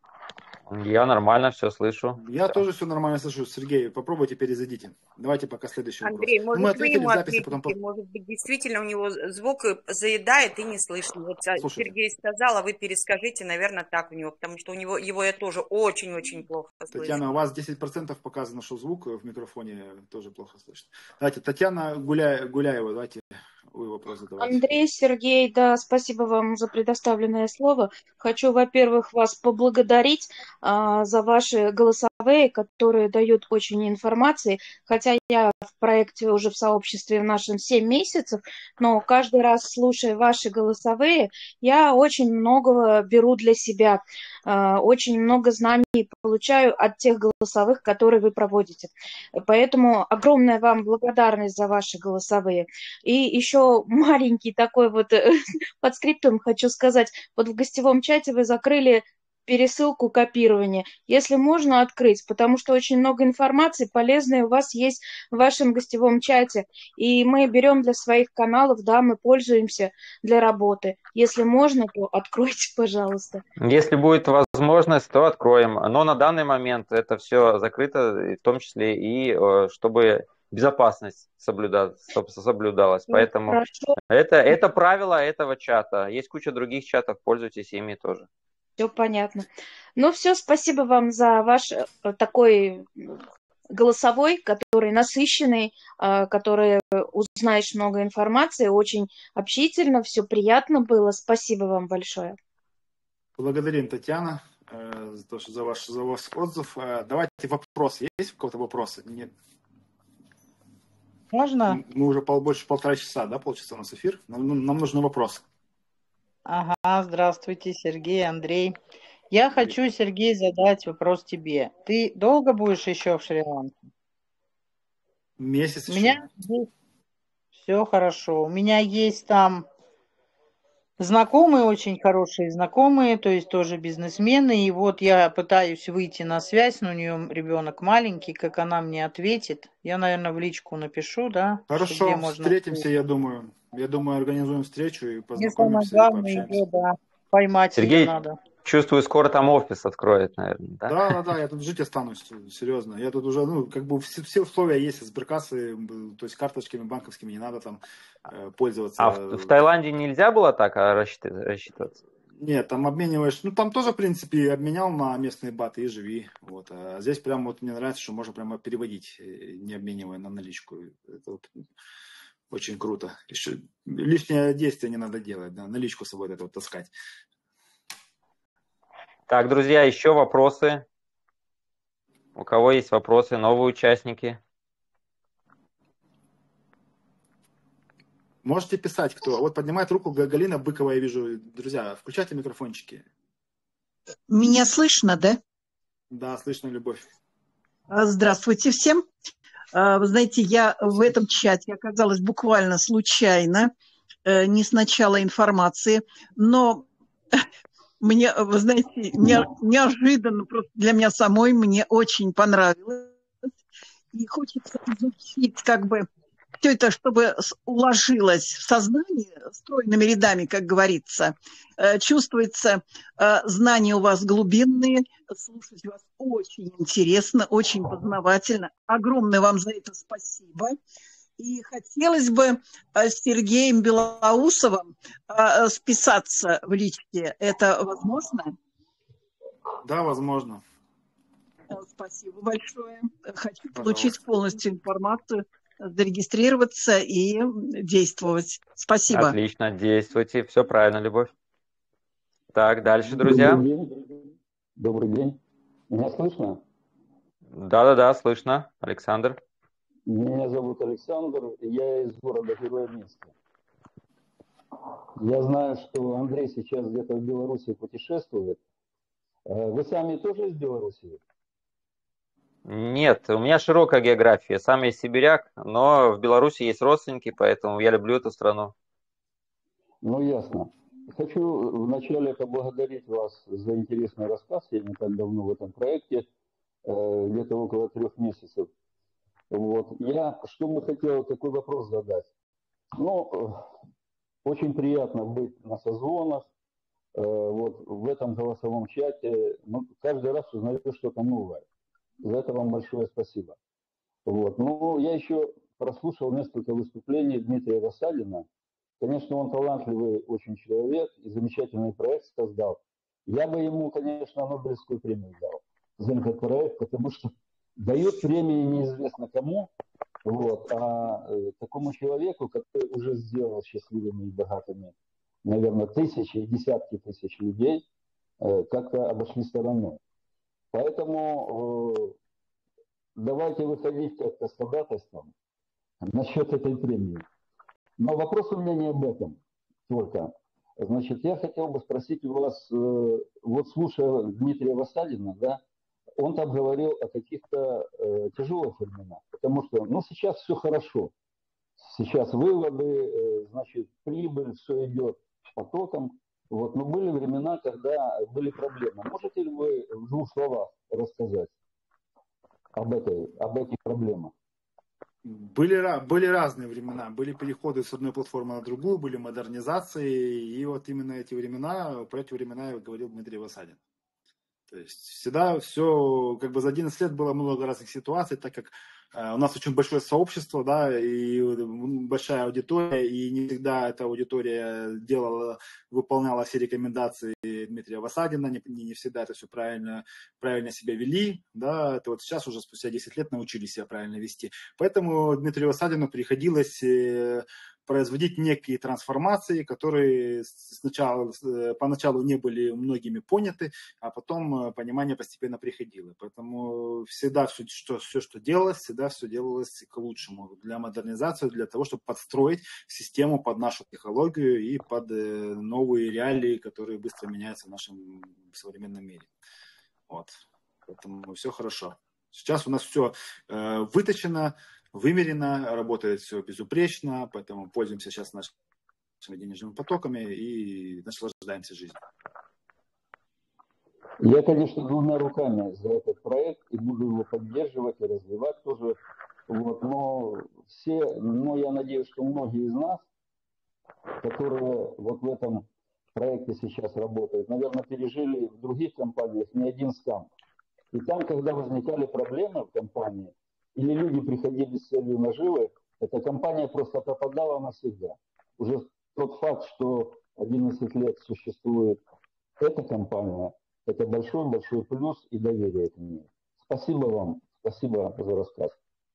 Я нормально все слышу. Я Всё. тоже все нормально слышу. Сергей, попробуйте перезайдите. Давайте пока следующий вопрос. Андрей, Ну, может, мы вы ответили ему в записи, потом... ответите? Может быть, действительно у него звук заедает и не слышно. Вот а, Слушайте. Сергей сказал, а вы перескажите, наверное, так у него, потому что у него его я тоже очень-очень плохо слышу. Татьяна, у вас десять процентов показано, что звук в микрофоне тоже плохо слышно. Давайте, Татьяна Гуля... Гуляева, давайте вы вопрос задавайте. Андрей, Сергей, да, спасибо вам за предоставленное слово. Хочу, во-первых, вас поблагодарить а, за ваши голосовые, которые дают очень информации. Хотя я в проекте уже в сообществе в нашем семь месяцев, но каждый раз, слушая ваши голосовые, я очень многого беру для себя, а, очень много знаний получаю от тех голосовых, которые вы проводите. Поэтому огромная вам благодарность за ваши голосовые. И еще маленький такой вот подскриптум хочу сказать. Вот в гостевом чате вы закрыли пересылку копирования. Если можно открыть, потому что очень много информации полезной у вас есть в вашем гостевом чате. И мы берем для своих каналов, да, мы пользуемся для работы. Если можно, то откройте, пожалуйста. Если будет возможность, то откроем. Но на данный момент это все закрыто, в том числе и э, чтобы безопасность соблюда- соб- соблюдалась. Ну, Поэтому хорошо, это, это правило этого чата. Есть куча других чатов, пользуйтесь ими тоже. все понятно. Ну все, спасибо вам за ваш э, такой голосовой, который насыщенный, э, который узнаешь много информации, очень общительно, все приятно было. Спасибо вам большое. Благодарим, Татьяна, э, за, то, что за, ваш, за ваш отзыв. Э, давайте вопросы. Есть у кого-то вопросы? Нет. Можно? Мы уже пол, больше полтора часа, да, полчаса у нас эфир. Нам, нам нужны вопросы. Ага, здравствуйте, Сергей, Андрей. Я хочу, Сергей, задать вопрос тебе. Ты долго будешь еще в Шри-Ланке? Месяц У еще. меня все хорошо. У меня есть там Знакомые, очень хорошие знакомые, то есть тоже бизнесмены. И вот я пытаюсь выйти на связь, но у нее ребенок маленький, как она мне ответит. Я, наверное, в личку напишу, да, что где Хорошо, можно встретимся, встретиться. я думаю. Я думаю, организуем встречу и Мне самое познакомимся и главное пообщаемся. ее, да, поймать ее Сергей, надо. чувствую, скоро там офис откроет, наверное, да? Да, да, да, я тут жить останусь, серьезно. Я тут уже, ну, как бы все, все условия есть из сберкассы, то есть карточками банковскими не надо там э, пользоваться. А в, в Таиланде нельзя было так а, рассчит- рассчитываться? Нет, там обмениваешь, ну там тоже, в принципе, обменял на местные баты и живи. Вот. А здесь прям вот мне нравится, что можно прямо переводить, э, не обменивая на наличку. Это вот очень круто. Еще лишнее действие не надо делать, да, наличку с собой это вот таскать. Так, друзья, еще вопросы? У кого есть вопросы, новые участники? Можете писать, кто. Вот поднимает руку Галина Быкова, я вижу. Друзья, включайте микрофончики. Меня слышно, да? Да, слышно, Любовь. Здравствуйте всем. Вы знаете, я в этом чате оказалась буквально случайно, не с начала информации, но мне, вы знаете, неожиданно, просто для меня самой, мне очень понравилось. И хочется изучить как бы все это, чтобы уложилось в сознание стройными рядами, как говорится. Чувствуется, знания у вас глубинные, слушать вас очень интересно, очень познавательно. Огромное вам за это спасибо. И хотелось бы с Сергеем Белоусовым списаться в личке. Это возможно? Да, возможно. Спасибо большое. Хочу Пожалуйста. получить полностью информацию, зарегистрироваться и действовать. Спасибо. Отлично, действуйте. Все правильно, Любовь. Так, дальше, друзья. Добрый день. Добрый день. Меня слышно? Да-да-да, слышно. Александр. Меня зовут Александр, я из города Героя Минска. Я знаю, что Андрей сейчас где-то в Беларуси путешествует. Вы сами тоже из Беларуси? Нет, у меня широкая география. Сам я сибиряк, но в Беларуси есть родственники, поэтому я люблю эту страну. Ну, ясно. Хочу вначале поблагодарить вас за интересный рассказ. Я не так давно в этом проекте, где-то около трех месяцев. Вот. Я, что бы хотел, такой вопрос задать. Ну, очень приятно быть на созвонах, вот в этом голосовом чате. Ну, каждый раз узнаю что-то новое. За это вам большое спасибо. Вот. Ну, я еще прослушал несколько выступлений Дмитрия Васадина. Конечно, он талантливый очень человек и замечательный проект создал. Я бы ему, конечно, Нобелевскую премию дал за этот проект, потому что дают премии неизвестно кому, вот, а э, такому человеку, который уже сделал счастливыми и богатыми, наверное, тысячи и десятки тысяч людей, э, как-то обошли стороной. Поэтому э, давайте выходить как-то с ходатайством насчет этой премии. Но вопрос у меня не об этом только. Значит, я хотел бы спросить у вас, э, вот слушая Дмитрия Васадина, да, он там говорил о каких-то э, тяжелых временах, потому что, ну, сейчас все хорошо. Сейчас выводы, э, значит, прибыль, все идет потоком. Вот, но были времена, когда были проблемы. Можете ли вы в двух словах рассказать об, этой, об этих проблемах? Были, были разные времена, были переходы с одной платформы на другую, были модернизации, и вот именно эти времена, про эти времена я говорил Дмитрий Васадин. То есть всегда все, как бы за одиннадцать лет было много разных ситуаций, так как э, у нас очень большое сообщество, да, и большая аудитория, и не всегда эта аудитория делала, выполняла все рекомендации Дмитрия Васадина, не, не всегда это все правильно, правильно себя вели, да, это вот сейчас уже спустя десять лет научились себя правильно вести. Поэтому Дмитрию Васадину приходилось э, производить некие трансформации, которые сначала, поначалу не были многими поняты, а потом понимание постепенно приходило. Поэтому всегда все, что, все, что делалось, всегда все делалось к лучшему, для модернизации, для того, чтобы подстроить систему под нашу технологию и под новые реалии, которые быстро меняются в нашем современном мире. Вот. Поэтому все хорошо. Сейчас у нас все э, выточено, вымерено, работает все безупречно, поэтому пользуемся сейчас нашим денежными потоками и наслаждаемся жизнью. Я, конечно, двумя руками за этот проект и буду его поддерживать и развивать тоже. Вот, но все, но я надеюсь, что многие из нас, которые вот в этом проекте сейчас работают, наверное, пережили в других компаниях не один скам. И там, когда возникали проблемы в компании, или люди приходили с целью наживы, эта компания просто пропадала навсегда. Уже тот факт, что одиннадцать лет существует эта компания, это большой-большой плюс и доверие к ней. Спасибо вам, спасибо за рассказ.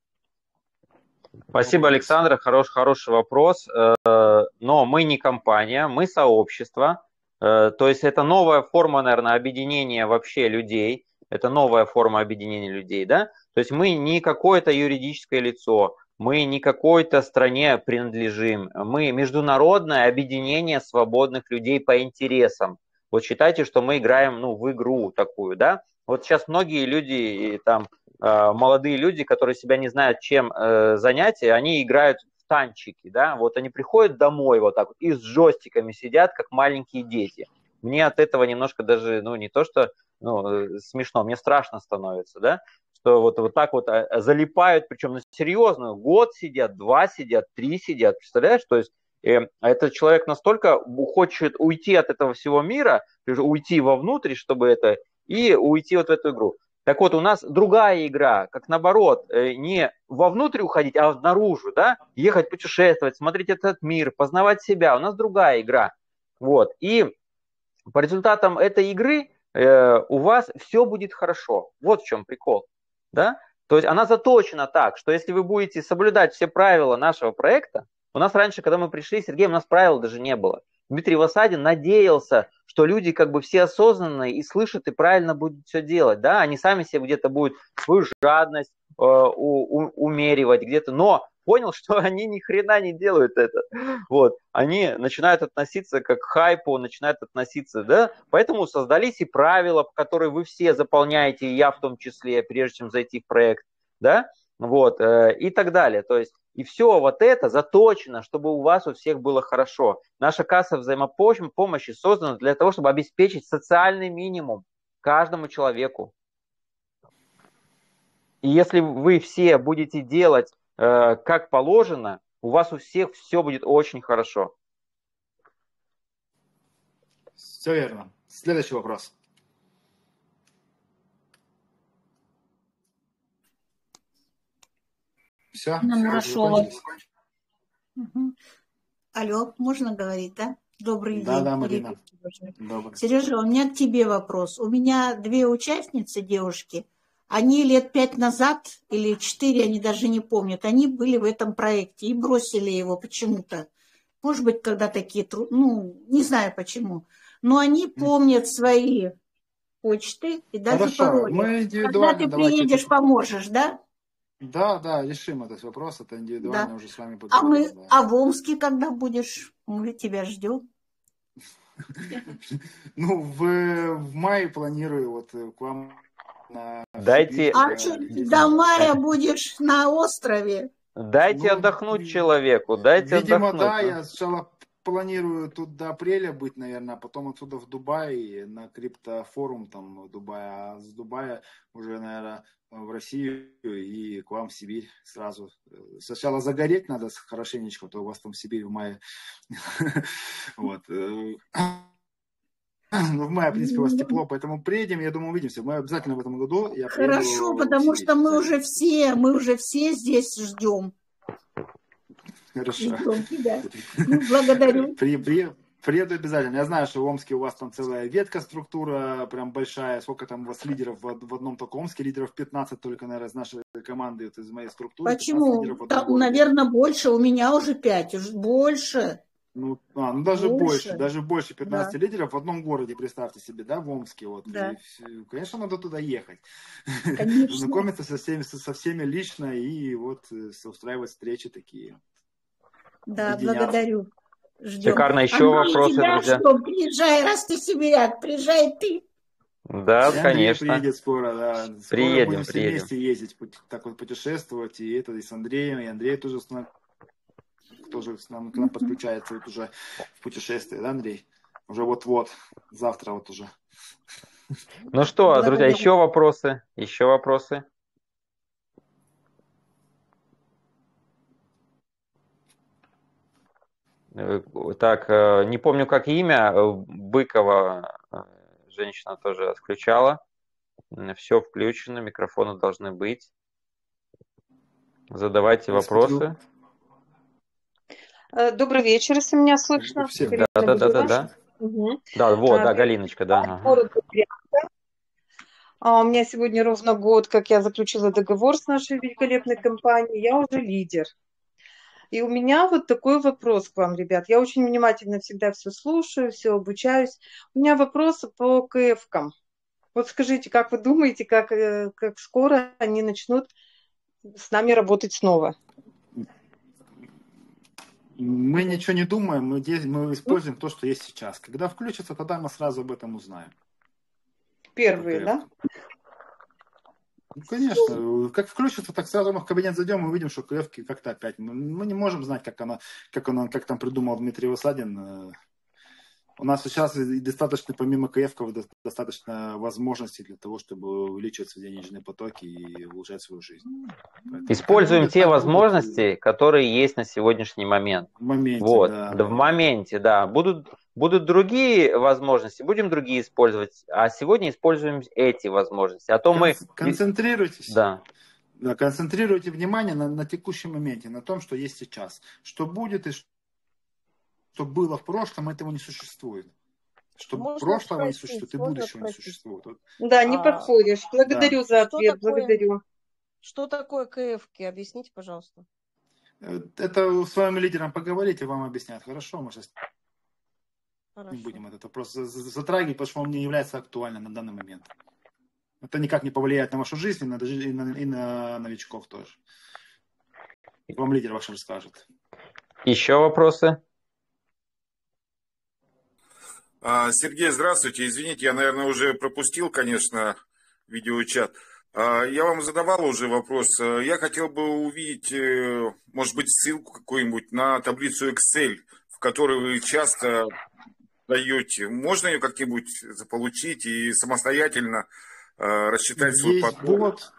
Спасибо, Александр, хороший, хороший вопрос. Но мы не компания, мы сообщество. То есть это новая форма, наверное, объединения вообще людей. Это новая форма объединения людей, да? То есть мы не какое-то юридическое лицо, мы не какой-то стране принадлежим. Мы международное объединение свободных людей по интересам. Вот считайте, что мы играем, ну, в игру такую, да? Вот сейчас многие люди, там, молодые люди, которые себя не знают, чем занять, они играют в танчики, да? Вот они приходят домой вот так вот и с джойстиками сидят, как маленькие дети. Мне от этого немножко даже, ну, не то что, ну, смешно, мне страшно становится, да? Что вот, вот так вот залипают, причем ну, серьезно, год сидят, два сидят, три сидят, представляешь? То есть этот человек настолько хочет уйти от этого всего мира, уйти вовнутрь, чтобы это, и уйти вот в эту игру. Так вот, у нас другая игра, как наоборот, не вовнутрь уходить, а наружу, да, ехать, путешествовать, смотреть этот мир, познавать себя. У нас другая игра. Вот. И по результатам этой игры э, у вас все будет хорошо. Вот в чем прикол. Да? То есть она заточена так, что если вы будете соблюдать все правила нашего проекта, у нас раньше, когда мы пришли, Сергей, у нас правил даже не было. Дмитрий Васадин надеялся, что люди как бы все осознанные и слышат и правильно будут все делать, да, они сами себе где-то будут свою жадность э, у, у, умеривать где-то, но понял, что они ни хрена не делают это, вот, они начинают относиться как к хайпу, начинают относиться, да, поэтому создались и правила, которые вы все заполняете, и я в том числе, прежде чем зайти в проект, да, вот, э, и так далее, то есть и все вот это заточено, чтобы у вас у всех было хорошо. Наша касса взаимопомощи создана для того, чтобы обеспечить социальный минимум каждому человеку. И если вы все будете делать э, как положено, у вас у всех все будет очень хорошо. Все верно. Следующий вопрос. Все? Мурашова. Угу. Алло, можно говорить, да? Добрый да, день. Да, Марина. Добрый. Сережа, у меня к тебе вопрос. У меня две участницы, девушки, они лет пять назад или четыре, они даже не помнят, они были в этом проекте и бросили его почему-то. Может быть, когда такие трудности, ну, не знаю почему. Но они помнят свои почты и даже Хорошо, пароли. мы Когда ты приедешь, это... поможешь, да? Да, да, решим этот вопрос, это индивидуально да. уже с вами поговорим. А, мы, да. а в Омске когда будешь? Мы тебя ждем. Ну, в, в мае планирую вот к вам на Дайте... А что, до мая будешь на острове? Дайте ну, отдохнуть человеку, дайте видимо, отдохнуть. Видимо, да, я сначала планирую тут до апреля быть, наверное, а потом отсюда в Дубай, на криптофорум там в Дубае, а с Дубая уже, наверное, в Россию и к вам в Сибирь сразу. Сначала загореть надо хорошенечко, а то у вас там в Сибирь в мае. Вот. Ну, в мае, в принципе, у вас тепло, поэтому приедем, я думаю, увидимся. Мы обязательно в этом году. Я Хорошо, потому что мы уже все, мы уже все здесь ждем. Хорошо. Ждем тебя. Благодарю. При, при, приеду обязательно. Я знаю, что в Омске у вас там целая ветка, структура прям большая. Сколько там у вас лидеров в, в одном только Омске? Лидеров пятнадцать только, наверное, из нашей команды, вот, из моей структуры. Почему? Там, наверное, больше. У меня уже пять. Больше. Ну, а, ну даже больше. больше, даже больше пятнадцати да. лидеров в одном городе, представьте себе, да, в Омске. Вот. Да. И, конечно, надо туда ехать. Конечно. Знакомиться со всеми, со всеми лично и вот устраивать встречи такие. Да, благодарю. Ждем. Шикарно. Еще а вопросы, друзья. Что? Приезжай, раз ты сибиряк, приезжай ты. Да, и конечно. Приедет скоро, да. Скоро приедем, будем все приедем. вместе ездить, так вот путешествовать, и это и с Андреем, и Андрей тоже тоже к нам, к нам подключается вот уже в путешествие, да, Андрей? Уже вот-вот, завтра вот уже. Ну что, друзья, еще вопросы? Еще вопросы? Так, не помню, как имя, Быкова женщина тоже отключала. Все включено, микрофоны должны быть. Задавайте вопросы. Добрый вечер, если меня слышно. Да, да, да, да, да. Угу. Да, вот, да, Галиночка, да. Ага. А у меня сегодня ровно год, как я заключила договор с нашей великолепной компанией. Я уже лидер. И у меня вот такой вопрос к вам, ребят. Я очень внимательно всегда все слушаю, все обучаюсь. У меня вопросы по КФ-кам. Вот скажите, как вы думаете, как, как скоро они начнут с нами работать снова? Мы ничего не думаем, мы, мы используем то, что есть сейчас. Когда включится, тогда мы сразу об этом узнаем. Первые, да? Ну, конечно. Как включится, так сразу мы в кабинет зайдем и увидим, что КФ как-то опять. Мы, мы не можем знать, как она, как она, как там придумал Дмитрий Высадин. У нас сейчас достаточно, помимо КФ-ков, достаточно возможностей для того, чтобы увеличивать свои денежные потоки и улучшать свою жизнь. Поэтому используем те возможности, будет... которые есть на сегодняшний момент. В моменте, вот. да. да в моменте, да. Будут, будут другие возможности, будем другие использовать, а сегодня используем эти возможности. А то Кон- мы... Концентрируйтесь. Да. Да, концентрируйте внимание на, на текущем моменте, на том, что есть сейчас. Что будет и что что было в прошлом, этого не существует. Что можно прошлого спросить, не существует, и будущего спросить. Не существует. Да, не а, подходишь. Благодарю да. за ответ, что такое, благодарю. Что такое КФ-ки? Объясните, пожалуйста. Это с вами лидером поговорите, вам объяснят. Хорошо, мы сейчас Хорошо. не будем этот вопрос затрагивать, потому что он не является актуальным на данный момент. Это никак не повлияет на вашу жизнь и на, и на, и на новичков тоже. Вам лидер ваш расскажет. Еще вопросы? Сергей, здравствуйте. Извините, я, наверное, уже пропустил, конечно, видеочат. Я вам задавал уже вопрос. Я хотел бы увидеть, может быть, ссылку какую-нибудь на таблицу Excel, в которой вы часто даете. Можно ее как-нибудь заполучить и самостоятельно рассчитать свой есть поток? Бот,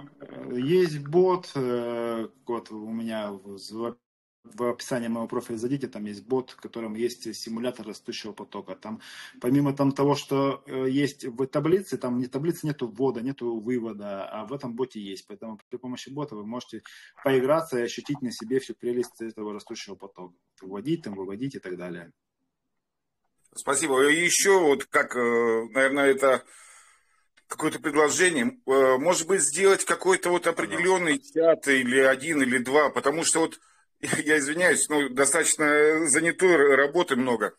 есть бот, вот у меня в описании моего профиля зайдите, там есть бот, в котором есть симулятор растущего потока. Там, помимо там, того, что есть в таблице, там не таблицы нету ввода, нету вывода, а в этом боте есть. Поэтому при помощи бота вы можете поиграться и ощутить на себе всю прелесть этого растущего потока. Вводить, там, выводить и так далее. Спасибо. И еще вот как, наверное, это какое-то предложение. Может быть, сделать какой-то вот определенный чат или один, или два, потому что вот я извиняюсь, но достаточно занятой работы много.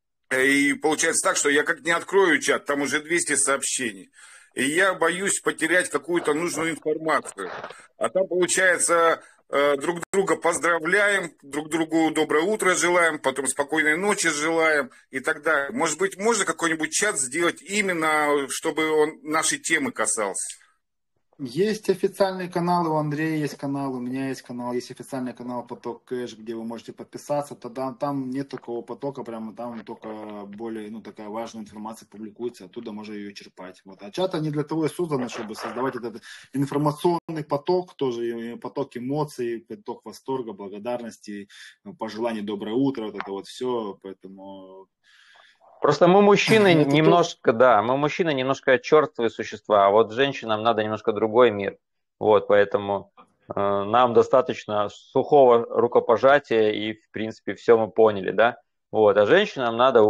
И получается так, что я как не открою чат, там уже двести сообщений. И я боюсь потерять какую-то нужную информацию. А там, получается, друг друга поздравляем, друг другу доброе утро желаем, потом спокойной ночи желаем и так далее. Может быть, можно какой-нибудь чат сделать именно, чтобы он нашей темы касался? Есть официальные каналы, у Андрея есть канал, у меня есть канал, есть официальный канал Поток Кэш, где вы можете подписаться. Тогда там нет такого потока, прямо там только более, ну, такая важная информация публикуется, оттуда можно ее черпать. Вот. А чат они для того и созданы, чтобы создавать этот информационный поток, тоже поток эмоций, поток восторга, благодарности, пожеланий доброе утро, вот это вот все, поэтому... Просто мы мужчины это немножко, тоже... да, мы мужчины немножко черствые существа, а вот женщинам надо немножко другой мир. Вот, поэтому э, нам достаточно сухого рукопожатия и, в принципе, все мы поняли, да. Вот, а женщинам надо...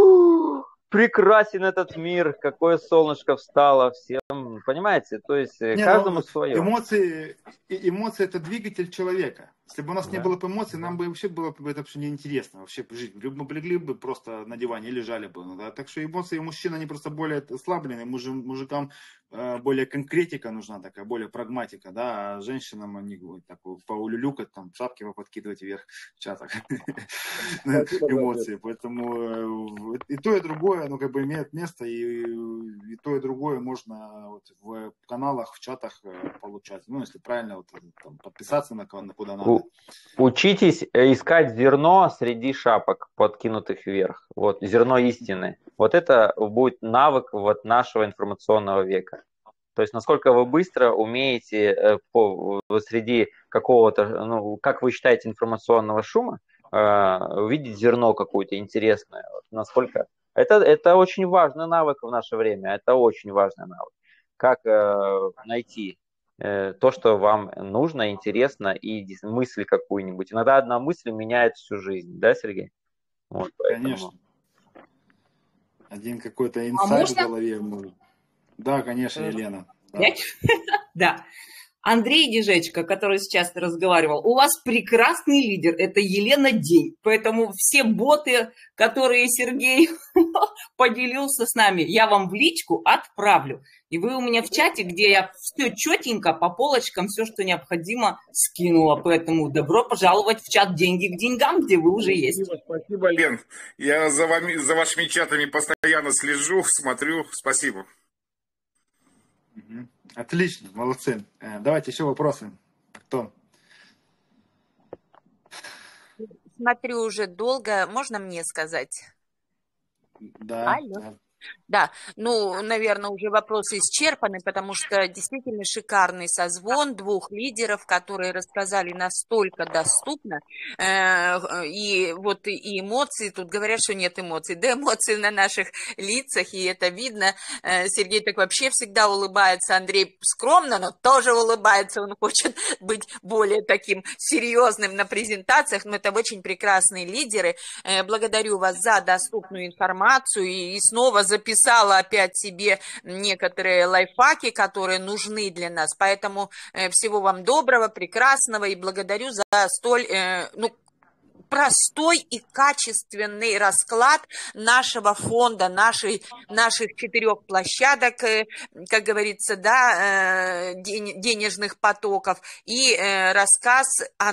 Прекрасен этот мир, какое солнышко встало, всем, понимаете, то есть не, каждому свое. Эмоции, эмоции это двигатель человека. Если бы у нас да. не было бы эмоций, нам бы вообще было бы это вообще неинтересно, вообще жить. Мы бы легли бы просто на диване и лежали бы. Да? Так что эмоции у мужчин, они просто более ослаблены, Муж, мужикам э, более конкретика нужна такая, более прагматика, да, а женщинам они так поулюлюкать, там, шапки подкидывать вверх в чатах. Эмоции, поэтому и то, и другое, ну, как бы имеет место, и, и то, и другое можно вот в каналах, в чатах получать. Ну, если правильно, вот, там, подписаться на, на куда надо. Учитесь искать зерно среди шапок, подкинутых вверх. Вот, зерно истины. Вот это будет навык вот нашего информационного века. То есть, насколько вы быстро умеете по, среди какого-то, ну, как вы считаете, информационного шума, увидеть зерно какое-то интересное. Вот, насколько... Это, это очень важный навык в наше время. Это очень важный навык. Как э, найти э, то, что вам нужно, интересно, и мысль какую-нибудь. Иногда одна мысль меняет всю жизнь. Да, Сергей? Вот, поэтому... Конечно. Один какой-то инсайт а в голове. Да, конечно, Елена. Да. Да. Андрей Дежечко, который сейчас разговаривал, у вас прекрасный лидер, это Елена День. Поэтому все боты, которые Сергей поделился с нами, я вам в личку отправлю. И вы у меня в чате, где я все четенько по полочкам, все, что необходимо, скинула. Поэтому добро пожаловать в чат «Деньги к деньгам», где вы уже есть. Спасибо, спасибо, Лен. Я за, вами, за вашими чатами постоянно слежу, смотрю. Спасибо. Отлично, молодцы. Давайте еще вопросы. Кто? Смотрю уже долго. Можно мне сказать? Да. Алло. Да. Да, ну, наверное, уже вопросы исчерпаны, потому что действительно шикарный созвон двух лидеров, которые рассказали настолько доступно, и вот и эмоции, тут говорят, что нет эмоций, да, эмоции на наших лицах, и это видно. Сергей так вообще всегда улыбается, Андрей скромно, но тоже улыбается, он хочет быть более таким серьезным на презентациях, но это очень прекрасные лидеры. Благодарю вас за доступную информацию и снова за записала опять себе некоторые лайфхаки, которые нужны для нас. Поэтому э, всего вам доброго, прекрасного и благодарю за столь, э, ну, простой и качественный расклад нашего фонда, нашей, наших четырех площадок, как говорится, да, денежных потоков, и рассказ о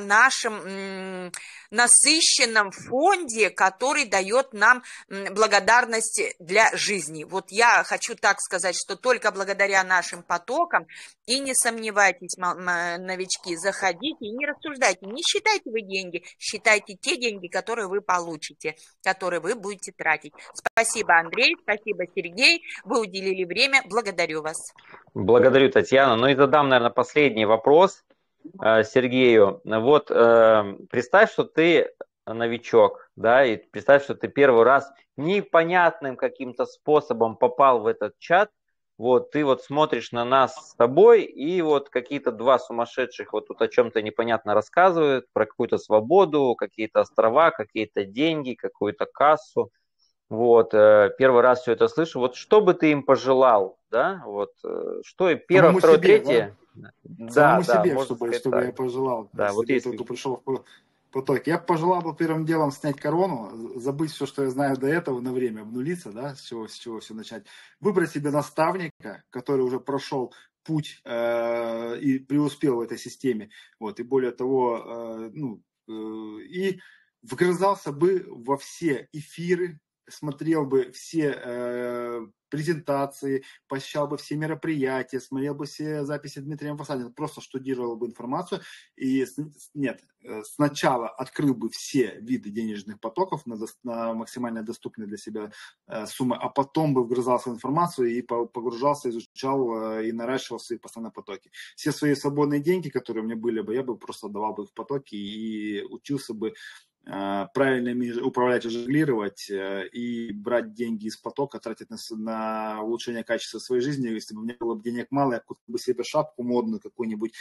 нашем насыщенном фонде, который дает нам благодарность для жизни. Вот я хочу так сказать, что только благодаря нашим потокам, и не сомневайтесь, новички, заходите и не рассуждайте, не считайте вы деньги, считайте те деньги, которые вы получите, которые вы будете тратить. Спасибо, Андрей, спасибо, Сергей, вы уделили время, благодарю вас. Благодарю, Татьяна. Ну и задам, наверное, последний вопрос э, Сергею. Вот э, представь, что ты новичок, да, и представь, что ты первый раз непонятным каким-то способом попал в этот чат. Вот, ты вот смотришь на нас с тобой, и вот какие-то два сумасшедших вот тут о чем-то непонятно рассказывают, про какую-то свободу, какие-то острова, какие-то деньги, какую-то кассу. Вот, первый раз все это слышу. Вот что бы ты им пожелал, да? Вот, что и первое, Самому второе, себе, третье? Да? Да, Самому да, себе, можно чтобы, сказать чтобы так. я пожелал, Да, если вот бы я если... только пришел в поток. Я пожелал бы первым делом снять корону, забыть все, что я знаю до этого на время, обнулиться, да, с чего, с чего все начать. Выбрать себе наставника, который уже прошел путь э, и преуспел в этой системе. Вот, и более того, э, ну, э, и вгрызался бы во все эфиры, смотрел бы все э, презентации, посещал бы все мероприятия, смотрел бы все записи Дмитрия Фасадина, просто штудировал бы информацию. И нет, сначала открыл бы все виды денежных потоков на, на максимально доступные для себя э, суммы, а потом бы вгрызался в информацию и погружался, изучал э, и наращивал свои постоянные потоки. Все свои свободные деньги, которые у меня были бы, я бы просто давал бы в потоки и учился бы правильно ими управлять и жонглировать и брать деньги из потока, тратить на, на улучшение качества своей жизни. Если бы у меня было бы денег мало, я купил бы себе шапку модную какую-нибудь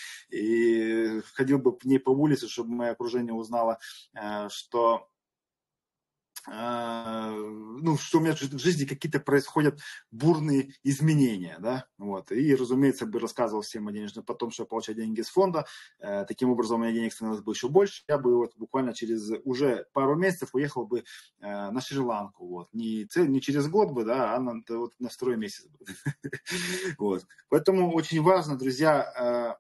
и ходил бы в ней по улице, чтобы мое окружение узнало, что ну, что у меня в жизни какие-то происходят бурные изменения, да, вот, и, разумеется, бы рассказывал всем о денежном потом, что я получаю деньги из фонда, таким образом у меня денег становилось бы еще больше, я бы вот буквально через уже пару месяцев уехал бы на Шри-Ланку, вот, не, не через год бы, да, а на, вот, на второй месяц, вот, поэтому очень важно, друзья,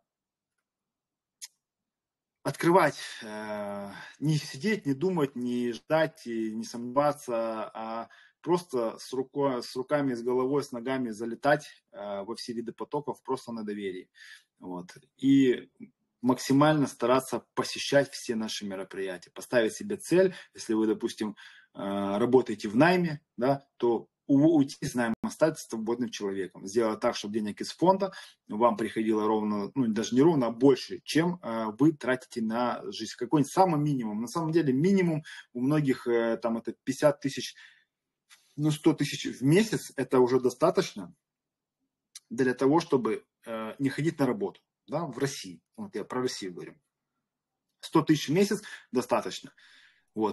открывать, э, не сидеть, не думать, не ждать, не сомневаться, а просто с, рукой, с руками, с головой, с ногами залетать э, во все виды потоков просто на доверии. Вот. И максимально стараться посещать все наши мероприятия, поставить себе цель. Если вы, допустим, работаете в найме, да, то уйти из найма, стать свободным человеком, сделать так, чтобы денег из фонда вам приходило ровно, ну даже не ровно, а больше, чем вы тратите на жизнь. Какой-нибудь самый минимум. На самом деле минимум у многих там это пятьдесят тысяч, ну сто тысяч в месяц, это уже достаточно для того, чтобы не ходить на работу. Да, в России. Вот я про Россию говорю. сто тысяч в месяц достаточно. Вот.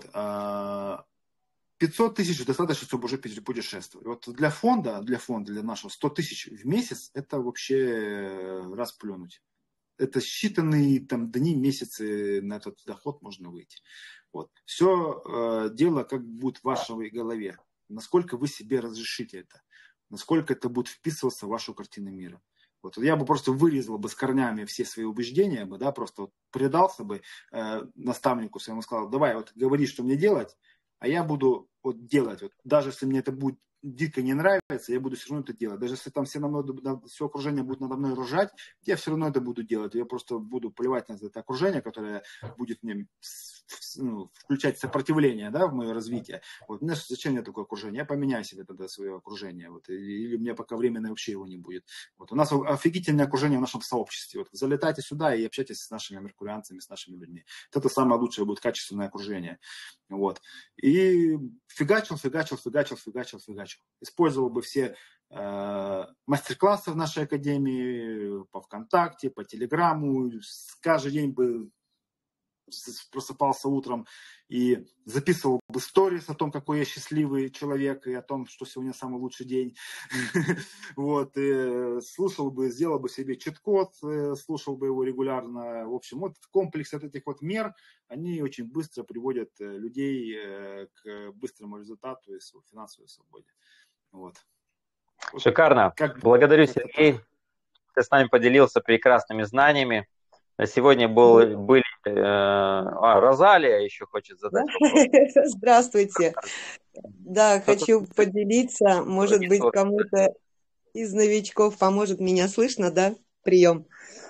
пятьсот тысяч достаточно, чтобы уже путешествовать. Вот для фонда, для фонда, для нашего сто тысяч в месяц, это вообще расплюнуть. Это считанные там дни, месяцы на этот доход можно выйти. Вот. Все э, дело как будет в вашей голове. Насколько вы себе разрешите это. Насколько это будет вписываться в вашу картину мира. Вот. Я бы просто вырезал бы с корнями все свои убеждения, бы, да, просто вот предался бы э, наставнику своему, сказал, давай вот говори, что мне делать, а я буду вот делать. Вот, даже если мне это будет дико не нравится, я буду все равно это делать. Даже если там все, на мной, все окружение будет надо мной ржать, я все равно это буду делать. Я просто буду плевать на это окружение, которое будет мне ну, включать сопротивление, да, в мое развитие. Вот, мне зачем мне такое окружение? Я поменяю себе тогда свое окружение. Вот, или у меня пока временно вообще его не будет. Вот, у нас офигительное окружение в нашем сообществе. Вот, залетайте сюда и общайтесь с нашими меркурианцами, с нашими людьми. Вот это самое лучшее будет качественное окружение. Вот. И фигачил, фигачил, фигачил, фигачил, фигачил. Использовал бы все э, мастер-классы в нашей академии по ВКонтакте, по Телеграмму. Каждый день бы просыпался утром и записывал бы сторис о том, какой я счастливый человек, и о том, что сегодня самый лучший день. Вот. Слушал бы, сделал бы себе чит-код, слушал бы его регулярно. В общем, вот комплекс от этих вот мер, они очень быстро приводят людей к быстрому результату и финансовой свободе. Вот. Шикарно. Как, Благодарю, как Сергей. Ты с нами поделился прекрасными знаниями. Сегодня был, были... Э, а, Розалия еще хочет задать вопрос. Здравствуйте. Да, хочу поделиться. Может быть, кому-то из новичков поможет. Меня слышно, да? Прием.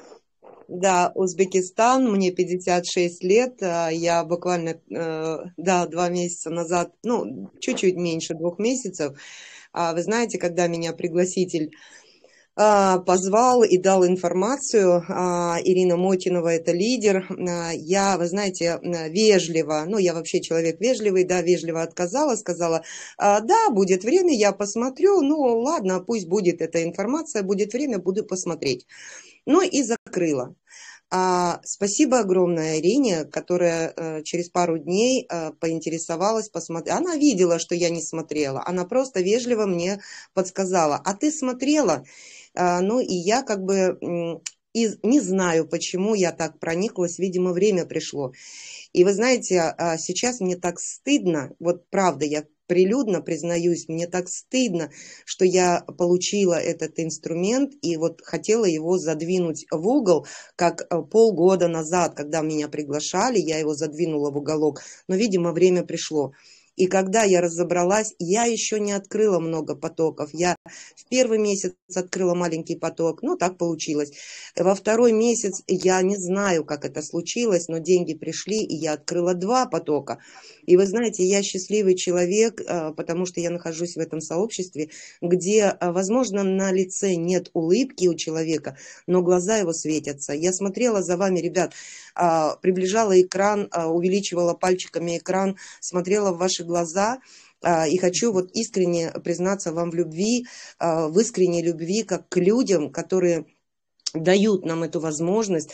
Да, Узбекистан, мне пятьдесят шесть лет. Я буквально, да, два месяца назад, ну, чуть-чуть меньше двух месяцев. Вы знаете, когда меня пригласитель позвал и дал информацию. Ирина Мотинова, это лидер. Я, вы знаете, вежливо, ну, я вообще человек вежливый, да, вежливо отказала, сказала, да, будет время, я посмотрю, ну, ладно, пусть будет эта информация, будет время, буду посмотреть. Ну, и закрыла. А, спасибо огромное Ирине, которая а, через пару дней а, поинтересовалась, посмотрела. Она видела, что я не смотрела. Она просто вежливо мне подсказала. А ты смотрела? А, ну и я как бы и не знаю, почему я так прониклась. Видимо, время пришло. И вы знаете, а, сейчас мне так стыдно. Вот правда, я прилюдно признаюсь, мне так стыдно, что я получила этот инструмент и вот хотела его задвинуть в угол, как полгода назад, когда меня приглашали, я его задвинула в уголок, но, видимо, время пришло. И когда я разобралась, я еще не открыла много потоков. Я в первый месяц открыла маленький поток, ну так получилось. Во второй месяц я не знаю, как это случилось, но деньги пришли, и я открыла два потока. И вы знаете, я счастливый человек, потому что я нахожусь в этом сообществе, где, возможно, на лице нет улыбки у человека, но глаза его светятся. Я смотрела за вами, ребят, приближала экран, увеличивала пальчиками экран, смотрела в ваши глаза, и хочу вот искренне признаться вам в любви, в искренней любви как к людям, которые дают нам эту возможность.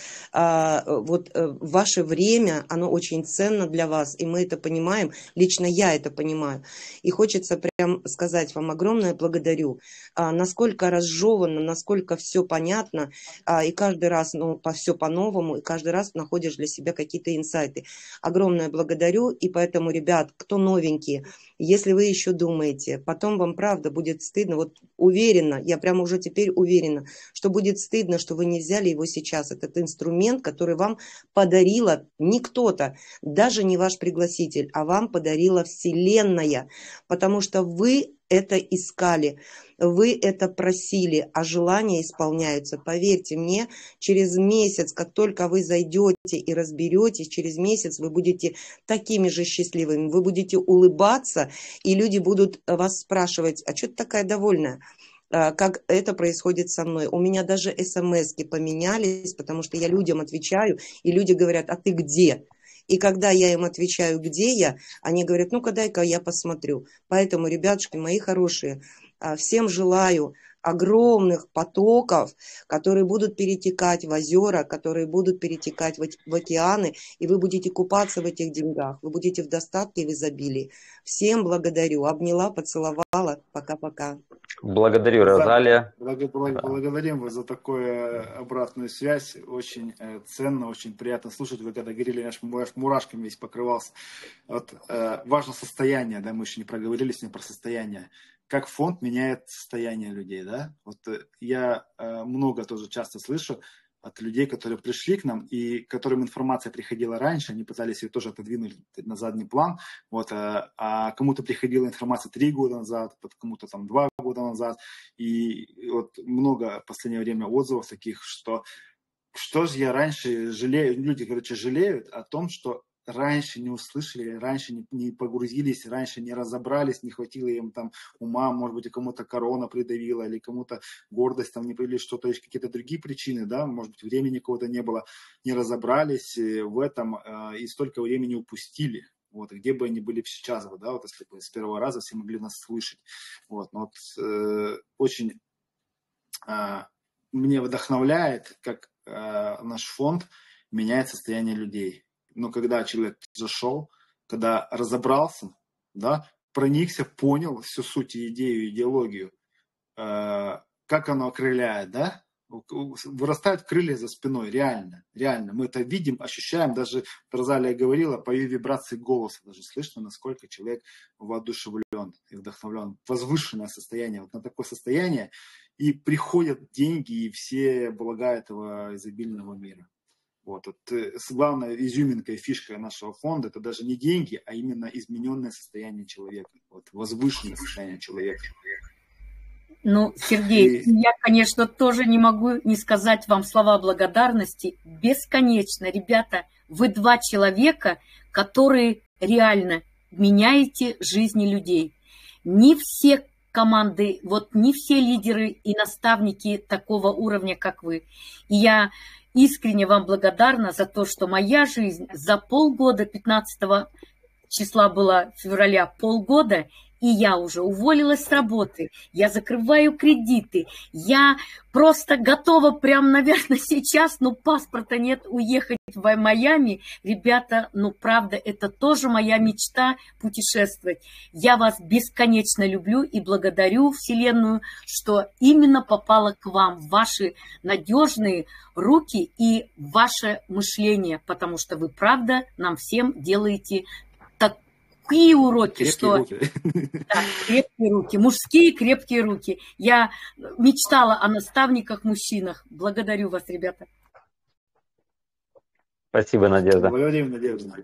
Вот ваше время, оно очень ценно для вас, и мы это понимаем, лично я это понимаю. И хочется прям сказать вам огромное благодарю. Насколько разжевано, насколько все понятно, и каждый раз, ну, по все по-новому, и каждый раз находишь для себя какие-то инсайты. Огромное благодарю, и поэтому, ребят, кто новенькие, если вы еще думаете, потом вам правда будет стыдно, вот уверена, я прямо уже теперь уверена, что будет стыдно, что что вы не взяли его сейчас. Этот инструмент, который вам подарила не кто-то, даже не ваш пригласитель, а вам подарила Вселенная, потому что вы это искали, вы это просили, а желания исполняются. Поверьте мне, через месяц, как только вы зайдете и разберетесь, через месяц вы будете такими же счастливыми, вы будете улыбаться, и люди будут вас спрашивать: а что ты такая довольная? Как это происходит со мной. У меня даже смс-ки поменялись, потому что я людям отвечаю, и люди говорят: а ты где? И когда я им отвечаю, где я, они говорят: ну-ка дай-ка я посмотрю. Поэтому, ребятушки мои хорошие, всем желаю огромных потоков, которые будут перетекать в озера, которые будут перетекать в океаны, и вы будете купаться в этих деньгах, вы будете в достатке и в изобилии. Всем благодарю. Обняла, поцеловала. Пока-пока. Благодарю, Розалия. Благодарим вас за такую обратную связь. Очень ценно, очень приятно слушать. Вы когда говорили, аж мурашками весь покрывался. Вот, важно состояние, да, мы еще не проговорили с ним про состояние. Как фонд меняет состояние людей, да? Вот я много тоже часто слышу от людей, которые пришли к нам, и к которым информация приходила раньше, они пытались ее тоже отодвинуть на задний план, вот, а кому-то приходила информация три года назад, кому-то там два года назад, и вот много в последнее время отзывов таких, что что же я раньше жалею, люди, короче, жалеют о том, что раньше не услышали, раньше не, не погрузились, раньше не разобрались, не хватило им там ума, может быть, кому-то корона придавила, или кому-то гордость там не появилась, что-то, есть какие-то другие причины, да, может быть, времени какого-то не было, не разобрались в этом э, и столько времени упустили. Вот, где бы они были сейчас, да, вот если бы с первого раза все могли нас слышать. Вот, но вот, э, очень э, мне вдохновляет, как э, наш фонд меняет состояние людей. Но когда человек зашел, когда разобрался, да, проникся, понял всю суть, идею, идеологию, э, как оно окрыляет, да, вырастают крылья за спиной, реально, реально. Мы это видим, ощущаем, даже Розалия говорила, по ее вибрации голоса, даже слышно, насколько человек воодушевлен и вдохновлен. Возвышенное состояние, вот на такое состояние и приходят деньги и все блага этого изобильного мира. Вот, вот главная изюминка и фишка нашего фонда — это даже не деньги, а именно измененное состояние человека, вот, возвышенное состояние человека. Ну, Сергей, И... я, конечно, тоже не могу не сказать вам слова благодарности. Бесконечно, ребята, вы два человека, которые реально меняете жизни людей. Не все команды, вот не все лидеры и наставники такого уровня, как вы. И я искренне вам благодарна за то, что моя жизнь за полгода, пятнадцатого числа была февраля, полгода, и я уже уволилась с работы, я закрываю кредиты, я просто готова прям, наверное, сейчас, но паспорта нет, уехать в Майами. Ребята, ну правда, это тоже моя мечта — путешествовать. Я вас бесконечно люблю и благодарю Вселенную, что именно попала к вам в ваши надежные руки и ваше мышление, потому что вы, правда, нам всем делаете такие уроки, крепкие что... Руки. Да, крепкие руки, мужские крепкие руки. Я мечтала о наставниках-мужчинах. Благодарю вас, ребята. Спасибо, Надежда. Благодарим, Надежда.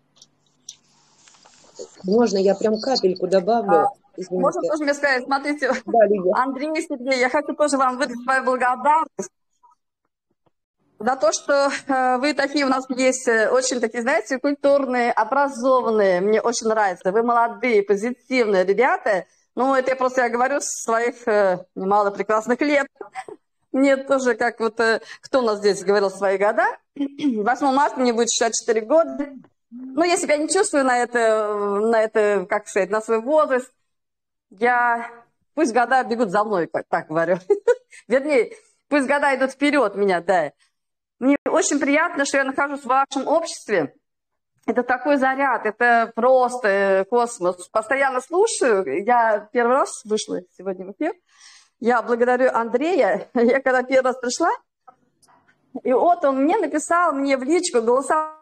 Можно я прям капельку добавлю? Извините. Можно тоже мне сказать, смотрите, да, Андрей и Сергей, я хочу тоже вам выразить свою благодарность за то, что э, вы такие у нас есть, очень такие, знаете, культурные, образованные. Мне очень нравится. Вы молодые, позитивные ребята. Ну, это я просто я говорю с своих э, немало прекрасных лет. Мне тоже, как вот, э, кто у нас здесь говорил свои года. восьмого марта мне будет шестьдесят четыре года. Ну, я себя не чувствую на это, на это, как сказать, на свой возраст. Я... Пусть года бегут за мной, так говорю. Вернее, пусть года идут вперед меня, да. Мне очень приятно, что я нахожусь в вашем обществе. Это такой заряд, это просто космос. Постоянно слушаю. Я первый раз вышла сегодня в эфир. Я благодарю Андрея. Я когда первый раз пришла, и вот он мне написал, мне в личку голосовал.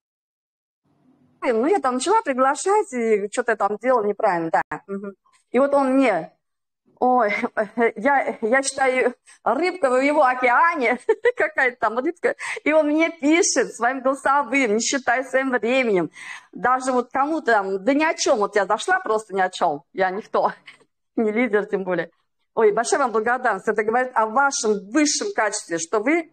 Ну, я там начала приглашать, и что-то я там делала неправильно, да. И вот он мне Ой, я, я считаю, рыбка в его океане, какая-то там рыбка, и он мне пишет своим голосовым, не считая своим временем. Даже вот кому-то там, да ни о чем, вот я зашла просто ни о чем, я никто, не лидер тем более. Ой, большая вам благодарность, это говорит о вашем высшем качестве, что вы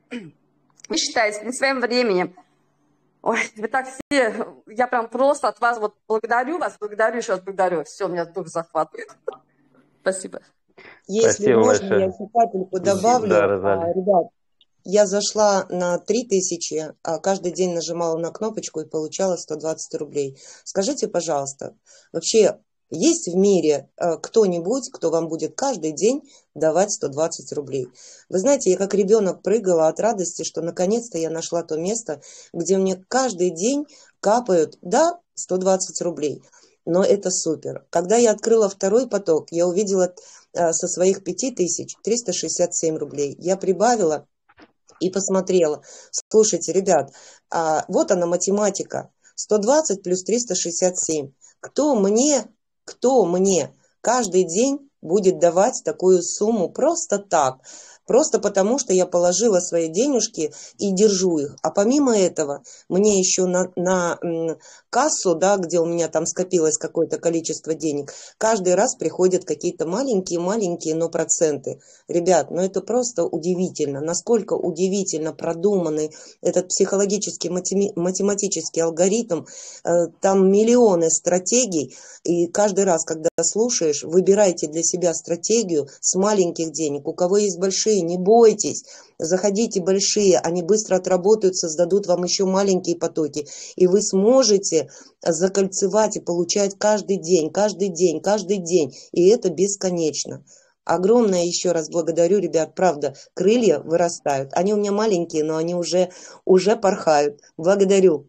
не считаете не своим временем. Ой, вы так все, я прям просто от вас вот благодарю вас, благодарю, еще раз благодарю, все, у меня дух захватывает. Спасибо. Если Спасибо можно, большое. я еще капельку добавлю. Да, А, Розалия. ребят, я зашла на три тысячи, а каждый день нажимала на кнопочку и получала сто двадцать рублей. Скажите, пожалуйста, вообще есть в мире э, кто-нибудь, кто вам будет каждый день давать сто двадцать рублей? Вы знаете, я как ребенок прыгала от радости, что наконец-то я нашла то место, где мне каждый день капают, да, сто двадцать рублей. Но это супер. Когда я открыла второй поток, я увидела э, со своих пяти тысяч триста шестьдесят семь рублей. Я прибавила и посмотрела. Слушайте, ребят, а, вот она математика. сто двадцать плюс триста шестьдесят семь. Кто мне, кто мне каждый день будет давать такую сумму просто так? Просто потому, что я положила свои денежки и держу их. А помимо этого, мне еще на, на м, кассу, да, где у меня там скопилось какое-то количество денег, каждый раз приходят какие-то маленькие-маленькие, но проценты. Ребят, ну это просто удивительно. Насколько удивительно продуманный этот психологический матеми- математический алгоритм. Э, там миллионы стратегий. И каждый раз, когда слушаешь, выбирайте для себя стратегию с маленьких денег. У кого есть большие, не бойтесь, заходите большие, они быстро отработают, создадут вам еще маленькие потоки, и вы сможете закольцевать и получать каждый день, каждый день, каждый день, и это бесконечно. Огромное еще раз благодарю, ребят, правда, крылья вырастают, они у меня маленькие, но они уже, уже порхают. Благодарю.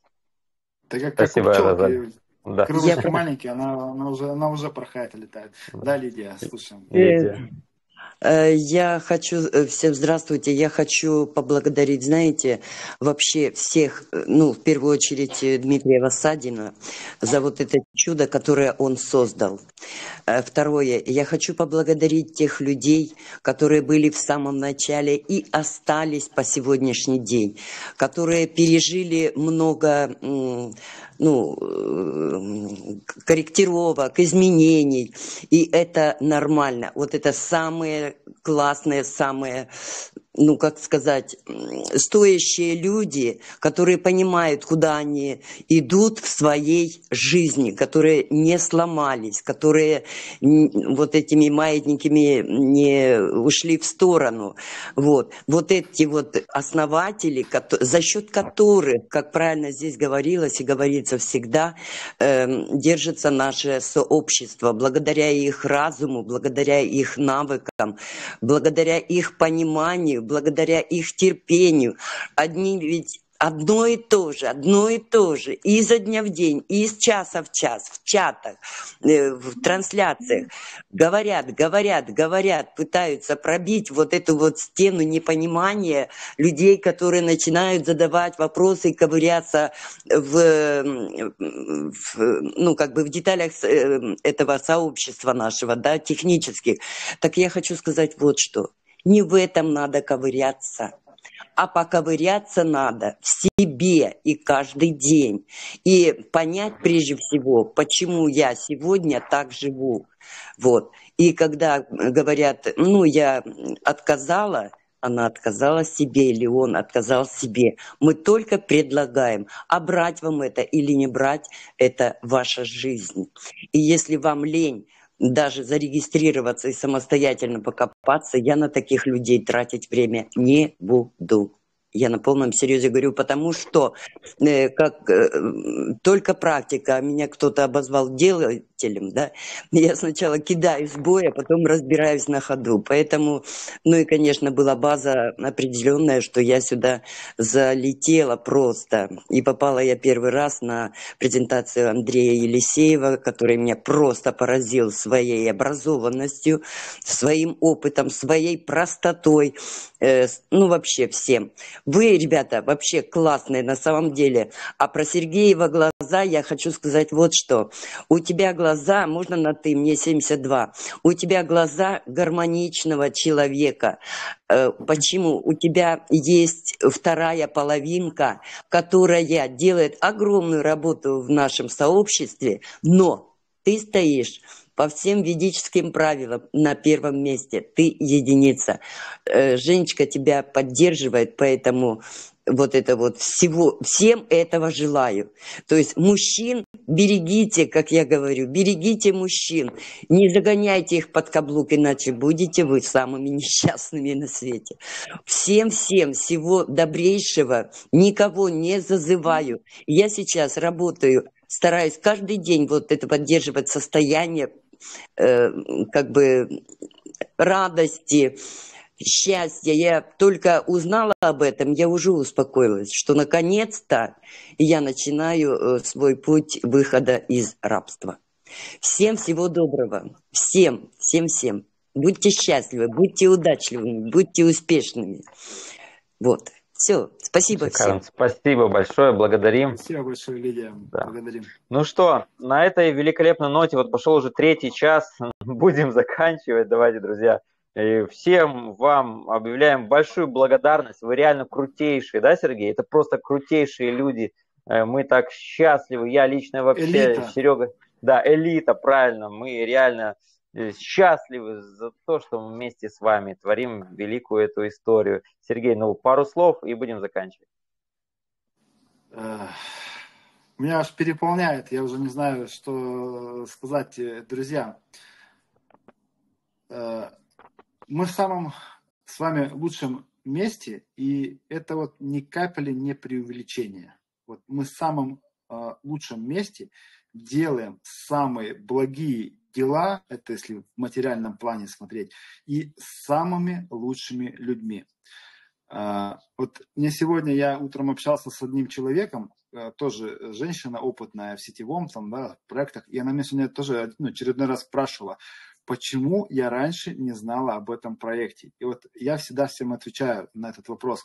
Так как, как Спасибо, у пчелки, Розалия. Да. крылышки Я- маленькие, она, она, уже, она уже порхает и летает. Да, Лидия, слушаем. Лидия. Э, Я хочу, э, всем здравствуйте, я хочу поблагодарить, знаете, вообще всех, э, ну, в первую очередь э, Дмитрия Васадина за вот это чудо, которое он создал. Э, Второе, я хочу поблагодарить тех людей, которые были в самом начале и остались по сегодняшний день, которые пережили много, м, ну, э, корректировок, изменений, и это нормально. Вот это самые классные, самые, ну, как сказать, м, стоящие люди, которые понимают, куда они идут в своей жизни, которые не сломались, которые м, вот этими маятниками не ушли в сторону. Вот, вот эти вот основатели, кото- за счет которых, как правильно здесь говорилось и говорится всегда, эм, держится наше сообщество, благодаря их разуму, благодаря их навыкам, благодаря их пониманию, благодаря их терпению. Одни ведь одно и то же, одно и то же, и изо дня в день, и из часа в час, в чатах, э, в трансляциях говорят, говорят, говорят, пытаются пробить вот эту вот стену непонимания людей, которые начинают задавать вопросы и ковыряться в, в, ну, как бы в деталях с- э, этого сообщества нашего, да, технических. Так я хочу сказать вот что. Не в этом надо ковыряться, а поковыряться надо в себе и каждый день. И понять прежде всего, почему я сегодня так живу. Вот. И когда говорят, ну, я отказала, она отказала себе или он отказал себе. Мы только предлагаем, а брать вам это или не брать, это ваша жизнь. И если вам лень даже зарегистрироваться и самостоятельно покопаться, я на таких людей тратить время не буду. Я на полном серьезе говорю, потому что э, как э, только практика, меня кто-то обозвал делателем, да, я сначала кидаюсь в бой, а потом разбираюсь на ходу. Поэтому, ну и, конечно, была база определенная, что я сюда залетела просто. И попала я первый раз на презентацию Андрея Елисеева, который меня просто поразил своей образованностью, своим опытом, своей простотой, э, ну вообще всем. Вы, ребята, вообще классные на самом деле. А про Сергеева глаза я хочу сказать вот что. У тебя глаза глаза, можно на ты, мне семьдесят два, у тебя глаза гармоничного человека. Почему? У тебя есть вторая половинка, которая делает огромную работу в нашем сообществе, но ты стоишь по всем ведическим правилам на первом месте. Ты единица. Женечка тебя поддерживает, поэтому вот это вот всего, всем этого желаю. То есть мужчин берегите, как я говорю, берегите мужчин. Не загоняйте их под каблук, иначе будете вы самыми несчастными на свете. Всем-всем всего добрейшего, никого не зазываю. Я сейчас работаю, стараюсь каждый день вот это поддерживать состояние э, как бы радости, счастья. Я только узнала об этом, я уже успокоилась, что наконец-то я начинаю свой путь выхода из рабства. Всем всего доброго. Всем, всем, всем. Будьте счастливы, будьте удачливыми, будьте успешными. Вот. Все. Спасибо Шикарно. всем. Спасибо большое. Благодарим. Спасибо большое, Лидия. Да. Благодарим. Ну что, на этой великолепной ноте, вот пошел уже третий час, будем заканчивать. Давайте, друзья. И всем вам объявляем большую благодарность. Вы реально крутейшие, да, Сергей? Это просто крутейшие люди. Мы так счастливы. Я лично вообще, Элита. Серега. Да, элита, правильно. Мы реально счастливы за то, что мы вместе с вами творим великую эту историю. Сергей, ну пару слов и будем заканчивать. Меня аж переполняет. Я уже не знаю, что сказать, друзья. Мы в самом с вами лучшем месте, и это вот ни капли не преувеличение. Вот мы в самом э, лучшем месте делаем самые благие дела, это если в материальном плане смотреть, и с самыми лучшими людьми. Э, вот мне сегодня, я утром общался с одним человеком, э, тоже женщина опытная в сетевом там, да, проектах, и она меня сегодня тоже ну, очередной раз спрашивала, почему я раньше не знала об этом проекте. И вот я всегда всем отвечаю на этот вопрос.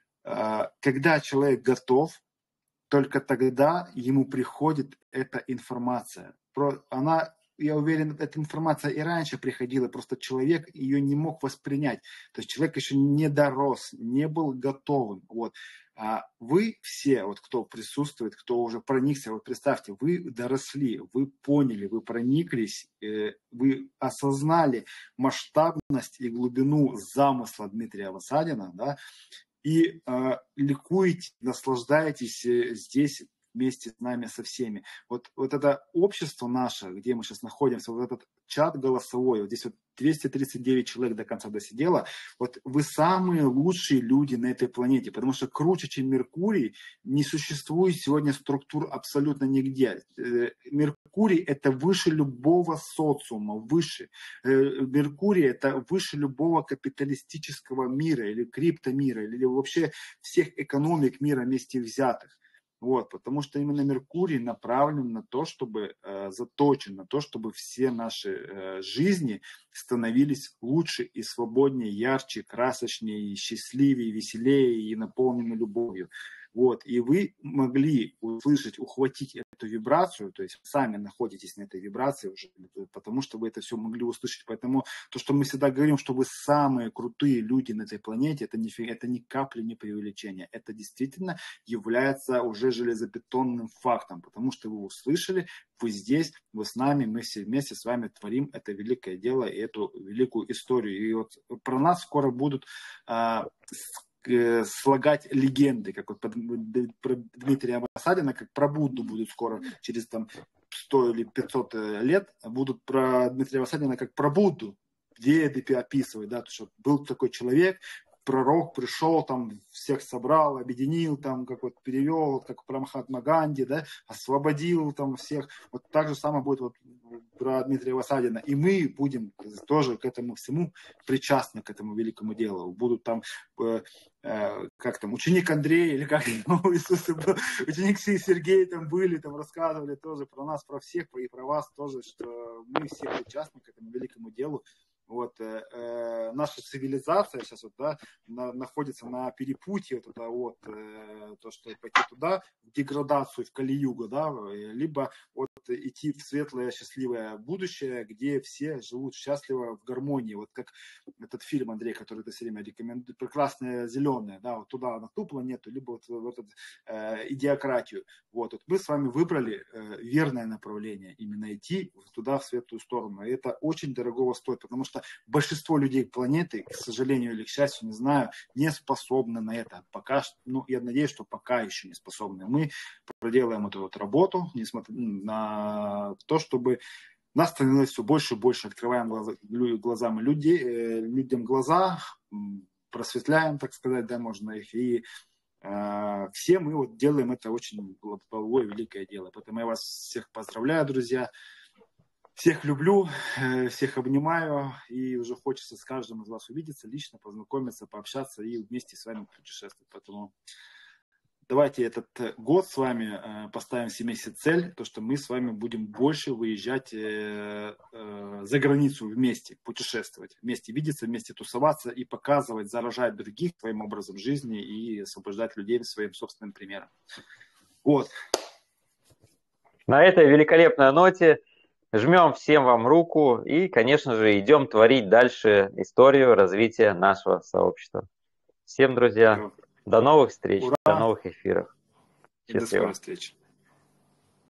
Когда человек готов, только тогда ему приходит эта информация. Она, я уверен, эта информация и раньше приходила, просто человек ее не мог воспринять. То есть человек еще не дорос, не был готовым. Вот. А вы все, вот кто присутствует, кто уже проникся, вот представьте, вы доросли, вы поняли, вы прониклись, э, вы осознали масштабность и глубину замысла Дмитрия Васадина, да, и э, ликуете, наслаждаетесь здесь вместе с нами, со всеми. Вот, вот это общество наше, где мы сейчас находимся, вот этот чат голосовой, вот здесь вот двести тридцать девять человек до конца досидело, вот вы самые лучшие люди на этой планете, потому что круче, чем Меркурий, не существует сегодня структур абсолютно нигде. Меркурий – это выше любого социума, выше. Меркурий – это выше любого капиталистического мира или криптомира, или вообще всех экономик мира вместе взятых. Вот, потому что именно Меркурий направлен на то, чтобы, э, заточен на то, чтобы все наши э, жизни становились лучше и свободнее, ярче, красочнее, и счастливее, веселее и наполнены любовью. Вот, и вы могли услышать, ухватить эту вибрацию, то есть сами находитесь на этой вибрации уже, потому что вы это все могли услышать. Поэтому то, что мы всегда говорим, что вы самые крутые люди на этой планете, это, не, это ни капли не преувеличение. Это действительно является уже железобетонным фактом, потому что вы услышали, вы здесь, вы с нами, мы все вместе с вами творим это великое дело и эту великую историю. И вот про нас скоро будут а, слагать легенды, как вот про Дмитрия Васадина, как про Будду будут скоро, через там сто или пятьсот лет, будут про Дмитрия Васадина как про Будду. Веды описывают, да, что был такой человек, пророк пришел, там всех собрал, объединил, там, как вот перевел, как про Махатма Ганди, да, освободил там всех. Вот так же самое будет вот про Дмитрия Васадина. И мы будем тоже к этому всему причастны, к этому великому делу. Будут там, э, э, как там, ученик Андрей, или как ну, Иисус был, ученик Сергей там были, там рассказывали тоже про нас, про всех, и про вас тоже, что мы все причастны к этому великому делу. Вот, э, э, наша цивилизация сейчас вот, да, на, находится на перепутье вот это вот, э, то, что пойти туда, в деградацию, в Кали-югу, да, либо вот вот идти в светлое, счастливое будущее, где все живут счастливо в гармонии. Вот как этот фильм, Андрей, который ты все время рекомендуешь, «Прекрасное зеленое», да, вот туда, на ту планету, либо вот в эту э, идиократию. Вот, вот мы с вами выбрали э, верное направление, именно идти туда, в светлую сторону. И это очень дорогого стоит, потому что большинство людей планеты, к сожалению или к счастью, не знаю, не способны на это. Пока, ну, я надеюсь, что пока еще не способны. Мы проделаем эту вот работу, несмотря на то, чтобы нас становилось все больше и больше, открываем глаза, глазам людей, людям глаза, просветляем, так сказать, да, можно их, и э, все мы вот делаем это очень благое, великое дело. Поэтому я вас всех поздравляю, друзья, всех люблю, э, всех обнимаю, и уже хочется с каждым из вас увидеться, лично познакомиться, пообщаться и вместе с вами путешествовать. Поэтому давайте этот год с вами поставим себе вместе цель, то, что мы с вами будем больше выезжать за границу вместе, путешествовать, вместе видеться, вместе тусоваться и показывать, заражать других своим образом жизни и освобождать людей своим собственным примером. Вот. На этой великолепной ноте жмем всем вам руку и, конечно же, идем творить дальше историю развития нашего сообщества. Всем, друзья, до новых встреч, Ура! До новых эфиров. И до скорой встречи.